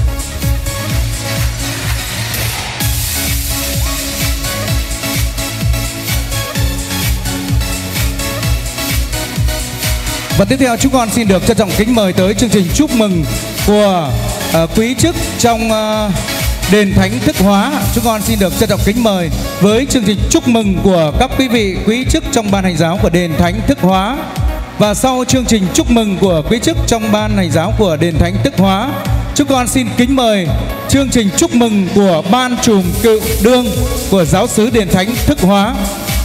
Và tiếp theo chúng con xin được trân trọng kính mời tới chương trình chúc mừng của uh, quý chức trong uh, Đền Thánh Thức Hóa. Chúng con xin được trân trọng kính mời với chương trình chúc mừng của các quý vị quý chức trong ban hành giáo của Đền Thánh Thức Hóa. Và sau chương trình chúc mừng của quý chức trong ban hành giáo của Đền Thánh Thức Hóa, chúng con xin kính mời chương trình chúc mừng của ban trùm cựu đương của giáo xứ Đền Thánh Thức Hóa.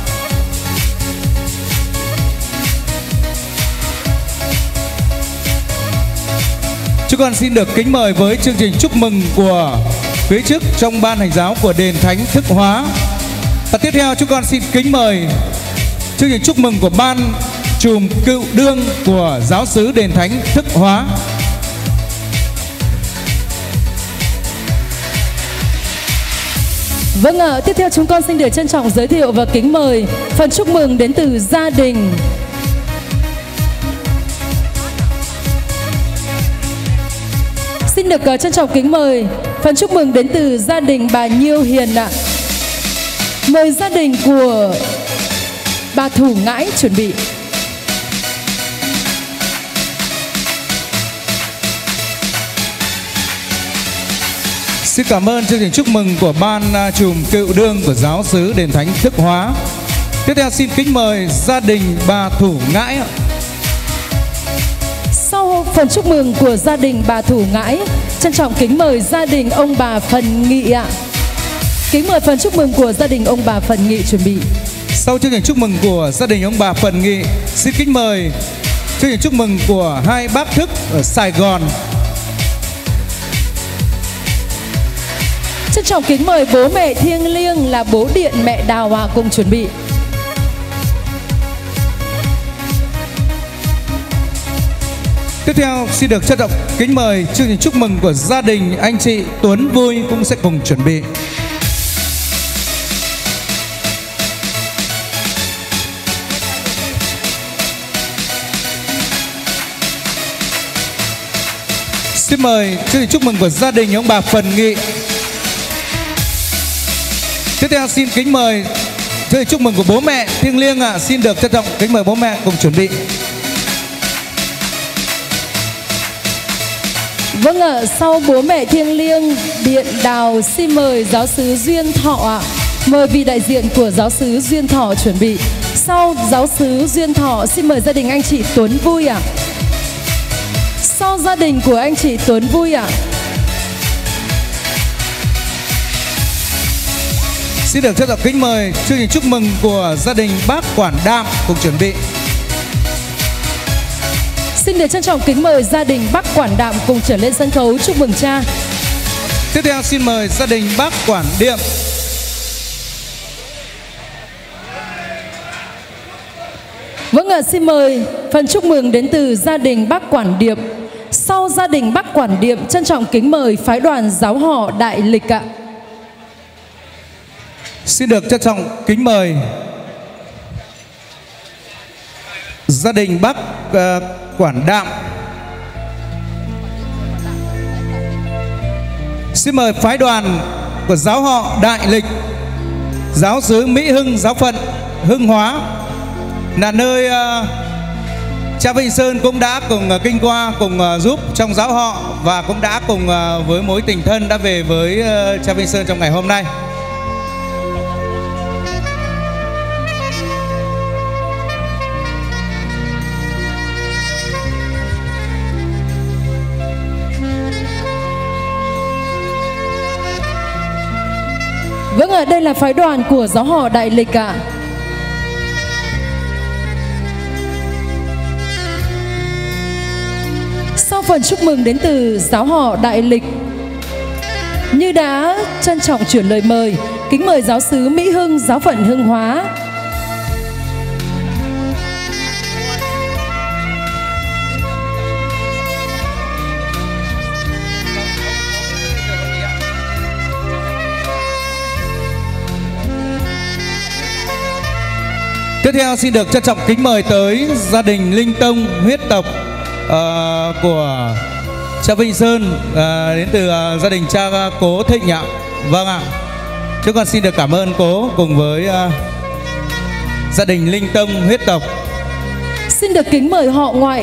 Chúng con xin được kính mời với chương trình chúc mừng của quý chức trong ban hành giáo của Đền Thánh Thức Hóa. Và tiếp theo chúng con xin kính mời chương trình chúc mừng của ban trùm cựu đương của giáo xứ Đền Thánh Thức Hóa. Vâng ạ, tiếp theo chúng con xin được trân trọng giới thiệu và kính mời phần chúc mừng đến từ gia đình Xin được trân trọng kính mời phần chúc mừng đến từ gia đình bà Nhiêu Hiền ạ. Mời gia đình của bà Thủ Ngãi chuẩn bị. Xin cảm ơn chương trình chúc mừng của ban trùm cựu đương của giáo xứ Đền Thánh Thức Hóa. Tiếp theo xin kính mời gia đình bà Thủ Ngãi ạ. Sau phần chúc mừng của gia đình bà Thủ Ngãi, trân trọng kính mời gia đình ông bà Phần Nghị ạ. Kính mời phần chúc mừng của gia đình ông bà Phần Nghị chuẩn bị. Sau chương trình chúc mừng của gia đình ông bà Phần Nghị, xin kính mời chương trình chúc mừng của hai bác Thức ở Sài Gòn. Trân trọng kính mời bố mẹ thiêng liêng là bố Điện, mẹ Đào ạ cùng chuẩn bị. Tiếp theo xin được trân trọng kính mời chương trình chúc mừng của gia đình anh chị Tuấn Vui cũng sẽ cùng chuẩn bị. Xin mời chương trình chúc mừng của gia đình ông bà Phần Nghị. Tiếp theo xin kính mời chương trình chúc mừng của bố mẹ thiêng liêng ạ. À. Xin được trân trọng kính mời bố mẹ cùng chuẩn bị. Vâng ạ, sau bố mẹ thiêng liêng Điện, Đào xin mời giáo xứ Duyên Thọ ạ. Mời vị đại diện của giáo xứ Duyên Thọ chuẩn bị. Sau giáo xứ Duyên Thọ xin mời gia đình anh chị Tuấn Vui ạ. Sau gia đình của anh chị Tuấn Vui ạ. Xin được trân trọng kính mời chương trình chúc mừng của gia đình bác Quản Đạm cùng chuẩn bị. Xin được trân trọng kính mời gia đình bác Quản Đạm cùng trở lên sân khấu chúc mừng cha. Tiếp theo xin mời gia đình bác Quản Điệm. Vâng ạ, xin mời phần chúc mừng đến từ gia đình bác Quản Điệm. Sau gia đình bác Quản Điệm trân trọng kính mời phái đoàn giáo họ Đại Lịch ạ. Xin được trân trọng kính mời gia đình bác uh, Quản Đạm. Xin mời phái đoàn của giáo họ Đại Lịch, giáo xứ Mỹ Hưng, giáo phận Hưng Hóa là nơi uh, cha Vinh Sơn cũng đã cùng uh, kinh qua, cùng uh, giúp trong giáo họ và cũng đã cùng uh, với mối tình thân đã về với uh, cha Vinh Sơn trong ngày hôm nay. Vâng ạ, đây là phái đoàn của giáo họ Đại Lịch ạ. Sau phần chúc mừng đến từ giáo họ Đại Lịch, như đã trân trọng chuyển lời mời, kính mời giáo xứ Mỹ Hưng, giáo phận Hưng Hóa. Tiếp theo xin được trân trọng kính mời tới gia đình Linh Tông huyết tộc uh, của cha Vinh Sơn, uh, đến từ uh, gia đình cha Cố Thịnh ạ. Vâng ạ. Chúng con xin được cảm ơn cố cùng với uh, gia đình Linh Tông huyết tộc. Xin được kính mời họ ngoại.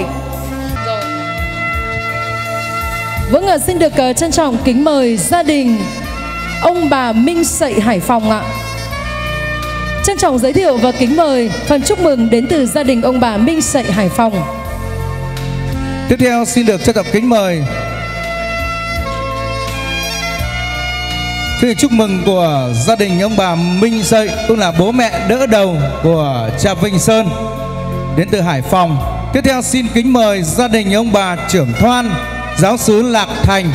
Vâng ạ, xin được uh, trân trọng kính mời gia đình ông bà Minh Sậy Hải Phòng ạ. Trân trọng giới thiệu và kính mời phần chúc mừng đến từ gia đình ông bà Minh Sậy Hải Phòng. Tiếp theo xin được trân trọng kính mời chương trình chúc mừng của gia đình ông bà Minh Sậy, cũng là bố mẹ đỡ đầu của cha Vinh Sơn, đến từ Hải Phòng. Tiếp theo xin kính mời gia đình ông bà Trưởng Thoan, giáo xứ Lạc Thành.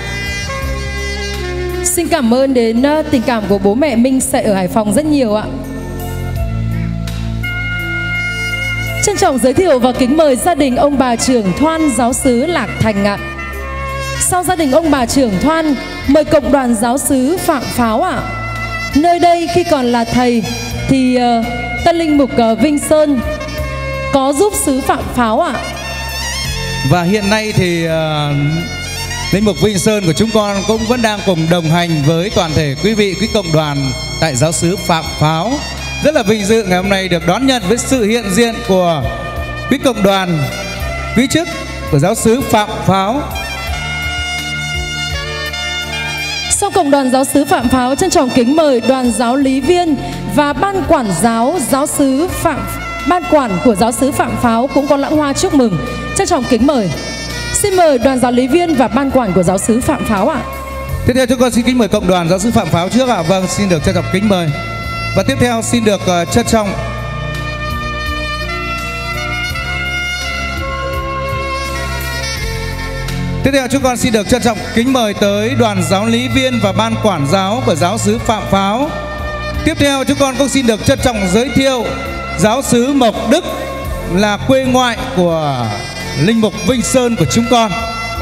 Xin cảm ơn đến tình cảm của bố mẹ Minh Sậy ở Hải Phòng rất nhiều ạ. Trân trọng giới thiệu và kính mời gia đình ông bà Trưởng Thoan, giáo xứ Lạc Thành ạ. Sau gia đình ông bà Trưởng Thoan, mời cộng đoàn giáo xứ Phạm Pháo ạ. Nơi đây khi còn là thầy thì uh, Tân Linh Mục uh, Vinh Sơn có giúp xứ Phạm Pháo ạ. Và hiện nay thì uh, Linh Mục Vinh Sơn của chúng con cũng vẫn đang cùng đồng hành với toàn thể quý vị, quý cộng đoàn tại giáo xứ Phạm Pháo. Rất là vinh dự ngày hôm nay được đón nhận với sự hiện diện của quý cộng đoàn, quý chức của giáo xứ Phạm Pháo. Sau cộng đoàn giáo xứ Phạm Pháo, trân trọng kính mời đoàn giáo lý viên và ban quản giáo giáo xứ Phạm ban quản của giáo xứ Phạm Pháo cũng có lãng hoa chúc mừng. Trân trọng kính mời. Xin mời đoàn giáo lý viên và ban quản của giáo xứ Phạm Pháo ạ. Tiếp theo chúng con xin kính mời cộng đoàn giáo xứ Phạm Pháo trước ạ. Vâng, xin được trân trọng kính mời. Và tiếp theo xin được uh, trân trọng Tiếp theo chúng con xin được trân trọng kính mời tới đoàn giáo lý viên và ban quản giáo của giáo xứ Phạm Pháo. Tiếp theo chúng con cũng xin được trân trọng giới thiệu giáo xứ Mộc Đức là quê ngoại của linh mục Vinh Sơn của chúng con.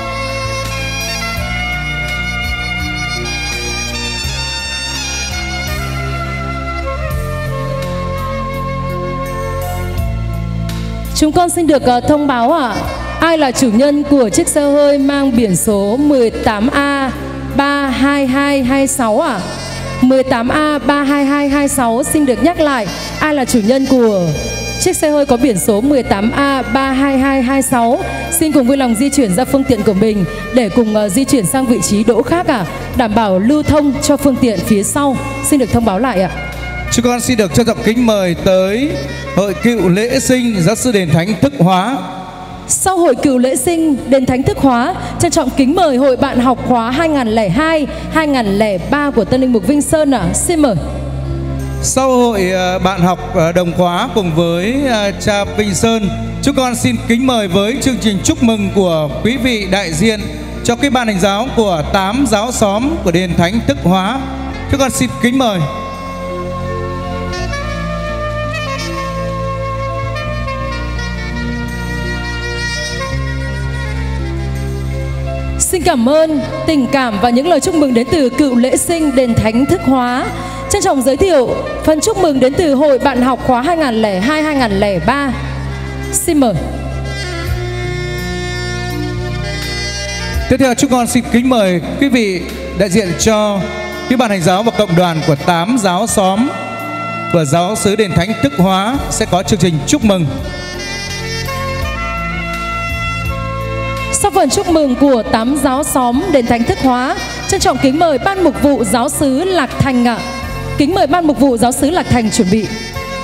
Chúng con xin được uh, thông báo ạ, à, ai là chủ nhân của chiếc xe hơi mang biển số mười tám A ba hai hai hai sáu ạ? À? mười tám A ba hai hai hai sáu xin được nhắc lại, ai là chủ nhân của chiếc xe hơi có biển số mười tám A ba hai hai hai sáu xin cùng vui lòng di chuyển ra phương tiện của mình để cùng uh, di chuyển sang vị trí đỗ khác ạ, à, đảm bảo lưu thông cho phương tiện phía sau. Xin được thông báo lại ạ. À. Chúng con xin được trân trọng kính mời tới Hội Cựu Lễ Sinh Giáo sư Đền Thánh Thức Hóa. Sau Hội Cựu Lễ Sinh Đền Thánh Thức Hóa, trân trọng kính mời Hội Bạn Học khóa hai nghìn không trăm lẻ hai hai nghìn không trăm lẻ ba của Tân Linh Mục Vinh Sơn ạ. À. Xin mời. Sau hội bạn học đồng khóa cùng với cha Vinh Sơn, chúng con xin kính mời với chương trình chúc mừng của quý vị đại diện cho cái ban hành giáo của tám giáo xóm của Đền Thánh Thức Hóa. Chúng con xin kính mời. Xin cảm ơn tình cảm và những lời chúc mừng đến từ Cựu Lễ Sinh Đền Thánh Thức Hóa. Trân trọng giới thiệu phần chúc mừng đến từ Hội Bạn Học khóa hai nghìn không trăm lẻ hai hai nghìn không trăm lẻ ba. Xin mời. Tiếp theo chúng con xin kính mời quý vị đại diện cho cái ban hành giáo và cộng đoàn của tám giáo xóm của giáo xứ Đền Thánh Thức Hóa sẽ có chương trình chúc mừng. Sau phần chúc mừng của tám giáo xóm Đền Thánh Thức Hóa, trân trọng kính mời ban mục vụ giáo xứ Lạc Thành ạ. À. Kính mời ban mục vụ giáo xứ Lạc Thành chuẩn bị.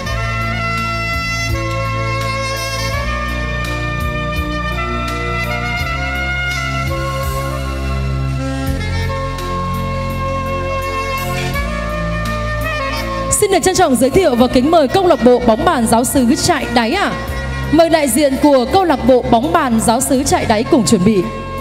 Xin được trân trọng giới thiệu và kính mời câu lạc bộ bóng bàn giáo xứ Trại Đáy ạ. À. Mời đại diện của câu lạc bộ bóng bàn giáo xứ Trại Đáy cùng chuẩn bị.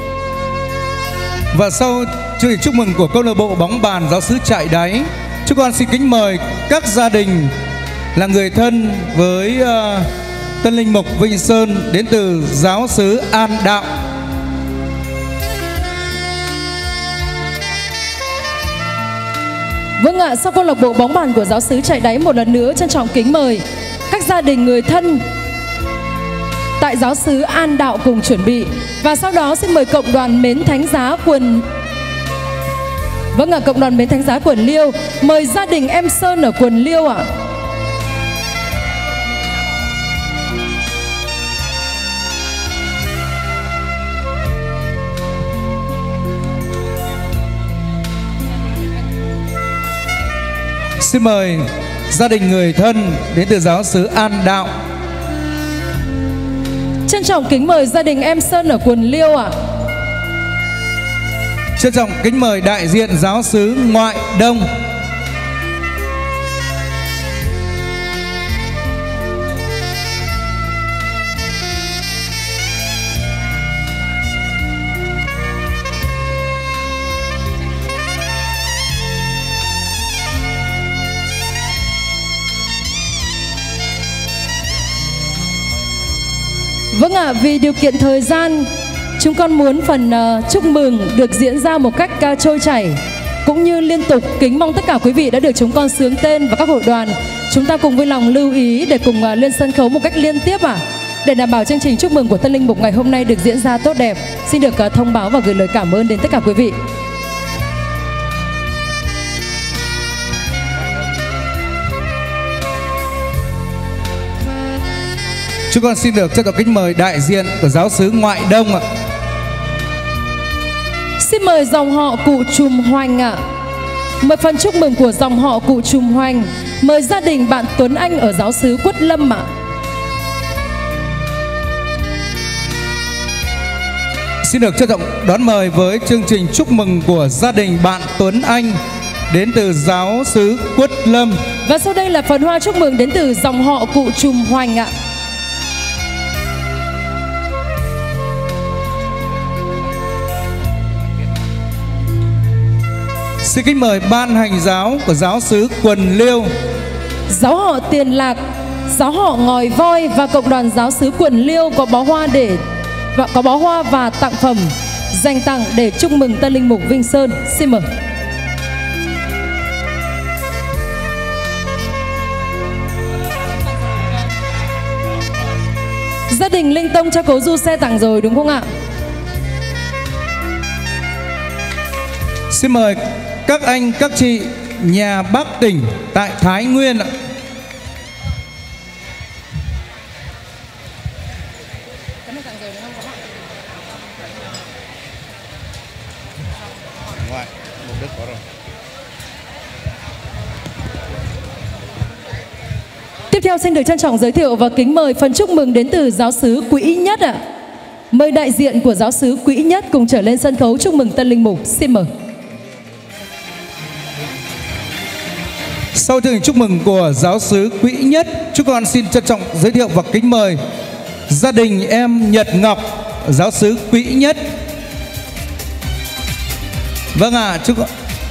Và sau chương trình chúc mừng của câu lạc bộ bóng bàn giáo xứ Trại Đáy, chúng con xin kính mời các gia đình là người thân với uh, Tân Linh Mục Vinh Sơn đến từ giáo xứ An Đạo. Vâng ạ, sau câu lạc bộ bóng bàn của giáo xứ Trại Đáy một lần nữa trân trọng kính mời các gia đình người thân tại giáo xứ An Đạo cùng chuẩn bị. Và sau đó xin mời cộng đoàn Mến Thánh Giá quần Vâng ạ, cộng đoàn Mến Thánh Giá quần Liêu mời gia đình em Sơn ở quần Liêu ạ. Xin mời gia đình người thân đến từ giáo xứ An Đạo. Trân trọng kính mời gia đình em Sơn ở quần Liêu ạ. Trân trọng kính mời đại diện giáo xứ Ngoại Đông. Vâng ạ, à, vì điều kiện thời gian, chúng con muốn phần uh, chúc mừng được diễn ra một cách uh, trôi chảy cũng như liên tục. Kính mong tất cả quý vị đã được chúng con xướng tên và các hội đoàn chúng ta cùng vui lòng lưu ý để cùng uh, lên sân khấu một cách liên tiếp ạ. À, để đảm bảo chương trình chúc mừng của Tân Linh Mục ngày hôm nay được diễn ra tốt đẹp. Xin được uh, thông báo và gửi lời cảm ơn đến tất cả quý vị. Chúng con xin được trân trọng kính mời đại diện của giáo xứ Ngoại Đông ạ. Xin mời dòng họ Cụ Trùm Hoành ạ. Mời phần chúc mừng của dòng họ Cụ Trùm Hoành. Mời gia đình bạn Tuấn Anh ở giáo xứ Quất Lâm ạ. Xin được trân trọng đón mời với chương trình chúc mừng của gia đình bạn Tuấn Anh đến từ giáo xứ Quất Lâm. Và sau đây là phần hoa chúc mừng đến từ dòng họ Cụ Trùm Hoành ạ. Xin kính mời ban hành giáo của giáo xứ Quần Liêu, giáo họ Tiền Lạc, giáo họ Ngòi Voi và cộng đoàn giáo xứ Quần Liêu có bó hoa để và có bó hoa và tặng phẩm dành tặng để chúc mừng tân linh mục Vinh Sơn. Xin mời. Gia đình Linh Tông cho cố du xe tặng rồi đúng không ạ? xin mời các anh các chị nhà bác tỉnh tại Thái Nguyên ạ. Tiếp theo xin được trân trọng giới thiệu và kính mời phần chúc mừng đến từ giáo xứ Quỹ Nhất ạ. Mời đại diện của giáo xứ Quỹ Nhất cùng trở lên sân khấu chúc mừng tân linh mục. Xin mời. Sau chương trình chúc mừng của giáo xứ Quỹ Nhất, chúng con xin trân trọng giới thiệu và kính mời gia đình em Nhật Ngọc, giáo xứ Quỹ Nhất. Vâng ạ, à, chúc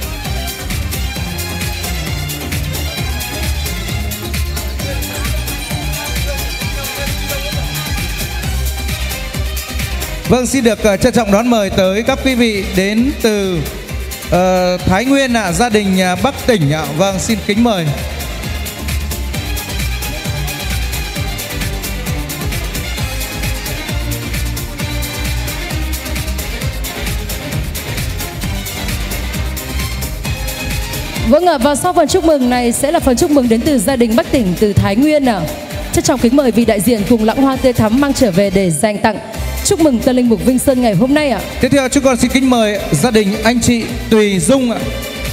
Vâng, xin được uh, trân trọng đón mời tới các quý vị đến từ uh, Thái Nguyên ạ, à, gia đình uh, Bắc Tỉnh ạ. À. Vâng, xin kính mời. Vâng ạ, à, và sau phần chúc mừng này sẽ là phần chúc mừng đến từ gia đình Bắc Tỉnh từ Thái Nguyên ạ. À. Trân trọng kính mời vị đại diện cùng lãng hoa tươi thắm mang trở về để dành tặng chúc mừng tân linh mục Vinh Sơn ngày hôm nay ạ. À. Tiếp theo chúng con xin kính mời gia đình anh chị Tùy Dung ạ.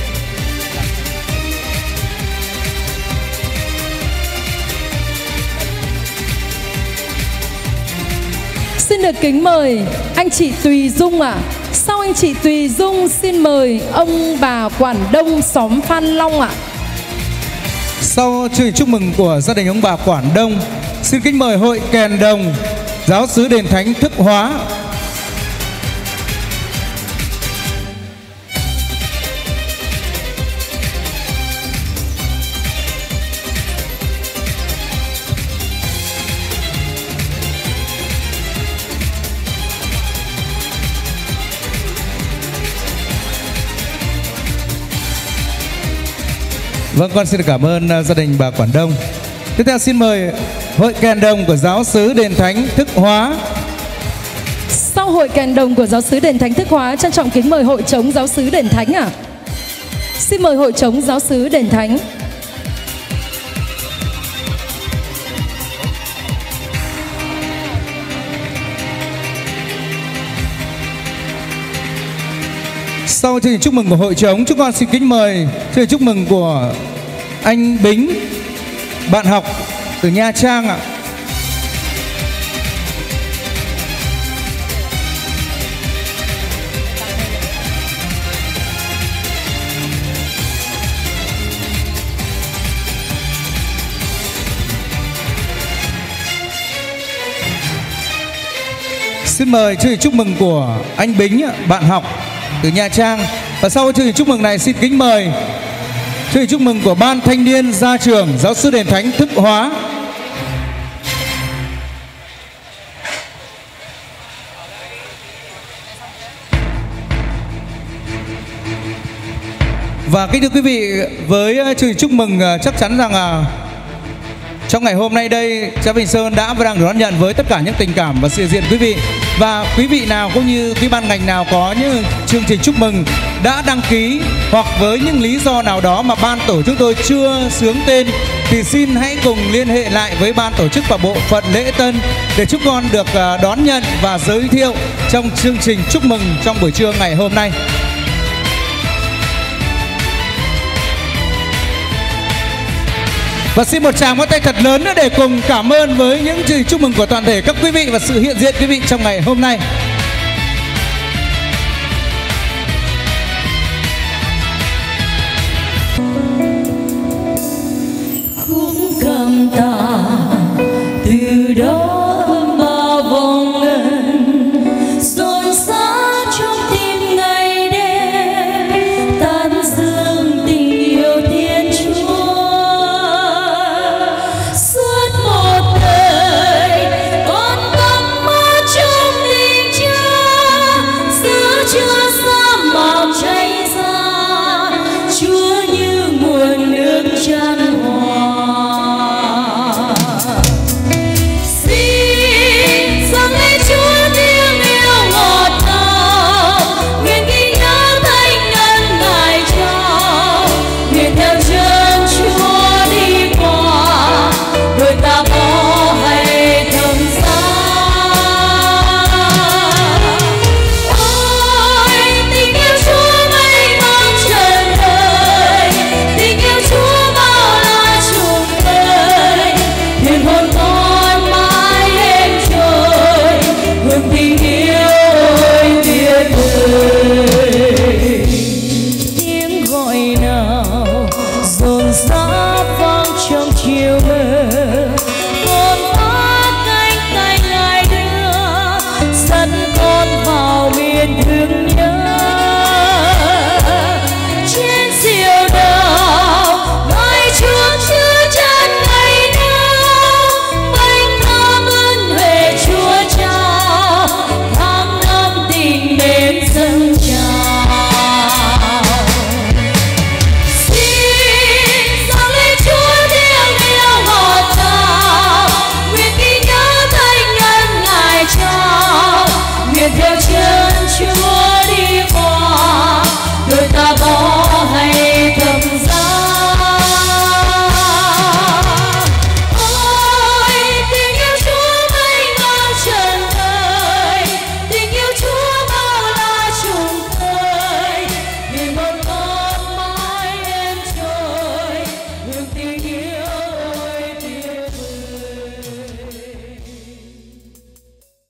Xin được kính mời anh chị Tùy Dung ạ. À. Sau anh chị Tùy Dung xin mời ông bà Quản Đông xóm Phan Long ạ. À. Sau chương trình chúc mừng của gia đình ông bà Quản Đông, xin kính mời hội Kèn Đồng, giáo xứ Đền Thánh Thức Hóa. Vâng, con xin được cảm ơn gia đình bà Quản Đông. Tiếp theo xin mời hội Kèn Đồng của giáo xứ Đền Thánh Thức Hóa. Sau hội Kèn Đồng của giáo xứ Đền Thánh Thức Hóa, trân trọng kính mời hội trống giáo xứ Đền Thánh ạ. À. Xin mời hội trống giáo xứ Đền Thánh. Sau chương trình chúc mừng của hội trống, chúng con xin kính mời chương trình chúc mừng của anh Bính, bạn học từ Nha Trang ạ. Xin mời chương trình chúc mừng của anh Bính, bạn học từ Nha Trang. Và sau chương trình chúc mừng này xin kính mời chương trình chúc mừng của ban thanh niên gia trưởng giáo xứ Đền Thánh Thức Hóa. Và kính thưa quý vị, với chương trình chúc mừng chắc chắn rằng là trong ngày hôm nay đây, cha Vinh Sơn đã và đang được đón nhận với tất cả những tình cảm và sự diện quý vị. Và quý vị nào cũng như quý ban ngành nào có những chương trình chúc mừng đã đăng ký hoặc với những lý do nào đó mà ban tổ chức tôi chưa xướng tên thì xin hãy cùng liên hệ lại với ban tổ chức và bộ phận lễ tân để chúng con được đón nhận và giới thiệu trong chương trình chúc mừng trong buổi trưa ngày hôm nay. Và xin một tràng pháo tay thật lớn nữa để cùng cảm ơn với những chương trình chúc mừng của toàn thể các quý vị và sự hiện diện quý vị trong ngày hôm nay.